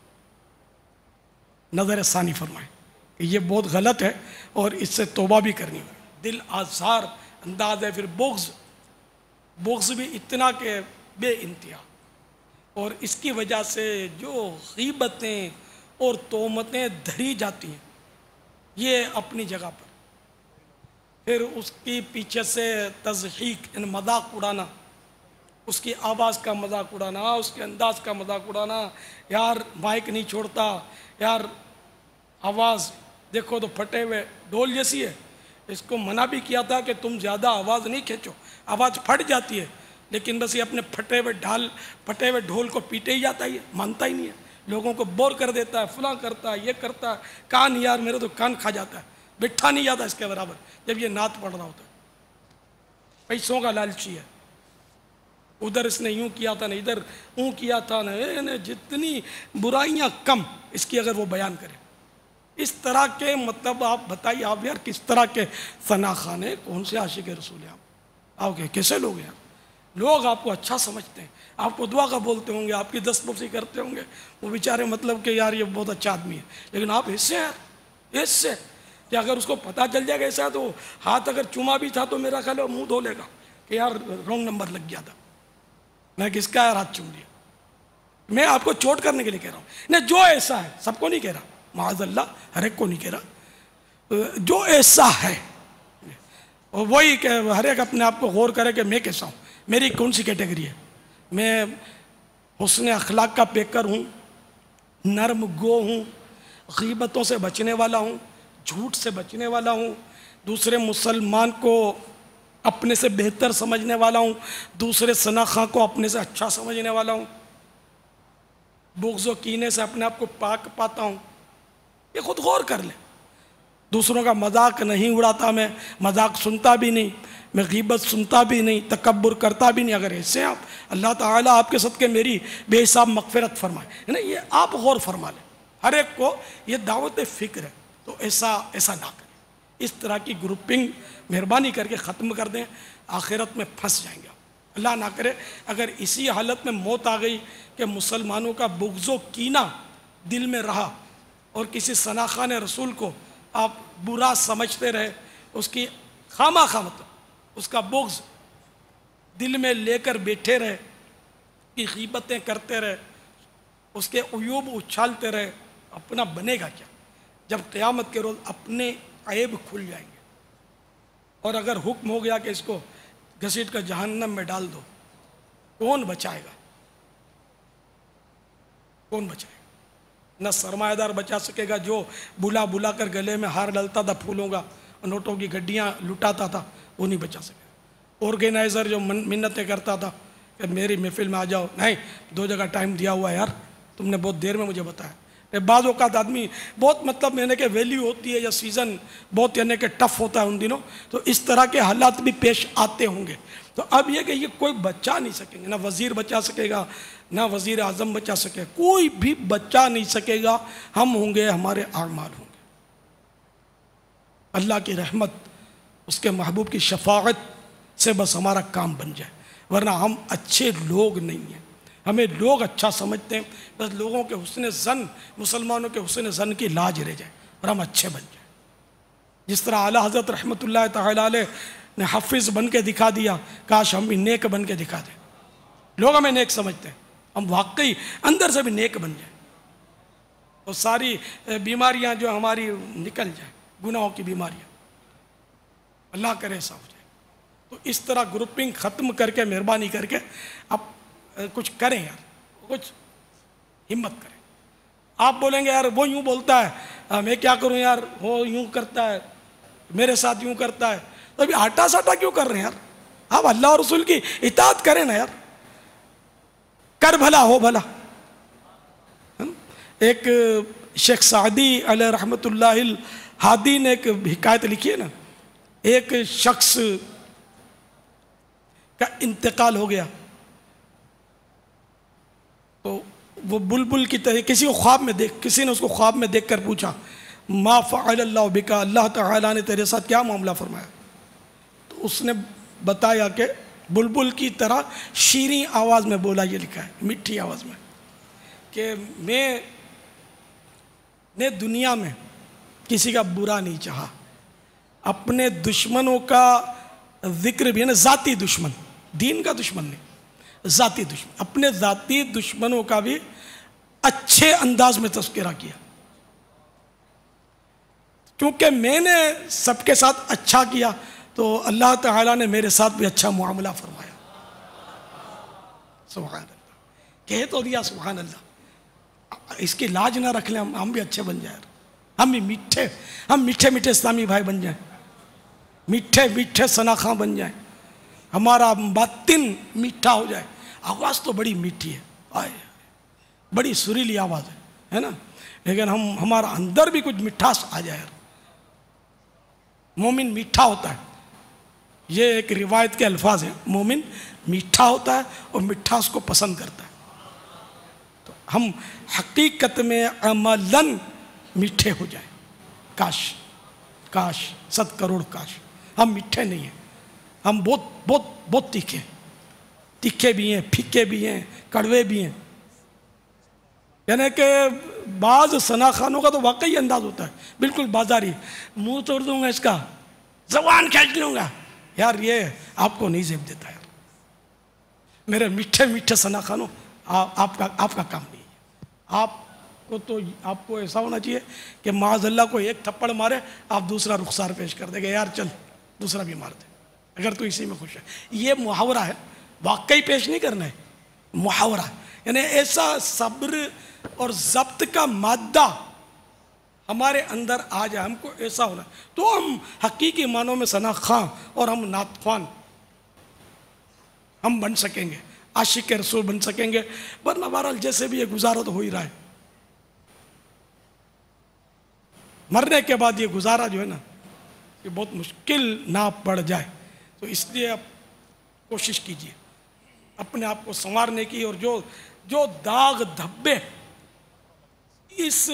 Speaker 5: نظر ثانی فرمائیں کہ یہ بہت غلط ہے اور اس سے توبہ بھی کرنی ہے. دل آزار انداز ہے. پھر بغض بغض بھی اتنا کہ بے انتہا، اور اس کی وجہ سے جو غیبتیں اور تہمتیں دھری جاتی ہیں یہ اپنی جگہ پر، پھر اس کی پیچھے سے تضحیک ان مذاق اڑانا، اس کی آواز کا مذاق اڑانا، اس کے انداز کا مذاق اڑانا. یار مائک نہیں چھوڑتا، یار آواز دیکھو تو پھٹے ہوئے ڈھول جیسی ہے. اس کو منع بھی کیا تھا کہ تم زیادہ آواز نہیں کھینچو، آواز پھٹ جاتی ہے، لیکن بس یہ اپنے پھٹے ہوئے ڈھال پھٹے ہوئے ڈھول کو پیٹے ہی جاتا ہے، مانتا ہی نہیں ہے، لوگوں کو بور کر دیتا ہے، فلاں کرتا ہے، یہ کرتا ہے. کان یار میرے تو کان کھا جاتا ہے، بٹھا نہیں جاتا اس کے برابر جب یہ نعت پڑھ رہا ہوتا ہے. پیسوں کا لالچی ہے، ادھر اس نے یوں کیا تھا نہ ادھر اوں کیا تھا نہ، جتنی برائیاں کم اس کی اگر وہ بیان کرے. اس طرح کے مطلب آپ بتائیے آپ یار کس طرح کے ثنا خان ہیں، کون سے عاشق رسول ہیں آپ آپ کے کیسے لوگ ہیں؟ لوگ آپ کو اچھا سمجھتے ہیں، آپ کو دعا کا بولتے ہوں گے، آپ کی دست پرسی کرتے ہوں گے، وہ بیچارے مطلب کہ یار یہ بہت اچھا آدمی ہے، لیکن آپ اس سے ہیں اس سے کہ اگر اس کو پتہ چل جائے گا ایسا تو ہاتھ اگر چوما بھی تھا تو میرا خیال ہے منہ دھو لے گا کہ یار رونگ نمبر لگ گیا تھا، میں کس کا یار ہاتھ چوم لیا. میں آپ کو چوٹ کرنے کے لیے کہہ رہا ہوں نہیں، جو ایسا ہے سب کو نہیں کہہ رہا، معاذ اللہ ہر ایک کو نہیں کہہ رہا، جو ایسا ہے اور وہی کہ ہر ایک اپنے آپ کو غور کرے کہ میں کیسا ہوں، میری کون سی کیٹیگری ہے. میں حسن اخلاق کا پیکر ہوں، نرم گو ہوں، غیبتوں سے بچنے والا ہوں، جھوٹ سے بچنے والا ہوں، دوسرے مسلمان کو اپنے سے بہتر سمجھنے والا ہوں، دوسرے ثنا خاں کو اپنے سے اچھا سمجھنے والا ہوں، بغض و کینے سے اپنے آپ کو پاک پاتا ہوں. یہ خود غور کر لیں. دوسروں کا مذاق نہیں اڑاتا، میں مذاق سنتا بھی نہیں، میں غیبت سنتا بھی نہیں، تکبر کرتا بھی نہیں. اگر ایسے آپ اللہ تعالیٰ آپ کے صدقے میری بے حساب مغفرت فرمائے ہے نا، یہ آپ غور فرما لیں. ہر ایک کو یہ دعوت فکر ہے تو ایسا ایسا نہ کریں. اس طرح کی گروپنگ مہربانی کر کے ختم کر دیں، آخرت میں پھنس جائیں گے. اللہ نہ کرے اگر اسی حالت میں موت آ گئی کہ مسلمانوں کا بغض و کینہ دل میں رہا اور کسی ثنا خان رسول کو آپ برا سمجھتے رہے، اس کی خامہ خواہ مطلب اس کا بغض دل میں لے کر بیٹھے رہے، کی غیبتیں کرتے رہے، اس کے عیوب اچھالتے رہے، اپنا بنے گا کیا جب قیامت کے روز اپنے عیب کھل جائیں گے. اور اگر حکم ہو گیا کہ اس کو گھسیٹ کر جہنم میں ڈال دو، کون بچائے گا؟ کون بچائے گا؟ نہ سرمایہ دار بچا سکے گا جو بلا بلا کر گلے میں ہار ڈلتا تھا پھولوں کا، نوٹوں کی گڈیاں لٹاتا تھا، وہ نہیں بچا سکے گا. آرگینائزر جو منتیں کرتا تھا کہ میری محفل میں آ جاؤ، نہیں دو جگہ ٹائم دیا ہوا ہے یار، تم نے بہت دیر میں مجھے بتایا. بعض اوقات آدمی بہت مطلب یعنی کہ ویلیو ہوتی ہے یا سیزن بہت یعنی کہ ٹف ہوتا ہے ان دنوں، تو اس طرح کے حالات بھی پیش آتے ہوں گے. تو اب یہ کہ یہ کوئی بچا نہیں سکیں گے، نہ وزیر بچا سکے گا، نہ وزیر اعظم بچا سکے، کوئی بھی بچا نہیں سکے گا. ہم ہوں گے، ہمارے اعمال ہوں گے. اللہ کی رحمت، اس کے محبوب کی شفاعت سے بس ہمارا کام بن جائے، ورنہ ہم اچھے لوگ نہیں ہیں. ہمیں لوگ اچھا سمجھتے ہیں، بس لوگوں کے حسن زن، مسلمانوں کے حسن زن کی لاج رہ جائے اور ہم اچھے بن جائیں. جس طرح اعلیٰ حضرت رحمۃ اللہ تعالیٰ علیہ نے حافظ بن کے دکھا دیا، کاش ہم بھی نیک بن کے دکھا دیں. لوگ ہمیں نیک سمجھتے ہیں، ہم واقعی اندر سے بھی نیک بن جائیں تو ساری بیماریاں جو ہماری نکل جائیں، گناہوں کی بیماریاں، اللہ کرے ایسا ہو جائے. تو اس طرح گروپنگ ختم کر کے مہربانی کر کے اب کچھ کریں یار، کچھ ہمت کریں. آپ بولیں گے یار وہ یوں بولتا ہے، میں کیا کروں یار، وہ یوں کرتا ہے، میرے ساتھ یوں کرتا ہے، تو ابھی آٹا ساٹا کیوں کر رہے ہیں یار؟ آپ اللہ اور رسول کی اطاعت کریں نا یار، کر بھلا ہو بھلا. ایک شیخ سعدی علیہ رحمۃ اللہ الہادی نے ایک حکایت لکھی ہے نا، ایک شخص کا انتقال ہو گیا تو وہ بلبل کی طرح کسی کو خواب میں دیکھ کسی نے اس کو خواب میں دیکھ کر پوچھا، ما فعل اللہ بکا، اللہ تعالیٰ نے تیرے ساتھ کیا معاملہ فرمایا؟ تو اس نے بتایا کہ بلبل کی طرح شیریں آواز میں بولا، یہ لکھا ہے میٹھی آواز میں، کہ میں نے دنیا میں کسی کا برا نہیں چاہا، اپنے دشمنوں کا ذکر بھی ہے نا، ذاتی دشمن، دین کا دشمن نہیں، ذاتی دشمن، اپنے ذاتی دشمنوں کا بھی اچھے انداز میں تذکرہ کیا، کیونکہ میں نے سب کے ساتھ اچھا کیا تو اللہ تعالیٰ نے میرے ساتھ بھی اچھا معاملہ فرمایا. سبحان اللہ، کہہ تو دیا سبحان اللہ. اس کی لاج نہ رکھ لیں، ہم ہم بھی اچھے بن جائیں، ہم بھی میٹھے ہم میٹھے میٹھے اسلامی بھائی بن جائیں، میٹھے میٹھے ثناخواں بن جائیں، ہمارا باطن میٹھا ہو جائے. آواز تو بڑی میٹھی ہے، آئے بڑی سریلی آواز ہے ہے نا، لیکن ہم ہمارا اندر بھی کچھ مٹھاس آ جائے. مومن میٹھا ہوتا ہے، یہ ایک روایت کے الفاظ ہیں، مومن میٹھا ہوتا ہے اور مٹھاس کو پسند کرتا ہے. تو ہم حقیقت میں عملاً میٹھے ہو جائیں. کاش کاش ست کروڑ کاش ہم میٹھے نہیں ہیں، ہم بہت بہت بہت تیکھے ہیں، تیکھے بھی ہیں، پھیکے بھی ہیں، کڑوے بھی ہیں. یعنی کہ بعض ثنا خانوں کا تو واقعی انداز ہوتا ہے بالکل بازاری، منہ توڑ دوں گا اس کا، زبان کھینچ لوں گا. یار یہ آپ کو نہیں زیب دیتا یار. میرے میٹھے میٹھے ثنا خانوں، آپ کا آپ کا کام نہیں ہے. آپ کو تو آپ کو ایسا ہونا چاہیے کہ معاذ اللہ کو ایک تھپڑ مارے آپ دوسرا رخسار پیش کر دے گا، یار چل دوسرا بھی مار دے اگر تو اسی میں خوش ہے. یہ محاورہ ہے، واقعی پیش نہیں کرنا ہے، محاورہ ہے. یعنی ایسا صبر اور ضبط کا مادہ ہمارے اندر آ جائے، ہم کو ایسا ہونا تو ہم حقیقی معنوں میں ثنا خواں اور ہم نعت خوان ہم بن سکیں گے، عاشق رسول بن سکیں گے. ورنہ بہرحال جیسے بھی یہ گزارا تو ہو ہی رہا ہے. مرنے کے بعد یہ گزارا جو ہے نا یہ بہت مشکل نہ پڑ جائے. تو اس لیے آپ کوشش کیجئے اپنے آپ کو سنوارنے کی، اور جو جو داغ دھبے اس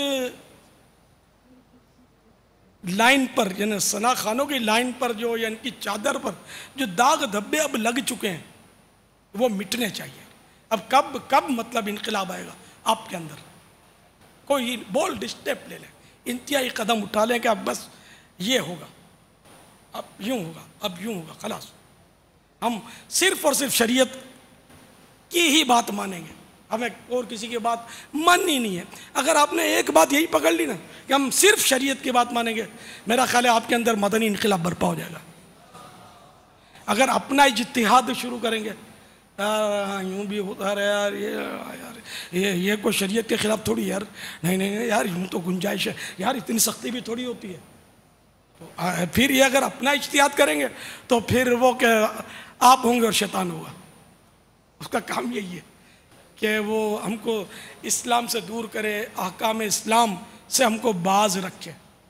Speaker 5: لائن پر یعنی ثنا خانوں کی لائن پر جو یا ان کی چادر پر جو داغ دھبے اب لگ چکے ہیں وہ مٹنے چاہیے. اب کب کب مطلب انقلاب آئے گا آپ کے اندر؟ کوئی بولڈ اسٹیپ لے لیں، انتہائی قدم اٹھا لیں کہ اب بس یہ ہوگا، اب یوں ہوگا، اب یوں ہوگا. خلاص ہم صرف اور صرف شریعت کی ہی بات مانیں گے، ہمیں اور کسی کی بات ماننی نہیں ہے. اگر آپ نے ایک بات یہی پکڑ لی نا کہ ہم صرف شریعت کی بات مانیں گے، میرا خیال ہے آپ کے اندر مدنی انقلاب برپا ہو جائے گا. اگر اپنا اجتہاد شروع کریں گے، ہاں یوں بھی ہوتا رہا یار، یہ یار یہ یہ کوئی شریعت کے خلاف تھوڑی یار، نہیں نہیں یار یوں تو گنجائش ہے یار، اتنی سختی بھی تھوڑی ہوتی ہے. تو پھر یہ اگر اپنا اجتہاد کریں گے تو پھر وہ کہ آپ ہوں گے اور شیطان ہوگا. اس کا کام یہی ہے کہ وہ ہم کو اسلام سے دور کرے، احکام اسلام سے ہم کو باز رکھے.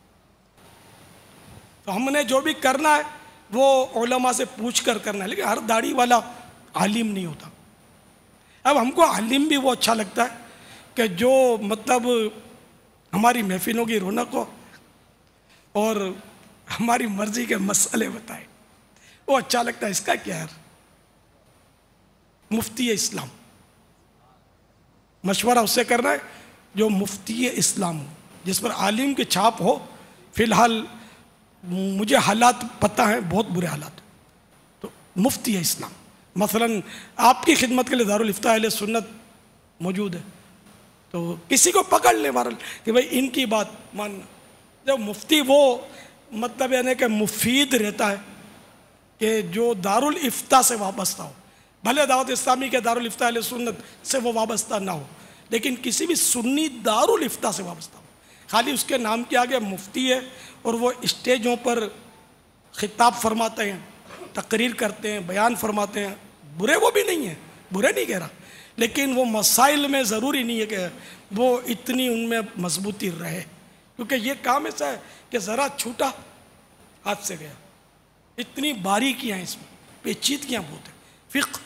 Speaker 5: تو ہم نے جو بھی کرنا ہے وہ علماء سے پوچھ کر کرنا ہے، لیکن ہر داڑھی والا عالم نہیں ہوتا. اب ہم کو عالم بھی وہ اچھا لگتا ہے کہ جو مطلب ہماری محفلوں کی رونق ہو اور ہماری مرضی کے مسئلے بتائے، وہ اچھا لگتا ہے. اس کا کیا ہے؟ مفتی اسلام مشورہ اس سے کرنا ہے جو مفتی اسلام ہو، جس پر عالم کی چھاپ ہو. فی الحال مجھے حالات پتہ ہیں، بہت برے حالات، تو مفتی اسلام مثلا آپ کی خدمت کے لیے دارالافتاء اہل سنت موجود ہے، تو کسی کو پکڑ لیں بہرحال کہ بھائی ان کی بات ماننا. جب مفتی وہ مطلب یعنی کہ مفید رہتا ہے کہ جو دارالافتاء سے وابستہ ہو، بھلے دعوت اسلامی کے دارالافتاء اہل سنت سے وہ وابستہ نہ ہو، لیکن کسی بھی سنی دارالافتاء سے وابستہ ہو. خالی اس کے نام کے آگے مفتی ہے اور وہ اسٹیجوں پر خطاب فرماتے ہیں، تقریر کرتے ہیں، بیان فرماتے ہیں، برے وہ بھی نہیں ہیں، برے نہیں کہہ رہا، لیکن وہ مسائل میں ضروری نہیں ہے کہ وہ اتنی ان میں مضبوطی رہے، کیونکہ یہ کام ایسا ہے کہ ذرا چھوٹا ہاتھ سے گیا. اتنی باریکیاں ہیں اس میں، پیچیدگیاں بہت ہیں فقہ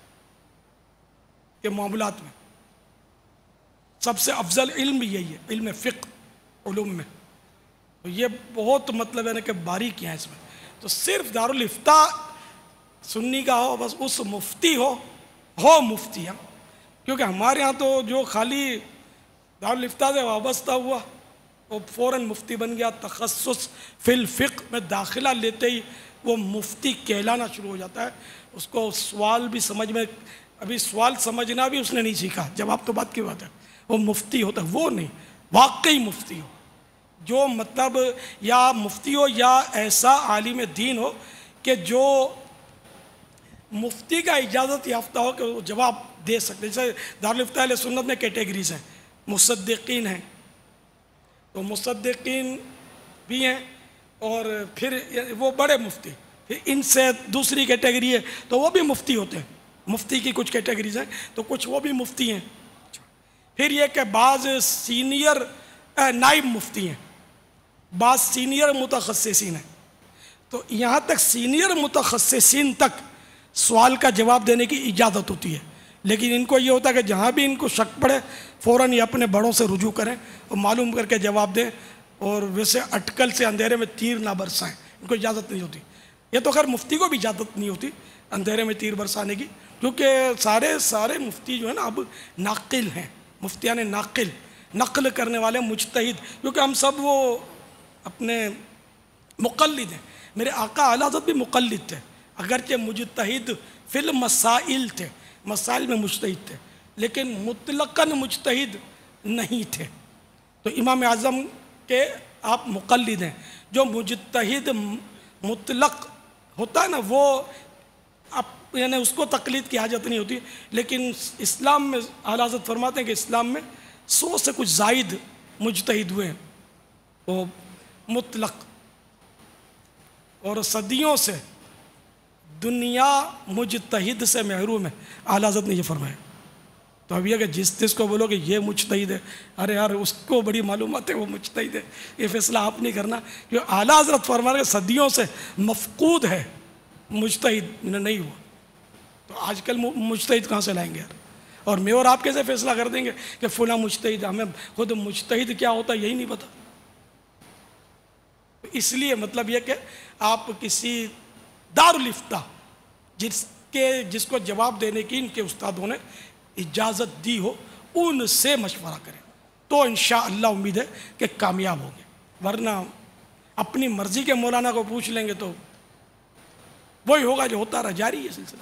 Speaker 5: کے معاملات میں. سب سے افضل علم بھی یہی ہے، علم فقہ علوم میں. تو یہ بہت مطلب ہے کہ باریکیاں ہیں اس میں. تو صرف دارالافتاء سنی کا ہو، بس اس مفتی ہو ہو مفتی. ہاں کیونکہ ہمارے ہاں تو جو خالی دارالافتاء سے وابستہ ہوا وہ فوراً مفتی بن گیا، تخصص فی الفقہ میں داخلہ لیتے ہی وہ مفتی کہلانا شروع ہو جاتا ہے. اس کو سوال بھی سمجھ میں، ابھی سوال سمجھنا بھی اس نے نہیں سیکھا، جواب تو بات کی بات ہے، وہ مفتی ہوتا ہے. وہ نہیں، واقعی مفتی ہو، جو مطلب یا مفتی ہو یا ایسا عالم دین ہو کہ جو مفتی کا اجازت یافتہ ہو کہ وہ جواب دے سکتے. جیسے دارالافتاء اہل سنت میں کیٹیگریز ہیں، مصدقین ہیں، تو مصدقین بھی ہیں، اور پھر وہ بڑے مفتی، پھر ان سے دوسری کیٹیگری ہے تو وہ بھی مفتی ہوتے ہیں. مفتی کی کچھ کیٹیگریز ہیں تو کچھ وہ بھی مفتی ہیں. پھر یہ کہ بعض سینئر نائب مفتی ہیں، بعض سینئر متخصصین ہیں. تو یہاں تک سینئر متخصصین تک سوال کا جواب دینے کی اجازت ہوتی ہے، لیکن ان کو یہ ہوتا ہے کہ جہاں بھی ان کو شک پڑے فوراً یہ اپنے بڑوں سے رجوع کریں اور معلوم کر کے جواب دیں، اور ویسے اٹکل سے اندھیرے میں تیر نہ برسائیں، ان کو اجازت نہیں ہوتی. یہ تو خیر مفتی کو بھی اجازت نہیں ہوتی اندھیرے میں تیر برسانے کی، کیونکہ سارے سارے مفتی جو ہے نا اب ناقل ہیں، مفتیان ناقل، نقل کرنے والے مجتہد، کیونکہ ہم سب وہ اپنے مقلد ہیں. میرے آقا اعلی حضرت بھی مقلد تھے، اگرچہ مجتہد فی المسائل تھے، مسائل میں مجتہد تھے، لیکن مطلقاً مجتہد نہیں تھے. تو امام اعظم کے آپ مقلد ہیں. جو مجتہد مطلق ہوتا ہے نا وہ اب یعنی اس کو تقلید کی حاجت نہیں ہوتی، لیکن اسلام میں اعلیٰ حضرت فرماتے ہیں کہ اسلام میں سو سے کچھ زائد مجتہد ہوئے ہیں وہ مطلق، اور صدیوں سے دنیا مجتہد سے محروم ہے. اعلیٰ حضرت نے یہ فرمایا. تو اب یہ کہ جس جس کو بولو کہ یہ مجتہد ہے، ارے یار اس کو بڑی معلومات ہے وہ مجتہد ہے، یہ فیصلہ آپ نہیں کرنا، کیونکہ اعلیٰ حضرت فرما رہے صدیوں سے مفقود ہے، مجتہد نہیں ہوا. تو آج کل مجتہد کہاں سے لائیں گے یار؟ اور میں اور آپ کیسے فیصلہ کر دیں گے کہ فلاں مجتہد؟ ہمیں خود مجتہد کیا ہوتا ہے یہی نہیں پتا. اس لیے مطلب یہ کہ آپ کسی دارالافتاء جس کے جس کو جواب دینے کی ان کے استادوں نے اجازت دی ہو ان سے مشورہ کریں تو انشاءاللہ امید ہے کہ کامیاب ہوں گے. ورنہ اپنی مرضی کے مولانا کو پوچھ لیں گے تو وہی ہوگا جو ہوتا رہا، جاری ہے سلسلہ.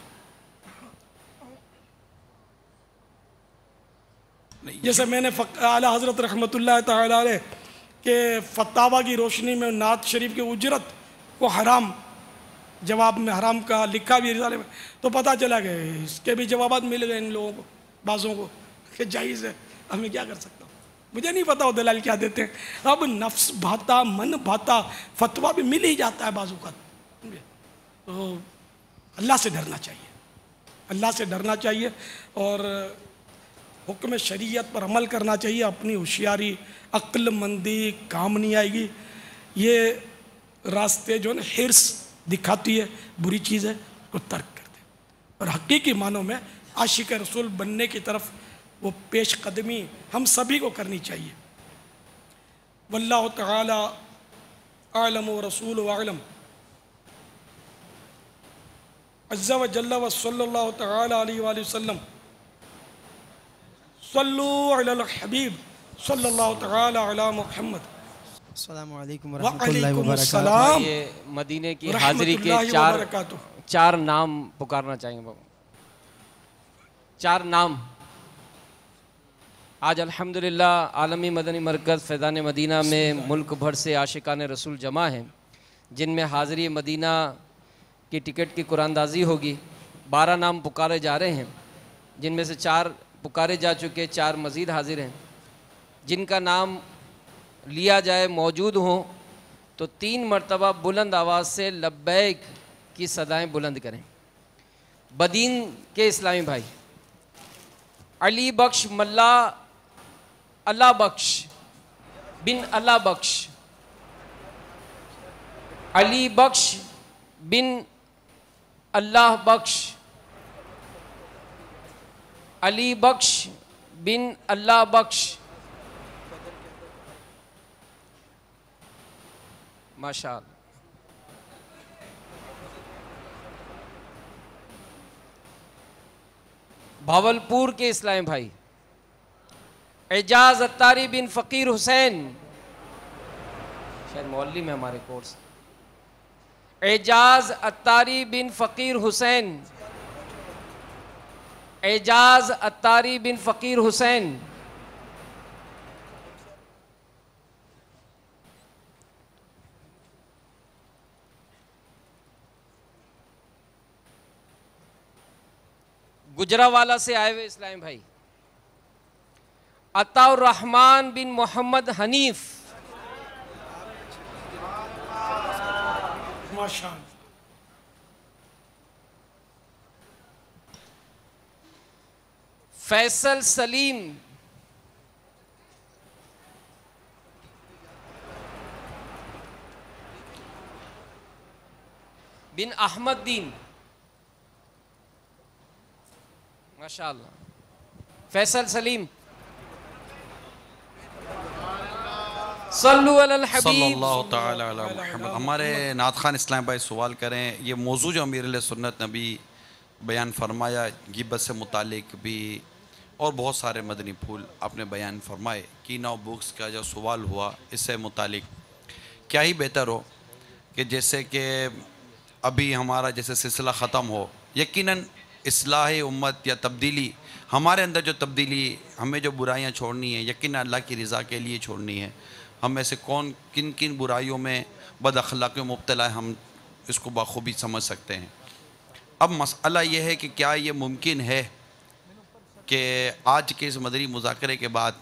Speaker 5: جیسے میں نے اعلیٰ حضرت رحمۃ اللہ تعالی علیہ کہ فتاوی کی روشنی میں نعت شریف کی اجرت کو حرام، جواب میں حرام کا لکھا بھی رسالے میں، تو پتہ چلا کہ اس کے بھی جوابات مل گئے ان لوگوں کو، بعضوں کو، کہ جائز ہے. اب میں کیا کر سکتا ہوں، مجھے نہیں پتا وہ دلائل کیا دیتے ہیں. اب نفس بھاتا من بھاتا فتویٰ بھی مل ہی جاتا ہے بعض اوقات. تو اللہ سے ڈرنا چاہیے، اللہ سے ڈرنا چاہیے اور حکم شریعت پر عمل کرنا چاہیے. اپنی ہوشیاری، عقل مندی کام نہیں آئے گی. یہ راستے جو ہے نا حرص دکھاتی ہے، بری چیز ہے، کو ترک کر دیں اور حقیقی معنوں میں عاشق رسول بننے کی طرف وہ پیش قدمی ہم سبھی کو کرنی چاہیے. واللہ تعالی اعلم و رسول اعلم. عز و جل و صلی اللہ تعالی علیہ وآلہ وسلم صلو علی الحبیب صلی اللہ تعالی علی محمد۔
Speaker 14: السلام علیکم ورحمۃ اللہ
Speaker 5: وعلیکم
Speaker 14: وبرکاتہ۔
Speaker 5: السلام
Speaker 7: یہ مدینے کی
Speaker 5: ورحمۃ
Speaker 7: حاضری کے
Speaker 5: اللہ
Speaker 7: چار
Speaker 5: وبرکاتہ۔
Speaker 7: چار نام پکارنا چاہیں گے بابا، چار نام۔ آج الحمدللہ عالمی مدنی مرکز فیضان مدینہ میں ملک بھر سے عاشقان رسول جمع ہیں، جن میں حاضری مدینہ کی ٹکٹ کی قرآندازی ہوگی۔ بارہ نام پکارے جا رہے ہیں، جن میں سے چار پکارے جا چکے، چار مزید حاضر ہیں۔ جن کا نام لیا جائے موجود ہوں تو تین مرتبہ بلند آواز سے لبیک کی صدائیں بلند کریں۔ بدین کے اسلامی بھائی علی بخش ملا اللہ بخش بن اللہ بخش، علی بخش بن اللہ بخش، علی بخش بن اللہ بخش۔ ماشاء اللہ۔ بھاولپور کے اسلامی بھائی اعجاز اتاری بن فقیر حسین، شاید مولوی میں ہمارے کورس، اعجاز اتاری بن فقیر حسین، اعجاز اتاری بن فقیر حسین۔ گجراوالا سے آئے ہوئے اسلامی بھائی عطا الرحمن بن محمد حنیف،
Speaker 5: ماشاء اللہ۔
Speaker 7: فیصل سلیم، بن احمد دین، ماشاء اللہ۔ فیصل سلیم، صلو علی الحبیب
Speaker 6: صلی اللہ تعالی علی محمد۔ ہمارے نعت خان اسلام بھائی سوال کریں، یہ موضوع جو امیر علیہ سنت نبی بیان فرمایا، غیبت سے متعلق بھی اور بہت سارے مدنی پھول آپ نے بیان فرمائے، کینہ و بغض کا جو سوال ہوا اس سے متعلق کیا ہی بہتر ہو کہ جیسے کہ ابھی ہمارا جیسے سلسلہ ختم ہو، یقیناً اصلاح امت یا تبدیلی، ہمارے اندر جو تبدیلی، ہمیں جو برائیاں چھوڑنی ہیں یقیناً اللہ کی رضا کے لیے چھوڑنی ہے۔ ہم میں سے کون کن کن برائیوں میں بد اخلاقی میں مبتلا ہے، ہم اس کو بخوبی سمجھ سکتے ہیں۔ اب مسئلہ یہ ہے کہ کیا یہ ممکن ہے کہ آج کے اس مدنی مذاکرے کے بعد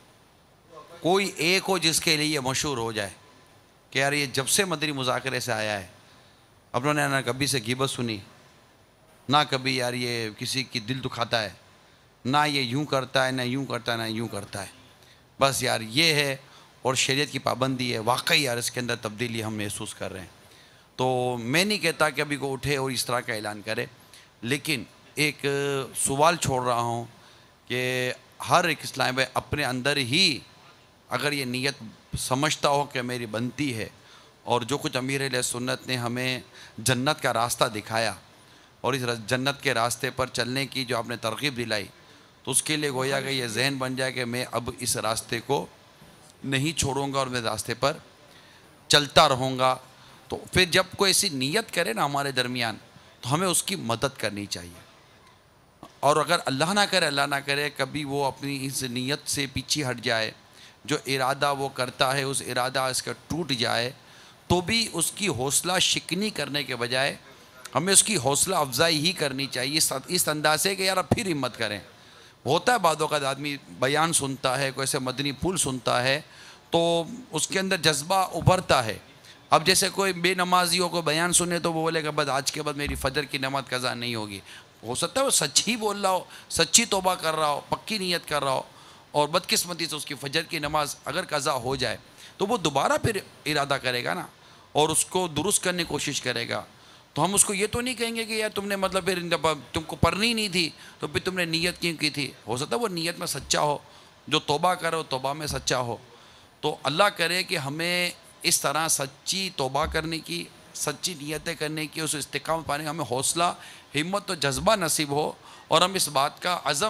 Speaker 6: کوئی ایک ہو جس کے لیے یہ مشہور ہو جائے کہ یار یہ جب سے مدنی مذاکرے سے آیا ہے انہوں نے نہ کبھی سے غیبت سنی، نہ کبھی یار یہ کسی کی دل دکھاتا ہے، نہ یہ یوں کرتا ہے، نہ یوں کرتا ہے، نہ یوں کرتا ہے، بس یار یہ ہے اور شریعت کی پابندی ہے، واقعی یار اس کے اندر تبدیلی ہم محسوس کر رہے ہیں۔ تو میں نہیں کہتا کہ ابھی کو اٹھے اور اس طرح کا اعلان کرے، لیکن ایک سوال چھوڑ رہا ہوں کہ ہر ایک اسلامی بھائی اپنے اندر ہی اگر یہ نیت سمجھتا ہو کہ میری بنتی ہے اور جو کچھ امیر علیہ سنت نے ہمیں جنت کا راستہ دکھایا اور اس جنت کے راستے پر چلنے کی جو آپ نے ترغیب دلائی، تو اس کے لیے گویا کہ یہ ذہن بن جائے کہ میں اب اس راستے کو نہیں چھوڑوں گا اور میں راستے پر چلتا رہوں گا۔ تو پھر جب کوئی ایسی نیت کرے نا ہمارے درمیان تو ہمیں اس کی مدد کرنی چاہیے، اور اگر اللہ نہ کرے اللہ نہ کرے کبھی وہ اپنی اس نیت سے پیچھے ہٹ جائے، جو ارادہ وہ کرتا ہے اس ارادہ اس کا ٹوٹ جائے، تو بھی اس کی حوصلہ شکنی کرنے کے بجائے ہمیں اس کی حوصلہ افزائی ہی کرنی چاہیے اس انداز سے کہ یار اب پھر ہمت کریں۔ ہوتا ہے بعض اوقات آدمی بیان سنتا ہے، کوئی ایسے مدنی پھول سنتا ہے تو اس کے اندر جذبہ ابھرتا ہے۔ اب جیسے کوئی بے نمازیوں کو بیان سنے تو وہ بولے کہ بس آج کے بعد میری فجر کی نماز قضا نہیں ہوگی، ہو سکتا ہے وہ سچ ہی بول رہا ہو، سچی توبہ کر رہا ہو، پکی نیت کر رہا ہو، اور بدقسمتی سے اس کی فجر کی نماز اگر قضا ہو جائے تو وہ دوبارہ پھر ارادہ کرے گا نا اور اس کو درست کرنے کی کوشش کرے گا۔ تو ہم اس کو یہ تو نہیں کہیں گے کہ یار تم نے مطلب پھر تم کو پڑھنی نہیں تھی تو پھر تم نے نیت کیوں کی تھی، ہو سکتا ہے وہ نیت میں سچا ہو، جو توبہ کرے وہ توبہ میں سچا ہو۔ تو اللہ کرے کہ ہمیں اس طرح سچی توبہ کرنے کی، سچی نیتیں کرنے کی، اس استقامت پانے کا ہمیں حوصلہ، ہمت و جذبہ نصیب ہو، اور ہم اس بات کا عزم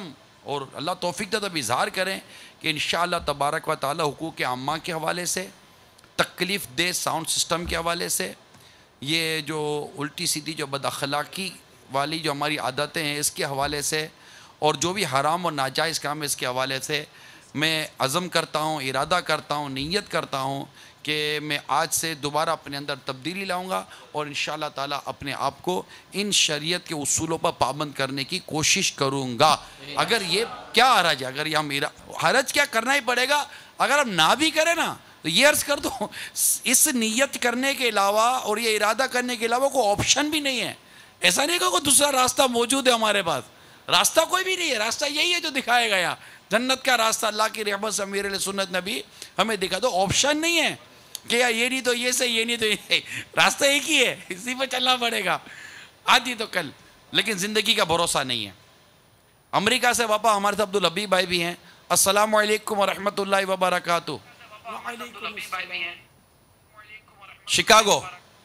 Speaker 6: اور اللہ توفیق دے تو اب اظہار کریں کہ انشاءاللہ تبارک و تعالی حقوق عامہ کے حوالے سے، تکلیف دہ ساؤنڈ سسٹم کے حوالے سے، یہ جو الٹی سیدھی جو بد اخلاقی والی جو ہماری عادتیں ہیں اس کے حوالے سے، اور جو بھی حرام اور ناجائز کام ہے اس کے حوالے سے، میں عزم کرتا ہوں، ارادہ کرتا ہوں، نیت کرتا ہوں کہ میں آج سے دوبارہ اپنے اندر تبدیلی لاؤں گا اور انشاءاللہ تعالیٰ اپنے آپ کو ان شریعت کے اصولوں پر پابند کرنے کی کوشش کروں گا۔ اگر یہ کیا حرج ہے، اگر یہ ہم حرج کیا کرنا ہی پڑے گا، اگر ہم نہ بھی کریں نا تو یہ عرض کر دو، اس نیت کرنے کے علاوہ اور یہ ارادہ کرنے کے علاوہ کوئی آپشن بھی نہیں ہے۔ ایسا نہیں کہ کوئی دوسرا راستہ موجود ہے ہمارے پاس، راستہ کوئی بھی نہیں ہے، راستہ یہی ہے جو دکھائے گا یہاں، جنت کا راستہ اللہ کی رحمت سے امیر علیہ سنت نبی ہمیں دکھا دو۔ آپشن نہیں ہے کہ یار یہ نہیں تو یہ سے، یہ نہیں تو یہ، راستہ ایک ہی ہے، اسی پہ چلنا پڑے گا، آدھی تو کل، لیکن زندگی کا بھروسہ نہیں ہے۔ امریکہ سے پاپا ہمارے ساتھ عبدالحبیب بھائی بھی ہیں، السلام علیکم ورحمۃ اللہ وبرکاتہ۔ شکاگو،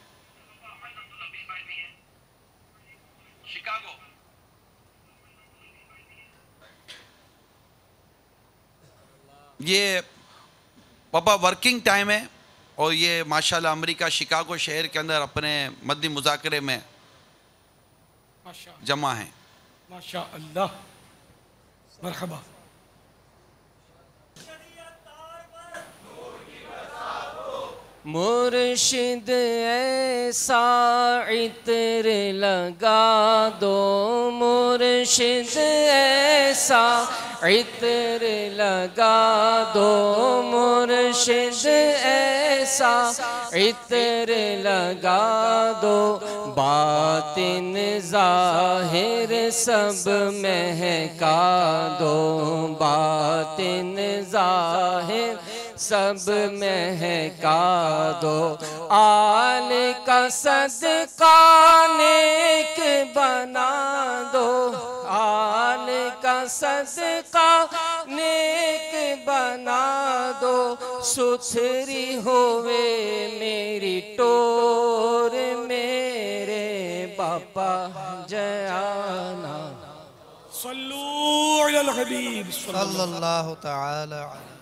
Speaker 6: یہ پاپا ورکنگ ٹائم ہے اور یہ ماشاءاللہ امریکہ شکاگو شہر کے اندر اپنے مدنی مذاکرے میں جمع ہیں۔
Speaker 5: ماشاء اللہ، مرحبا۔
Speaker 7: مرشد ایسا عطر لگا دو، مرشد ایسا عطر لگا دو، مرشد ایسا عطر لگا دو، باطن ظاہر سب مہکا دو، باطن ظاہر سب مہکا دو، آل کا صدقہ نیک بنا دو، آل کا صدقہ نیک بنا دو، ستھری ہوئے میری ٹور میرے باپا جانا۔
Speaker 5: صلو علی الحبیب
Speaker 8: صلی اللہ تعالی علیہ